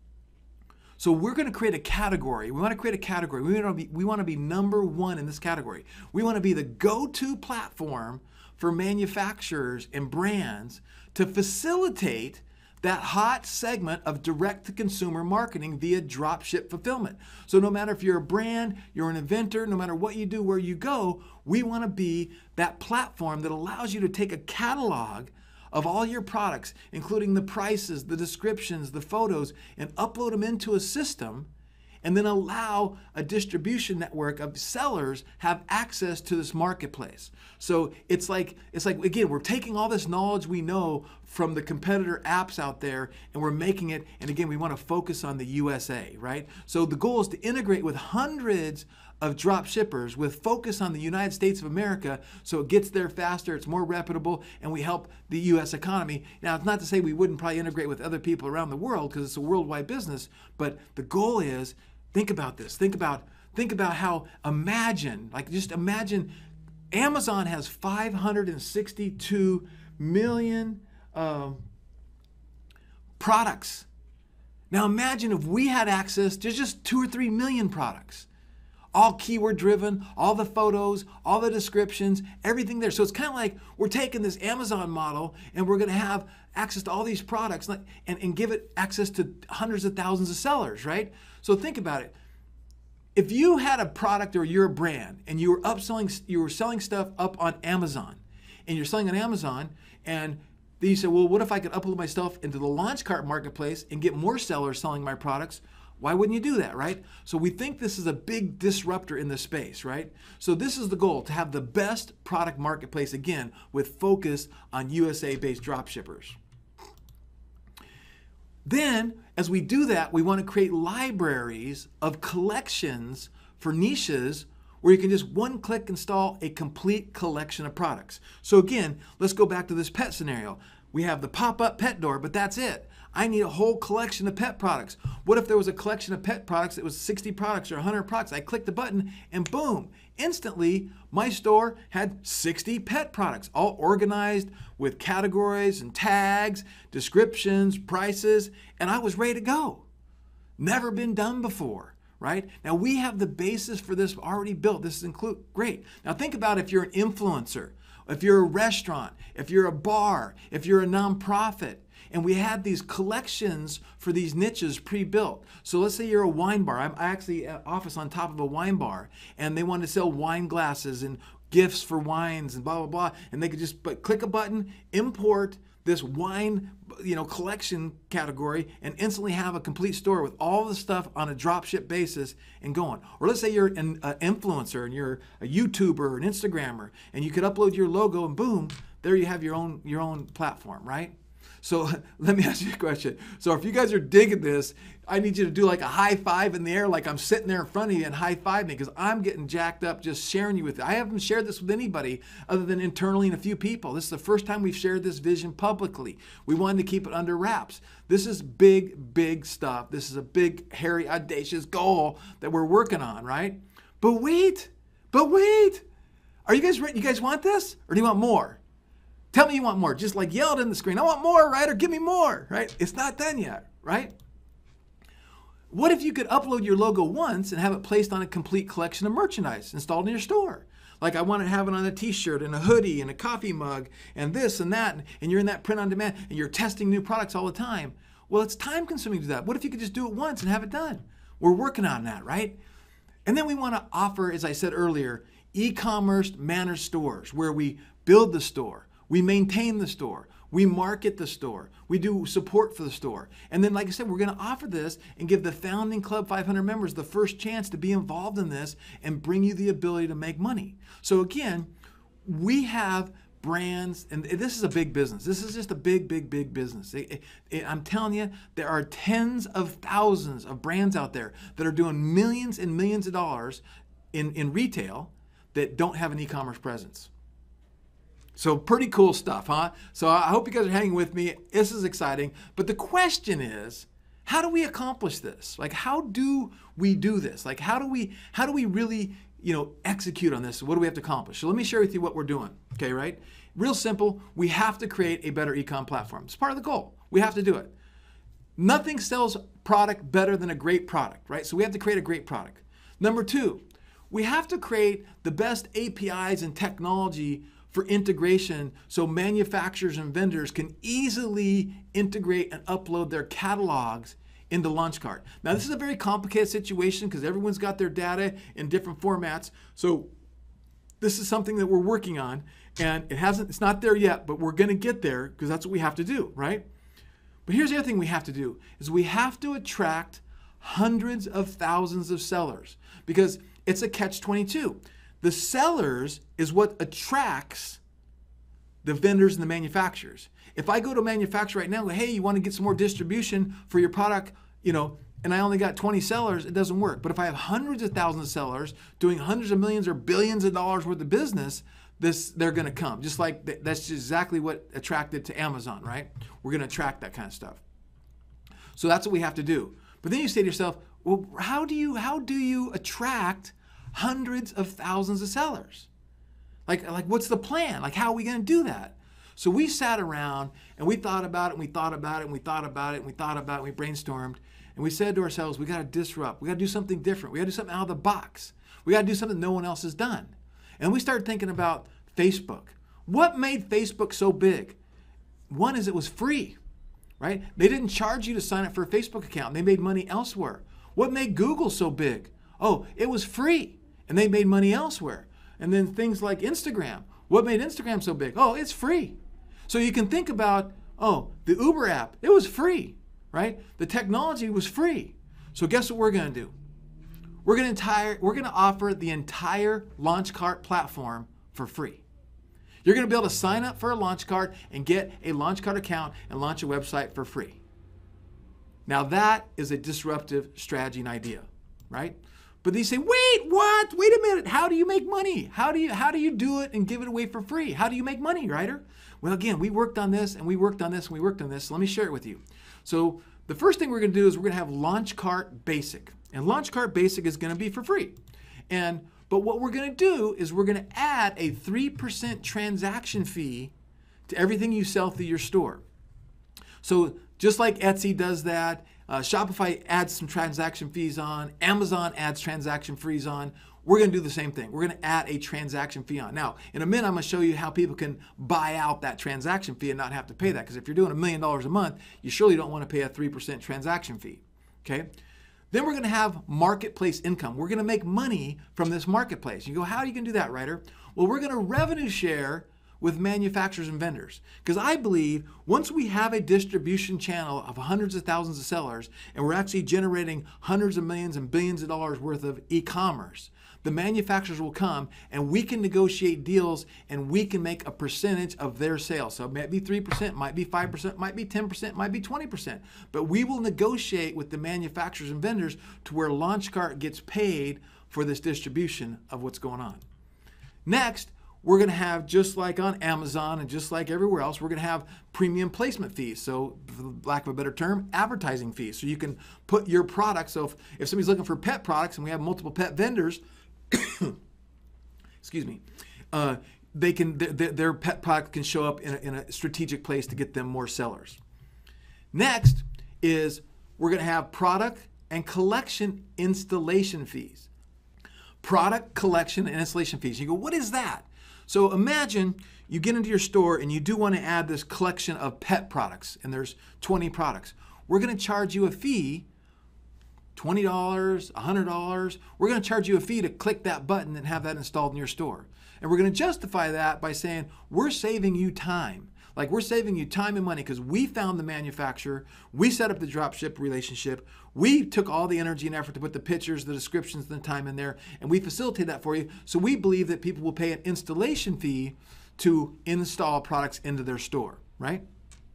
So we're going to create a category. We want to create a category. We want to be number one in this category. We want to be the go-to platform for manufacturers and brands to facilitate that hot segment of direct-to-consumer marketing via dropship fulfillment. So no matter if you're a brand, you're an inventor, no matter what you do, where you go, we want to be that platform that allows you to take a catalog of all your products, including the prices, the descriptions, the photos, and upload them into a system, and then allow a distribution network of sellers have access to this marketplace. So it's like again, we're taking all this knowledge we know from the competitor apps out there and we're making it, and again, we want to focus on the USA, right? So the goal is to integrate with hundreds of drop shippers with focus on the United States of America so it gets there faster, it's more reputable, and we help the US economy. Now, it's not to say we wouldn't probably integrate with other people around the world because it's a worldwide business, but the goal is, think about this. Think about how, just imagine Amazon has 562 million products. Now imagine if we had access to just 2 or 3 million products. All keyword driven, all the photos, all the descriptions, everything there. So it's kind of like we're taking this Amazon model and we're going to have access to all these products and give it access to hundreds of thousands of sellers, right? So think about it. If you had a product or you're a brand and you were selling stuff up on Amazon, and you're selling on Amazon, and then you say, well, what if I could upload my stuff into the LaunchCart marketplace and get more sellers selling my products? Why wouldn't you do that, right? So we think this is a big disruptor in this space, right? So this is the goal, to have the best product marketplace, again, with focus on USA-based dropshippers. Then, as we do that, we want to create libraries of collections for niches where you can just one-click install a complete collection of products. So again, let's go back to this pet scenario. We have the pop-up pet door, but that's it. I need a whole collection of pet products. What if there was a collection of pet products that was 60 products or 100 products? I click the button and boom, instantly my store had 60 pet products, all organized with categories and tags, descriptions, prices, and I was ready to go. Never been done before, right? Now we have the basis for this already built. This is great. Now think about if you're an influencer, if you're a restaurant, if you're a bar, if you're a nonprofit, and we had these collections for these niches pre-built. So let's say you're a wine bar. I actually office on top of a wine bar, and they want to sell wine glasses and gifts for wines and blah, blah, blah. And they could just click a button, import this wine, collection category, and instantly have a complete store with all the stuff on a dropship basis and going. Or let's say you're an influencer and you're a YouTuber or an Instagrammer, and you could upload your logo and boom, there you have your own platform, right? So let me ask you a question. So if you guys are digging this, I need you to do like a high five in the air, like I'm sitting there in front of you and high five me, because I'm getting jacked up just sharing you with it. I haven't shared this with anybody other than internally and a few people. This is the first time we've shared this vision publicly. We wanted to keep it under wraps. This is big, big stuff. This is a big, hairy, audacious goal that we're working on, right? But wait. Are you guys ready? You guys want this? Or do you want more? Tell me you want more. Just like yell it in the screen. I want more, right? Or give me more, right? It's not done yet, right? What if you could upload your logo once and have it placed on a complete collection of merchandise installed in your store? Like I want to have it on a t-shirt and a hoodie and a coffee mug and this and that, and you're in that print on demand and you're testing new products all the time. Well, it's time consuming to do that. What if you could just do it once and have it done? We're working on that, right? And then we want to offer, as I said earlier, e-commerce managed stores where we build the store. We maintain the store. We market the store. We do support for the store. And then, like I said, we're going to offer this and give the founding Club 500 members the first chance to be involved in this and bring you the ability to make money. So again, we have brands, and this is a big business. This is just a big, big, big business. I'm telling you, there are tens of thousands of brands out there that are doing millions and millions of dollars in retail that don't have an e-commerce presence. So pretty cool stuff, huh? So I hope you guys are hanging with me. This is exciting. But the question is, how do we accomplish this? Like, how do we do this? Like, how do we really, execute on this? What do we have to accomplish? So let me share with you what we're doing. Okay, right? Real simple. We have to create a better e-com platform. It's part of the goal. We have to do it. Nothing sells product better than a great product, right? So we have to create a great product. Number two, we have to create the best APIs and technology for integration so manufacturers and vendors can easily integrate and upload their catalogs into LaunchCart. Now this is a very complicated situation because everyone's got their data in different formats. So this is something that we're working on, and it's not there yet, but we're gonna get there because that's what we have to do, right? But here's the other thing we have to do is we have to attract hundreds of thousands of sellers because it's a catch-22. The sellers is what attracts the vendors and the manufacturers. If I go to a manufacturer right now and go, hey, you want to get some more distribution for your product, and I only got 20 sellers, it doesn't work. But if I have hundreds of thousands of sellers doing hundreds of millions or billions of dollars worth of business, they're going to come. Just like that's exactly what attracted to Amazon, right? We're going to attract that kind of stuff. So that's what we have to do. But then you say to yourself, well, how do you attract hundreds of thousands of sellers? Like what's the plan? Like, how are we going to do that? So we sat around and we thought about it and we thought about it and we thought about it and we thought about it and we brainstormed and we said to ourselves, we got to disrupt. We got to do something different. We got to do something out of the box. We got to do something no one else has done. And we started thinking about Facebook. What made Facebook so big? One is it was free, right? They didn't charge you to sign up for a Facebook account. They made money elsewhere. What made Google so big? Oh, it was free. And they made money elsewhere. And then things like Instagram. What made Instagram so big? Oh, it's free. So you can think about, oh, the Uber app, it was free, right? The technology was free. So guess what we're going to do? We're going to offer the entire LaunchCart platform for free. You're going to be able to sign up for a LaunchCart and get a LaunchCart account and launch a website for free. Now that is a disruptive strategy and idea, right? But they say, wait, what? Wait a minute. How do you make money? How do you do it and give it away for free? How do you make money, Ryder? Well, again, we worked on this and we worked on this and we worked on this. So let me share it with you. So the first thing we're going to do is we're going to have LaunchCart Basic. And LaunchCart Basic is going to be for free. But what we're going to do is we're going to add a 3% transaction fee to everything you sell through your store. So just like Etsy does that, Shopify adds some transaction fees on, Amazon adds transaction fees on, we're going to do the same thing. We're going to add a transaction fee on. Now, in a minute, I'm going to show you how people can buy out that transaction fee and not have to pay that. Because if you're doing $1 million a month, you surely don't want to pay a 3% transaction fee. Okay? Then we're going to have marketplace income. We're going to make money from this marketplace. You go, how are you going to do that, Ryder? Well, we're going to revenue share with manufacturers and vendors. Because I believe once we have a distribution channel of hundreds of thousands of sellers and we're actually generating hundreds of millions and billions of dollars worth of e-commerce, the manufacturers will come and we can negotiate deals and we can make a percentage of their sales. So it might be 3%, might be 5%, might be 10%, might be 20%. But we will negotiate with the manufacturers and vendors to where LaunchCart gets paid for this distribution of what's going on. Next, we're going to have, just like on Amazon and just like everywhere else, we're going to have premium placement fees. So, for lack of a better term, advertising fees. So you can put your product. So if somebody's looking for pet products and we have multiple pet vendors, excuse me, they can their pet product can show up in a strategic place to get them more sellers. Next is we're going to have product and collection installation fees. Product collection and installation fees. You go, what is that? So imagine you get into your store and you do want to add this collection of pet products, and there's 20 products. We're going to charge you a fee, $20, $100. We're going to charge you a fee to click that button and have that installed in your store. And we're going to justify that by saying we're saving you time. Like, we're saving you time and money because we found the manufacturer, we set up the dropship relationship, we took all the energy and effort to put the pictures, the descriptions, and the time in there, and we facilitate that for you. So we believe that people will pay an installation fee to install products into their store, right?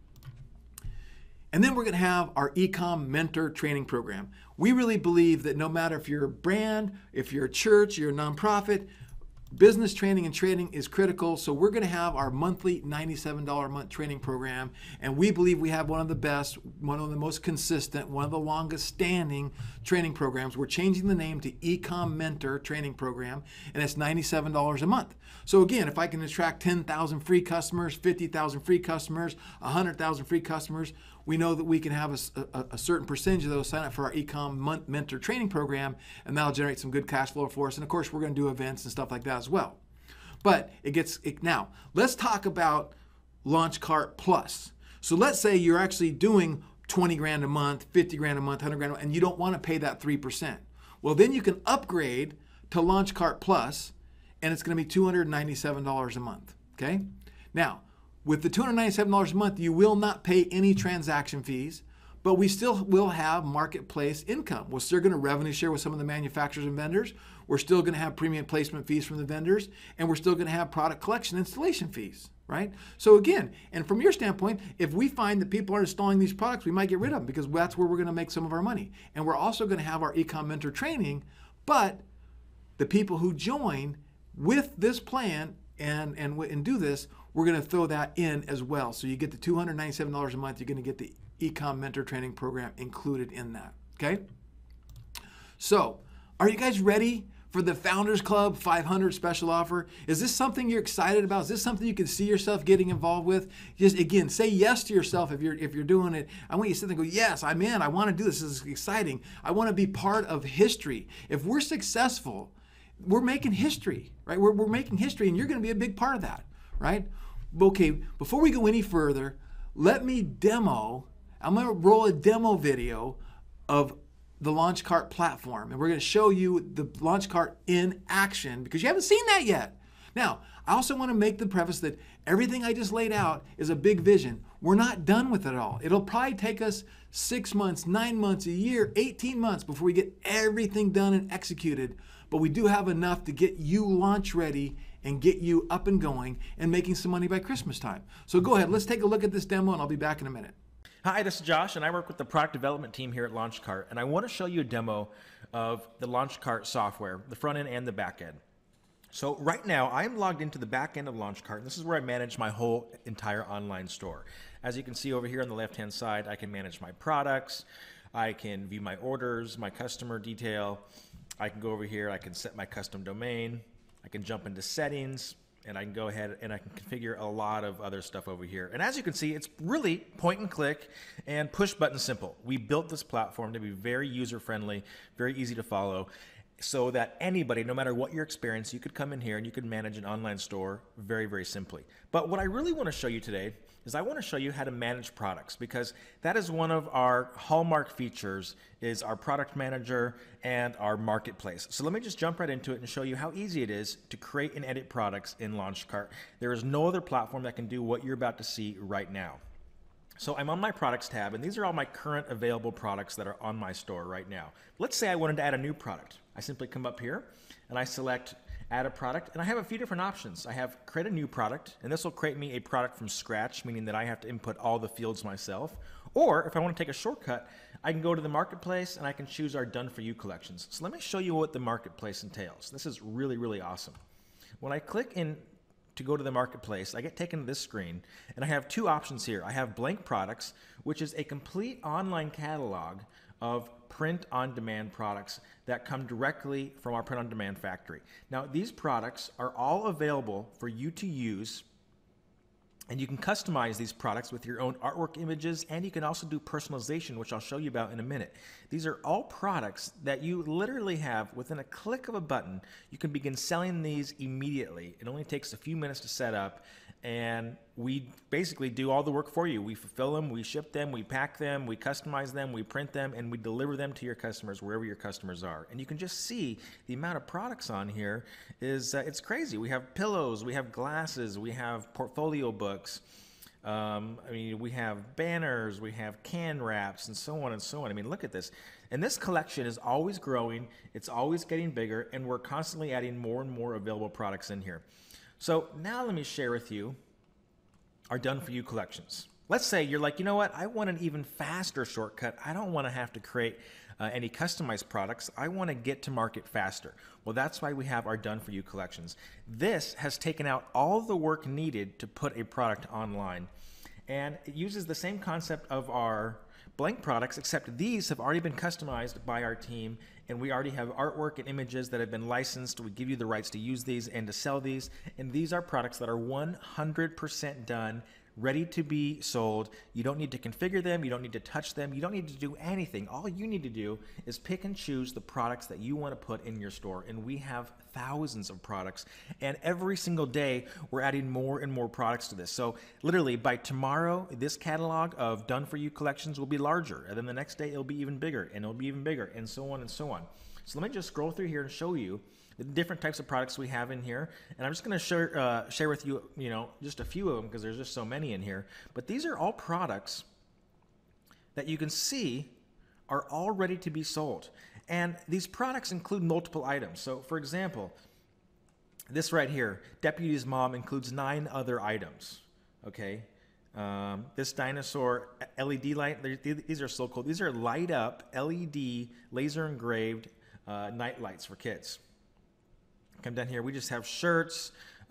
And then we're going to have our eCom mentor training program. We really believe that no matter if you're a brand, if you're a church, you're a nonprofit, business training and trading is critical. So we're going to have our monthly $97 a month training program. And we believe we have one of the best, one of the most consistent, one of the longest standing training programs. We're changing the name to eCom Mentor Training Program, and it's $97 a month. So again, if I can attract 10,000 free customers, 50,000 free customers, 100,000 free customers, we know that we can have a certain percentage of those sign up for our eCom Mentor Training Program, and that'll generate some good cash flow for us. And of course, we're going to do events and stuff like that as well. But now, let's talk about LaunchCart Plus. So let's say you're actually doing 20 grand a month, 50 grand a month, 100 grand a month, and you don't want to pay that 3%. Well, then you can upgrade to LaunchCart Plus, and it's going to be $297 a month, okay? Now, with the $297 a month, you will not pay any transaction fees, but we still will have marketplace income. We're still going to revenue share with some of the manufacturers and vendors. We're still going to have premium placement fees from the vendors, and we're still going to have product collection installation fees, right? So again, and from your standpoint, if we find that people are installing these products, we might get rid of them because that's where we're going to make some of our money. And we're also going to have our eCom Mentor training, but the people who join with this plan and do this, we're going to throw that in as well. So you get the $297 a month. You're going to get the eCom Mentor Training Program included in that, okay? So are you guys ready for the Founders Club 500 special offer? Is this something you're excited about? Is this something you can see yourself getting involved with? Just, again, say yes to yourself if you're doing it. I want you to sit there and go, yes, I'm in. I want to do this. This is exciting. I want to be part of history. If we're successful, we're making history, right? We're making history, and you're going to be a big part of that, right? Okay, before we go any further, let me demo. I'm going to roll a demo video of the LaunchCart platform, and we're going to show you the LaunchCart in action because you haven't seen that yet. Now, I also want to make the preface that everything I just laid out is a big vision. We're not done with it all. It'll probably take us 6 months, 9 months, a year, 18 months before we get everything done and executed, but we do have enough to get you launch ready and get you up and going and making some money by Christmas time. So go ahead, let's take a look at this demo, and I'll be back in a minute. Hi, this is Josh, and I work with the product development team here at LaunchCart, and I want to show you a demo of the LaunchCart software, the front end and the back end. So right now, I am logged into the back end of LaunchCart, and this is where I manage my whole entire online store. As you can see over here on the left-hand side, I can manage my products. I can view my orders, my customer detail. I can go over here, I can set my custom domain. I can jump into settings, and I can go ahead and I can configure a lot of other stuff over here. And as you can see, it's really point and click and push button simple. We built this platform to be very user-friendly, very easy to follow, so that anybody, no matter what your experience, you could come in here and you could manage an online store very, very simply. But what I really want to show you today is I want to show you how to manage products, because that is one of our hallmark features, is our product manager and our marketplace. So let me just jump right into it and show you how easy it is to create and edit products in LaunchCart. There is no other platform that can do what you're about to see right now. So I'm on my products tab, and these are all my current available products that are on my store right now. Let's say I wanted to add a new product. I simply come up here and I select add a product, and I have a few different options. I have create a new product, and this will create me a product from scratch, meaning that I have to input all the fields myself. Or if I want to take a shortcut, I can go to the marketplace and I can choose our done for you collections. So let me show you what the marketplace entails. This is really, really awesome. When I click in to go to the marketplace, I get taken to this screen, and I have two options here. I have blank products, which is a complete online catalog of print-on-demand products that come directly from our print-on-demand factory. Now, these products are all available for you to use, and you can customize these products with your own artwork images, and you can also do personalization, which I'll show you about in a minute. These are all products that you literally have within a click of a button. You can begin selling these immediately. It only takes a few minutes to set up, and we basically do all the work for you. We fulfill them, we ship them, we pack them, we customize them, we print them, and we deliver them to your customers wherever your customers are. And you can just see the amount of products on here is it's crazy. We have pillows, we have glasses, we have portfolio books. I mean, we have banners, we have can wraps, and so on and so on. I mean, look at this. And this collection is always growing, it's always getting bigger, and we're constantly adding more and more available products in here. So now let me share with you our done for you collections. Let's say you're like, you know what, I want an even faster shortcut. I don't want to have to create any customized products. I want to get to market faster. Well, that's why we have our done for you collections. This has taken out all the work needed to put a product online, and it uses the same concept of our blank products, except these have already been customized by our team, and we already have artwork and images that have been licensed. We give you the rights to use these and to sell these, and these are products that are 100% done, ready to be sold. You don't need to configure them, you don't need to touch them, you don't need to do anything. All you need to do is pick and choose the products that you want to put in your store, and we have thousands of products, and every single day we're adding more and more products to this. So literally by tomorrow, this catalog of done for you collections will be larger, and then the next day it'll be even bigger, and it'll be even bigger, and so on and so on. So let me just scroll through here and show you the different types of products we have in here, and I'm just going to share with you, just a few of them, because there's just so many in here. But these are all products that you can see are all ready to be sold, and these products include multiple items. So, for example, this right here, Deputy's Mom, includes 9 other items. Okay, this dinosaur LED light. These are so cool. These are light up LED laser engraved night lights for kids. Come down here, we just have shirts,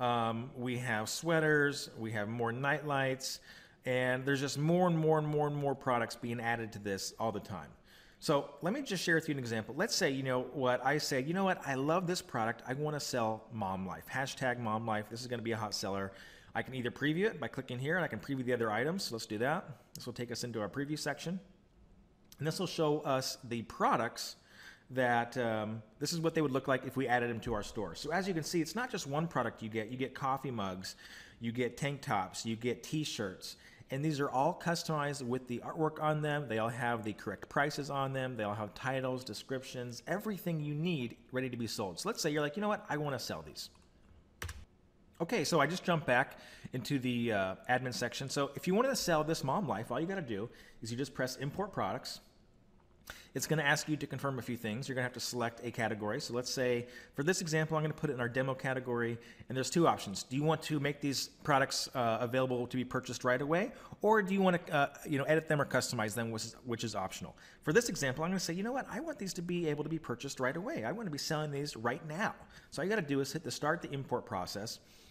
we have sweaters, we have more night lights, and there's just more and more and more and more products being added to this all the time. So let me just share with you an example. Let's say, I say, I love this product, I want to sell Mom Life, hashtag Mom Life. This is going to be a hot seller. I can either preview it by clicking here, and I can preview the other items. So let's do that. This will take us into our preview section, and this will show us the products that this is what they would look like if we added them to our store. So as you can see, it's not just one product you get. You get coffee mugs, you get tank tops, you get t-shirts, and these are all customized with the artwork on them. They all have the correct prices on them. They all have titles, descriptions, everything you need ready to be sold. So let's say you're like, I want to sell these. Okay, so I just jumped back into the admin section. So if you wanted to sell this Mom Life, all you got to do is you just press import products. It's going to ask you to confirm a few things. You're going to have to select a category. So let's say, for this example, I'm going to put it in our demo category, and there's 2 options. Do you want to make these products available to be purchased right away, or do you want to edit them or customize them, which is optional? For this example, I'm going to say, I want these to be able to be purchased right away. I want to be selling these right now. So all you got to do is hit the start the import process.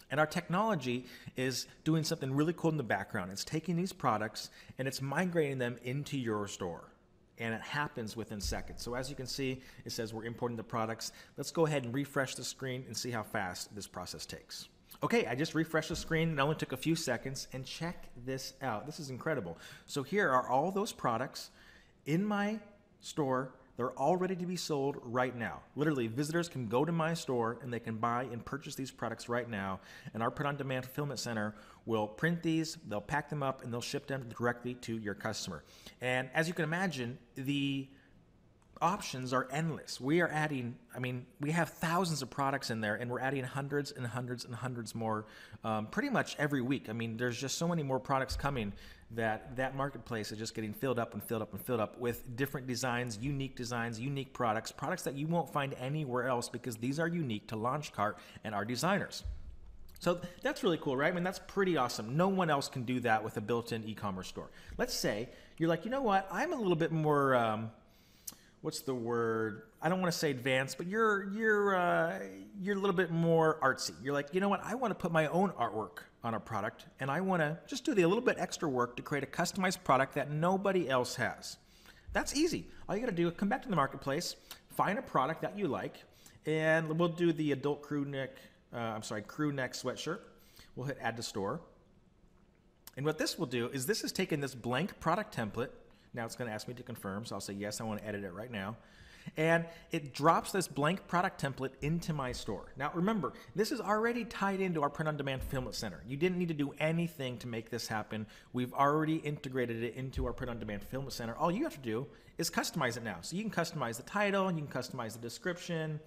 And our technology is doing something really cool in the background. It's taking these products and it's migrating them into your store. And it happens within seconds. So as you can see, it says we're importing the products. Let's go ahead and refresh the screen and see how fast this process takes. Okay, I just refreshed the screen. It only took a few seconds. And check this out. This is incredible. So here are all those products in my store. They're all ready to be sold right now. Literally, visitors can go to my store and they can buy and purchase these products right now. And our print-on-demand fulfillment center will print these, they'll pack them up, and they'll ship them directly to your customer. And as you can imagine, the options are endless. We are adding, we have thousands of products in there, and we're adding hundreds and hundreds and hundreds more pretty much every week. There's just so many more products coming that marketplace is just getting filled up and filled up and filled up with different designs, unique products that you won't find anywhere else because these are unique to LaunchCart and our designers. So that's really cool, right? That's pretty awesome. No one else can do that with a built-in e-commerce store. Let's say you're like, you know what? I'm a little bit more, what's the word? I don't want to say advanced, but you're a little bit more artsy. You're like, you know what? I want to put my own artwork on a product, and I want to just do a little bit extra work to create a customized product that nobody else has. That's easy. All you got to do is come back to the marketplace, find a product that you like, and we'll do the adult crew neck sweatshirt. We'll hit add to store. And what this will do is this is taking this blank product template. Now it's going to ask me to confirm, so I'll say yes, I want to edit it right now. And it drops this blank product template into my store. Now remember, this is already tied into our print-on-demand fulfillment center. You didn't need to do anything to make this happen. We've already integrated it into our print-on-demand fulfillment center. All you have to do is customize it now. So you can customize the title, you can customize the description.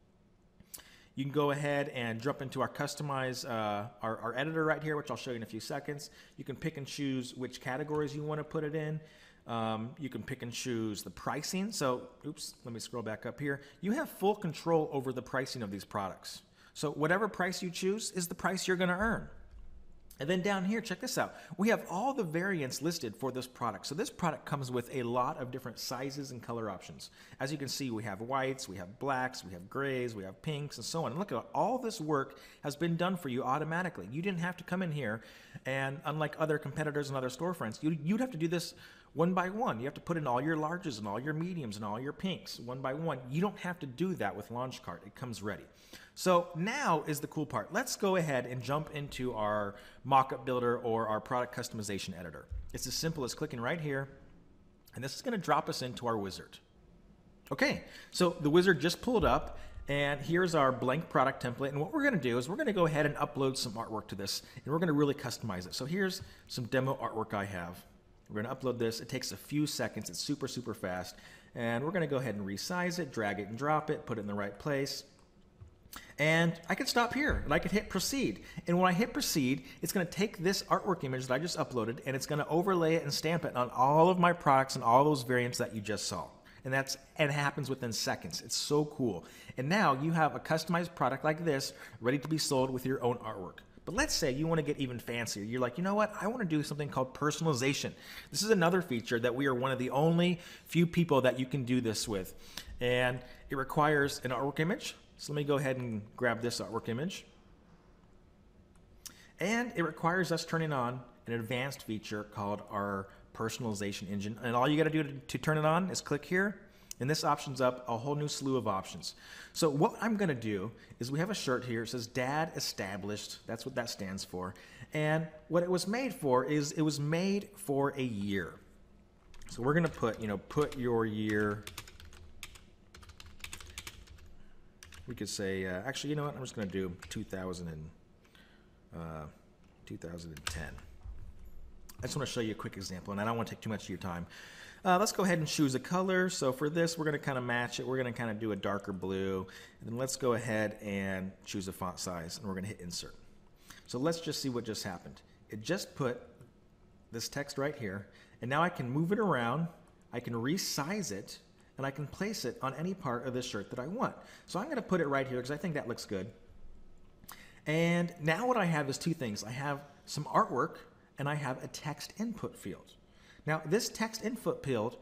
You can go ahead and jump into our customize, our editor right here, which I'll show you in a few seconds. You can pick and choose which categories you want to put it in. You can pick and choose the pricing. So, let me scroll back up here. You have full control over the pricing of these products. So whatever price you choose is the price you're going to earn. And then down here, check this out. We have all the variants listed for this product. So this product comes with a lot of different sizes and color options. As you can see, we have whites, we have blacks, we have grays, we have pinks, and so on. And look at all this work has been done for you automatically. You didn't have to come in here and, unlike other competitors and other storefronts, you'd have to do this one by one. You have to put in all your larges and all your mediums and all your pinks one by one. You don't have to do that with LaunchCart. It comes ready. So now is the cool part. Let's go ahead and jump into our mockup builder or our product customization editor. It's as simple as clicking right here, and this is going to drop us into our wizard. Okay, so the wizard just pulled up, and here's our blank product template. And what we're going to do is we're going to go ahead and upload some artwork to this, and we're going to really customize it. So here's some demo artwork I have. We're going to upload this. It takes a few seconds. It's super, super fast. And we're going to go ahead and resize it, drag it and drop it, put it in the right place. And I can stop here and I can hit proceed. And when I hit proceed, it's going to take this artwork image that I just uploaded and it's going to overlay it and stamp it on all of my products and all those variants that you just saw. And it happens within seconds. It's so cool. And now you have a customized product like this ready to be sold with your own artwork. But let's say you want to get even fancier. You're like, you know what? I want to do something called personalization. This is another feature that we are one of the only few people that you can do this with. And it requires an artwork image. So let me go ahead and grab this artwork image. And it requires us turning on an advanced feature called our personalization engine. And all you got to do to turn it on is click here. And this options up a whole new slew of options. So what I'm going to do is we have a shirt here. It says Dad Established. That's what that stands for. And what it was made for is it was made for a year. So we're going to put, put your year. We could say, actually, you know what? I'm just going to do 2010. I just want to show you a quick example, and I don't want to take too much of your time. Let's go ahead and choose a color. So for this, we're going to kind of match it. We're going to kind of do a darker blue. And then let's go ahead and choose a font size, and we're going to hit insert. So let's just see what just happened. It just put this text right here, and now I can move it around. I can resize it, and I can place it on any part of this shirt that I want. So I'm going to put it right here because I think that looks good. And now what I have is two things. I have some artwork, and I have a text input field. Now this text input field,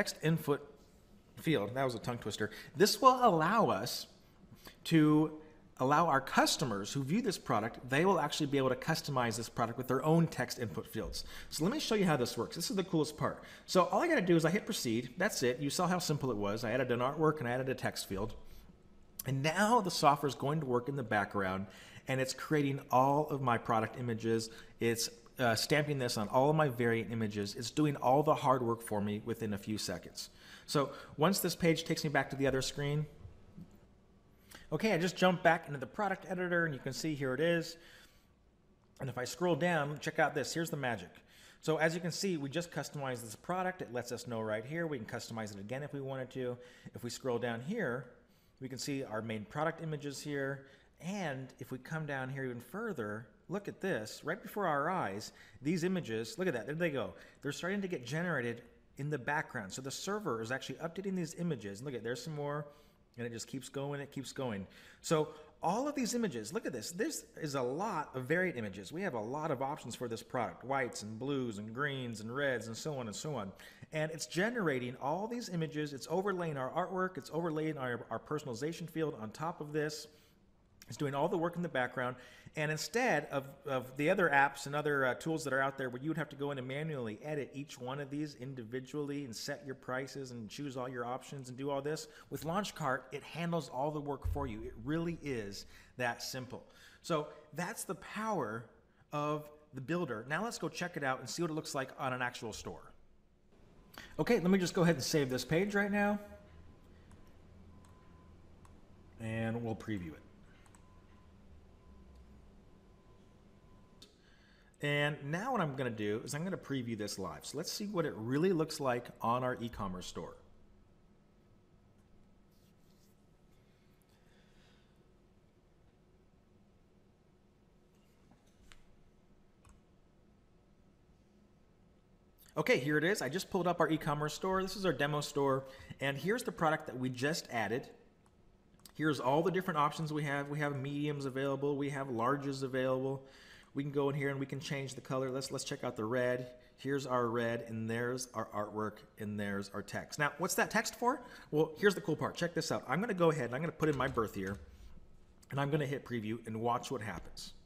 that was a tongue twister. This will allow us to allow our customers who view this product, they will actually be able to customize this product with their own text input fields. So let me show you how this works. This is the coolest part. So all I got to do is I hit proceed. That's it. You saw how simple it was. I added an artwork and I added a text field. And now the software is going to work in the background, and it's creating all of my product images. It's stamping this on all of my variant images. It's doing all the hard work for me within a few seconds. So once this page takes me back to the other screen, okay, I just jumped back into the product editor, and you can see here it is. And if I scroll down, check out this. Here's the magic. So as you can see, we just customized this product. It lets us know right here. We can customize it again if we wanted to. If we scroll down here, we can see our main product images here. And if we come down here even further, look at this. Right before our eyes, these images, look at that. There they go. They're starting to get generated in the background. So the server is actually updating these images. Look at, there's some more. And it just keeps going, it keeps going. So all of these images, look at this. This is a lot of varied images. We have a lot of options for this product, whites and blues and greens and reds and so on and so on. And it's generating all these images. It's overlaying our artwork. It's overlaying our personalization field on top of this. It's doing all the work in the background. And instead of the other apps and other tools that are out there where you would have to go in and manually edit each one of these individually and set your prices and choose all your options and do all this, with LaunchCart, it handles all the work for you. It really is that simple. So that's the power of the builder. Now let's go check it out and see what it looks like on an actual store. Okay, let me just go ahead and save this page right now. And we'll preview it. And now what I'm going to do is I'm going to preview this live. So let's see what it really looks like on our e-commerce store. Okay, here it is. I just pulled up our e-commerce store. This is our demo store. And here's the product that we just added. Here's all the different options we have. We have mediums available. We have larges available. We can go in here and we can change the color. Let's check out the red. Here's our red, and there's our artwork, and there's our text. Now, what's that text for? Well, here's the cool part. Check this out. I'm going to go ahead and I'm going to put in my birth year, and I'm going to hit preview and watch what happens.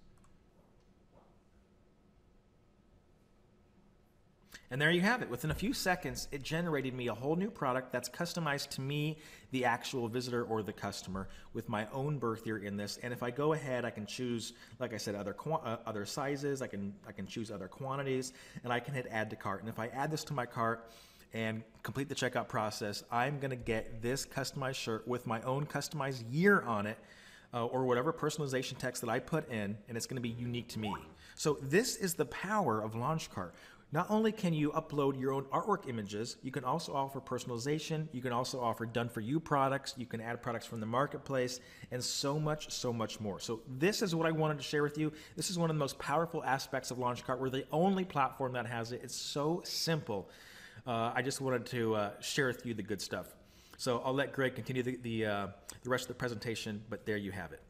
And there you have it. Within a few seconds, it generated me a whole new product that's customized to me, the actual visitor or the customer, with my own birth year in this. And if I go ahead, I can choose, like I said, other sizes. I can choose other quantities, and I can hit add to cart. And if I add this to my cart and complete the checkout process, I'm going to get this customized shirt with my own customized year on it, or whatever personalization text that I put in, and it's going to be unique to me. So this is the power of LaunchCart. Not only can you upload your own artwork images, you can also offer personalization, you can also offer done-for-you products, you can add products from the marketplace, and so much more. So this is what I wanted to share with you. This is one of the most powerful aspects of LaunchCart. We're the only platform that has it. It's so simple. I just wanted to share with you the good stuff. So I'll let Greg continue the rest of the presentation, but there you have it.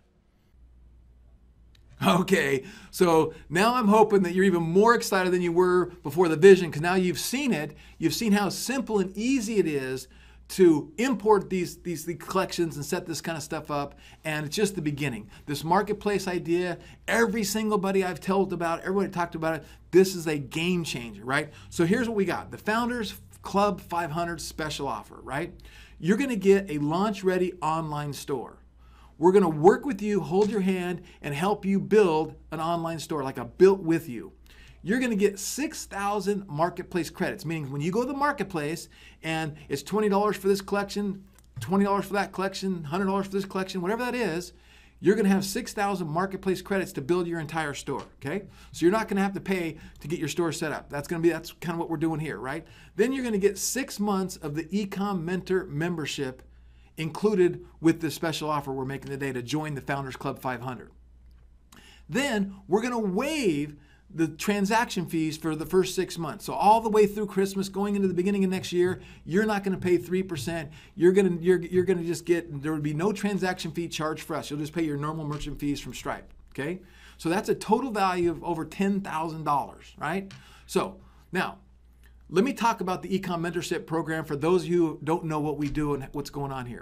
Okay, so now I'm hoping that you're even more excited than you were before the vision, because now you've seen it. You've seen how simple and easy it is to import these collections and set this kind of stuff up, and it's just the beginning. This marketplace idea, every single buddy I've told about, everybody talked about it, this is a game changer, right? So here's what we got. The Founders Club 500 special offer, right? You're going to get a launch-ready online store. We're going to work with you, hold your hand, and help you build an online store, like a built with you. You're going to get 6,000 marketplace credits, meaning when you go to the marketplace and it's $20 for this collection, $20 for that collection, $100 for this collection, whatever that is, you're going to have 6,000 marketplace credits to build your entire store, okay? So you're not going to have to pay to get your store set up. That's kind of what we're doing here, right? Then you're going to get 6 months of the eCom Mentor membership included with this special offer we're making today to join the Founders Club 500. Then we're going to waive the transaction fees for the first 6 months. So all the way through Christmas, going into the beginning of next year, you're not going to pay 3%. You're going to just get, there would be no transaction fee charged for us. You'll just pay your normal merchant fees from Stripe, okay? So that's a total value of over $10,000, right? So now, let me talk about the eCom Mentorship Program for those of you who don't know what we do and what's going on here.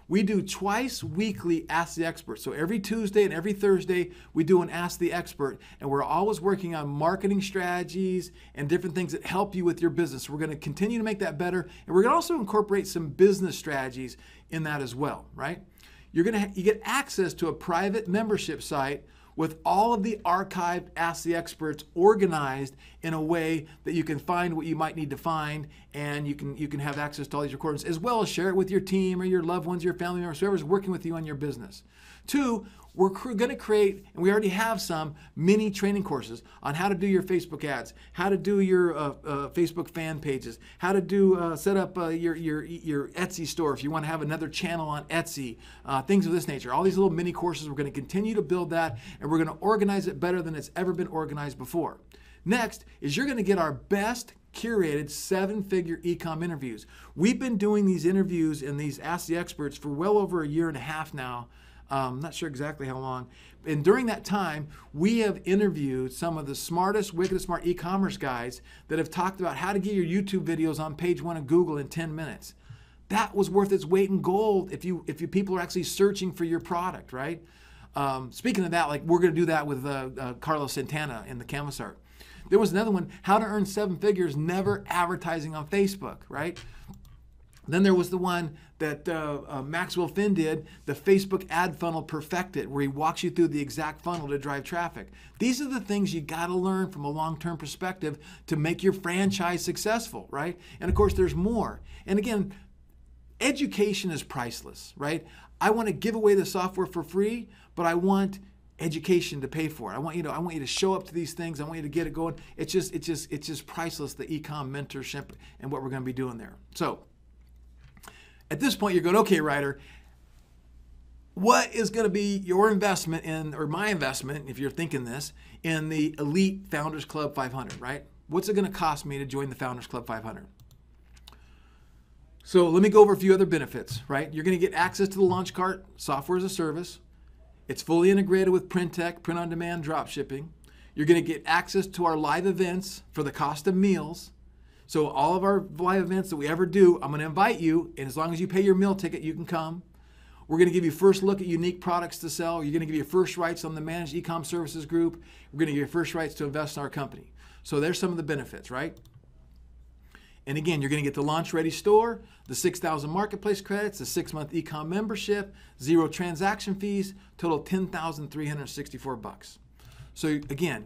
We do twice weekly Ask the Expert. So every Tuesday and every Thursday, we do an Ask the Expert. And we're always working on marketing strategies and different things that help you with your business. We're going to continue to make that better. And we're going to also incorporate some business strategies in that as well, right? You get access to a private membership site with all of the archived Ask the Experts organized in a way that you can find what you might need to find, and you can have access to all these recordings, as well as share it with your team or your loved ones, your family members, whoever's working with you on your business. 2, we're going to create, and we already have some, mini training courses on how to do your Facebook ads, how to do your Facebook fan pages, how to do set up your Etsy store if you want to have another channel on Etsy, things of this nature. All these little mini courses, we're going to continue to build that, and we're going to organize it better than it's ever been organized before. Next is you're going to get our best curated 7-figure eCom interviews. We've been doing these interviews and these Ask the Experts for well over a year and a half now. I'm not sure exactly how long. And during that time, we have interviewed some of the smartest, wickedest smart e-commerce guys that have talked about how to get your YouTube videos on page 1 of Google in 10 minutes. That was worth its weight in gold if you people are actually searching for your product, right? Speaking of that, like we're going to do that with Carlos Santana in the Canvas art. There was another one, how to earn 7 figures, never advertising on Facebook, right? Then there was the one that Maxwell Finn did, the Facebook ad funnel perfected, where he walks you through the exact funnel to drive traffic. These are the things you got to learn from a long-term perspective to make your franchise successful, right? And of course, there's more. And again, education is priceless, right? I want to give away the software for free, but I want education to pay for it. I want you to show up to these things. I want you to get it going. It's just priceless, the eCom mentorship and what we're going to be doing there. So at this point, you're going, okay, Ryder, what is going to be your investment in, or my investment, if you're thinking this, in the Elite Founders Club 500, right? What's it going to cost me to join the Founders Club 500? So let me go over a few other benefits, right? You're going to get access to the LaunchCart software as a service. It's fully integrated with PrintTech, print-on-demand drop shipping. You're going to get access to our live events for the cost of meals. So all of our live events that we ever do, I'm going to invite you, and as long as you pay your meal ticket, you can come. We're going to give you first look at unique products to sell. You're going to give you first rights on the Managed Ecom Services Group. We're going to give you first rights to invest in our company. So there's some of the benefits, right? And again, you're going to get the Launch Ready store, the 6,000 marketplace credits, the 6-month eCom membership, 0 transaction fees, total $10,364. So again,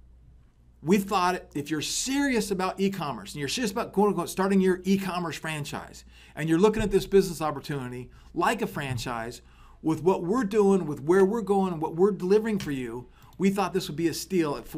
we thought if you're serious about e-commerce and you're serious about starting your e-commerce franchise, and you're looking at this business opportunity like a franchise, with what we're doing, with where we're going, and what we're delivering for you, we thought this would be a steal at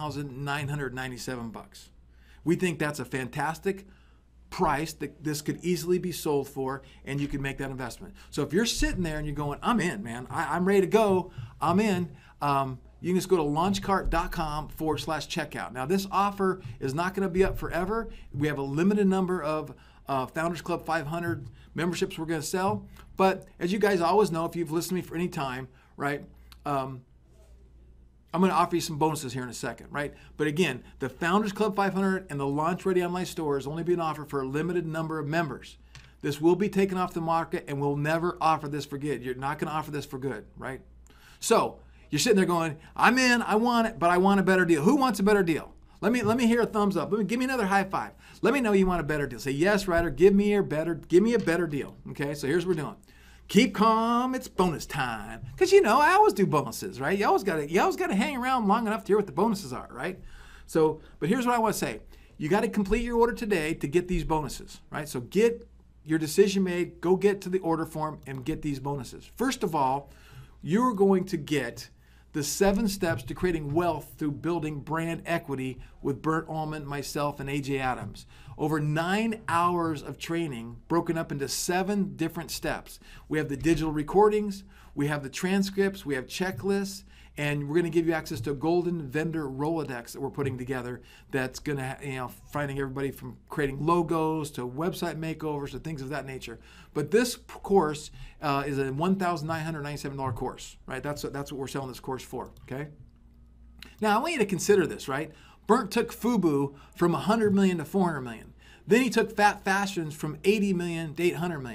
$4,997. We think that's a fantastic price that this could easily be sold for, and you can make that investment. So if you're sitting there and you're going, I'm in, man, I'm ready to go, I'm in, you can just go to launchcart.com/checkout. Now this offer is not going to be up forever. We have a limited number of Founders Club 500 memberships we're going to sell. But as you guys always know, if you've listened to me for any time, right, I'm going to offer you some bonuses here in a second, right? But again, the Founders Club 500 and the Launch Ready online store is only being offered for a limited number of members. This will be taken off the market, and we'll never offer this for good. You're not going to offer this for good, right? So you're sitting there going, I'm in, I want it, but I want a better deal. Who wants a better deal? Let me hear a thumbs up. Give me another high five. Let me know you want a better deal. Say, yes, Ryder, give me a better deal. Okay, so here's what we're doing. Keep calm, it's bonus time. Because I always do bonuses, right? You always gotta hang around long enough to hear what the bonuses are, right? So, but here's what I want to say. You got to complete your order today to get these bonuses, right? So get your decision made, go get to the order form and get these bonuses. First of all, you're going to get the 7 steps to creating wealth through building brand equity with Bert Ullman, myself, and AJ Adams. Over 9 hours of training broken up into 7 different steps. We have the digital recordings, we have the transcripts, we have checklists, and we're going to give you access to a golden vendor Rolodex that we're putting together that's going to, finding everybody from creating logos to website makeovers to things of that nature. But this course is a $1,997 course, right? That's what we're selling this course for, okay? Now, I want you to consider this, right? Bernd took FUBU from 100 million to 400 million. Then he took Fat Fashions from 80 million to 800 million.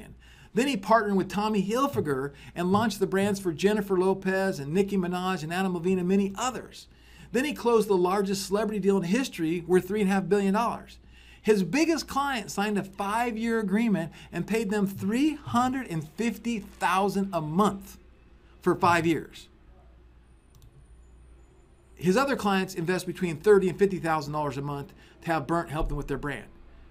Then he partnered with Tommy Hilfiger and launched the brands for Jennifer Lopez and Nicki Minaj and Adam Levine and many others. Then he closed the largest celebrity deal in history worth $3.5 billion. His biggest client signed a 5-year agreement and paid them $350,000 a month for 5 years. His other clients invest between $30,000 and $50,000 a month to have Burnt help them with their brand.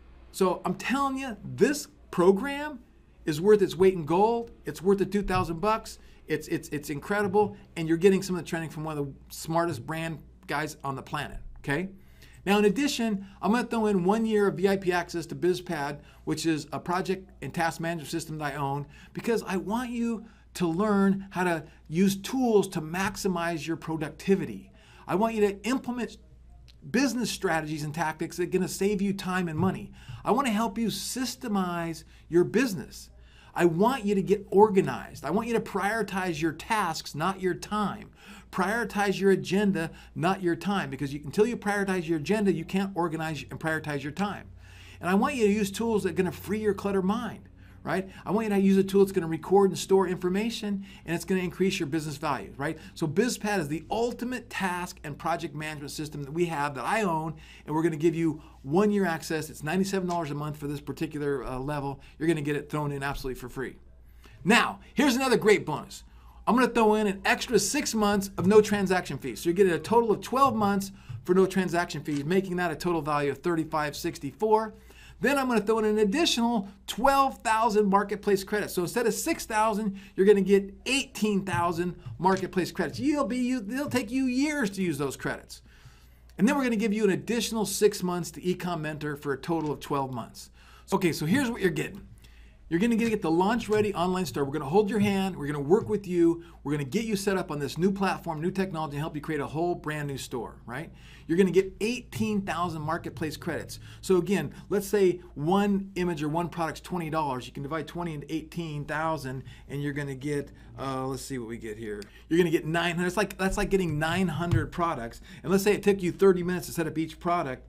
So I'm telling you, this program is worth its weight in gold. It's worth the $2,000. It's incredible, and you're getting some of the training from one of the smartest brand guys on the planet. Okay. Now, in addition, I'm going to throw in 1 year of VIP access to BizPad, which is a project and task management system that I own, because I want you to learn how to use tools to maximize your productivity. I want you to implement business strategies and tactics that are going to save you time and money. I want to help you systemize your business. I want you to get organized. I want you to prioritize your tasks, not your time. Prioritize your agenda, not your time, because until you prioritize your agenda, you can't organize and prioritize your time. And I want you to use tools that are going to free your cluttered mind, right? I want you to use a tool that's going to record and store information, and it's going to increase your business value, right? So BizPad is the ultimate task and project management system that we have, that I own, and we're going to give you 1 year access. It's $97 a month for this particular level. You're going to get it thrown in absolutely for free. Now, here's another great bonus. I'm going to throw in an extra 6 months of no transaction fees. So you're getting a total of 12 months for no transaction fees, making that a total value of $35.64. Then I'm going to throw in an additional 12,000 marketplace credits. So instead of 6,000, you're going to get 18,000 marketplace credits. It'll take you years to use those credits. And then we're going to give you an additional 6 months to eCom Mentor for a total of 12 months. Okay, so here's what you're getting. You're going to get the Launch Ready online store. We're going to hold your hand. We're going to work with you. We're going to get you set up on this new platform, new technology, and help you create a whole brand new store, right? You're going to get 18,000 marketplace credits. So again, let's say one image or one product's $20. You can divide 20 into 18,000, and you're going to get, let's see what we get here. You're going to get 900. That's like getting 900 products. And let's say it took you 30 minutes to set up each product.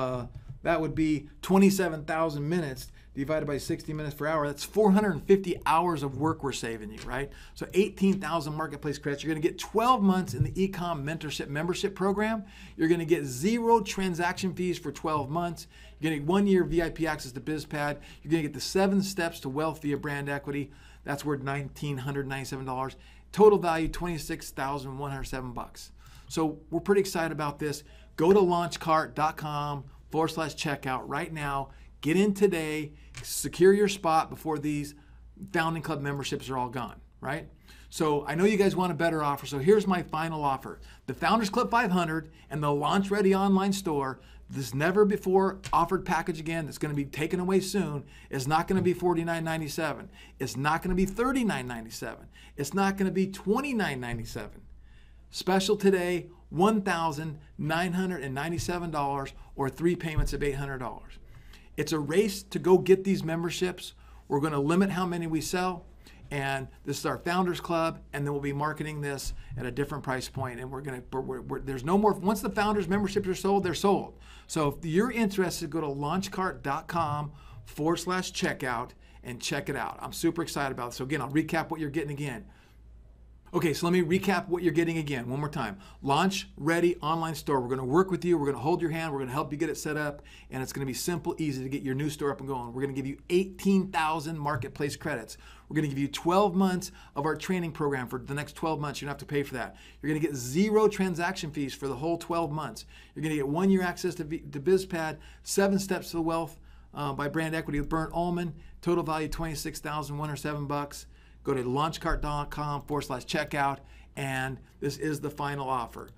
That would be 27,000 minutes divided by 60 minutes per hour. That's 450 hours of work we're saving you, right? So 18,000 marketplace credits. You're going to get 12 months in the eCom Mentorship membership program. You're going to get 0 transaction fees for 12 months. You're going to get 1 year VIP access to BizPad. You're going to get the 7 steps to wealth via brand equity. That's worth $1,997. Total value $26,107. So we're pretty excited about this. Go to launchcart.com/checkout right now. Get in today, secure your spot before these Founding Club memberships are all gone, right? So I know you guys want a better offer, so here's my final offer. The Founders Club 500 and the Launch Ready online store, this never before offered package again that's going to be taken away soon, is not going to be $49.97. It's not going to be $39.97. It's not going to be $29.97. Special today, $1,997 or 3 payments of $800. It's a race to go get these memberships. We're going to limit how many we sell, and this is our Founders Club, and then we'll be marketing this at a different price point, and there's no more. Once the Founders memberships are sold, they're sold. So if you're interested, go to launchcart.com/checkout and check it out. I'm super excited about it. So again, I'll recap what you're getting again. Okay, so let me recap what you're getting again one more time. Launch Ready online store. We're going to work with you. We're going to hold your hand. We're going to help you get it set up, and it's going to be simple, easy to get your new store up and going. We're going to give you 18,000 marketplace credits. We're going to give you 12 months of our training program for the next 12 months. You don't have to pay for that. You're going to get 0 transaction fees for the whole 12 months. You're going to get 1 year access to BizPad, 7 steps to wealth by brand equity with Burnt Ullman. Total value $26,107. Go to launchcart.com/checkout, and this is the final offer.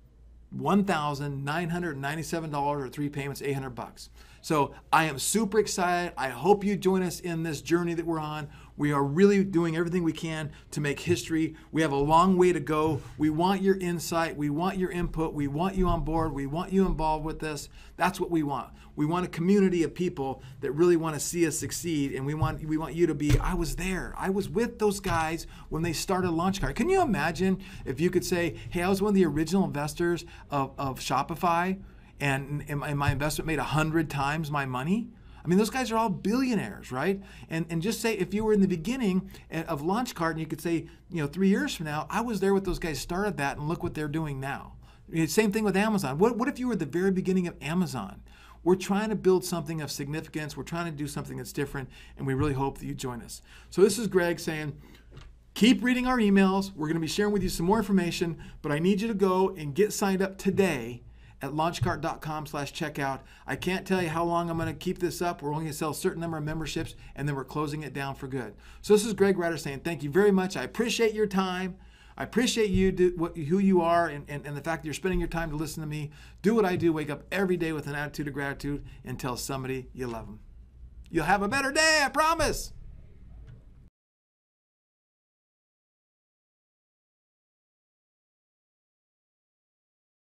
$1,997 or 3 payments, $800. So I am super excited. I hope you join us in this journey that we're on. We are really doing everything we can to make history. We have a long way to go. We want your insight. We want your input. We want you on board. We want you involved with this. That's what we want. We want a community of people that really want to see us succeed, and we want you to be, I was there. I was with those guys when they started LaunchCart. Can you imagine if you could say, hey, I was one of the original investors of Shopify, and my investment made 100 times my money? I mean, those guys are all billionaires, right? And just say if you were in the beginning of LaunchCart and you could say, 3 years from now, I was there with those guys started that and look what they're doing now. Same thing with Amazon. What if you were at the very beginning of Amazon? We're trying to build something of significance. We're trying to do something that's different, and we really hope that you join us. So this is Greg saying, keep reading our emails. We're going to be sharing with you some more information, but I need you to go and get signed up today at launchcart.com/checkout. I can't tell you how long I'm going to keep this up. We're only going to sell a certain number of memberships, and then we're closing it down for good. So this is Greg Ryder saying thank you very much. I appreciate your time. I appreciate who you are and the fact that you're spending your time to listen to me. Do what I do. Wake up every day with an attitude of gratitude and tell somebody you love them. You'll have a better day, I promise.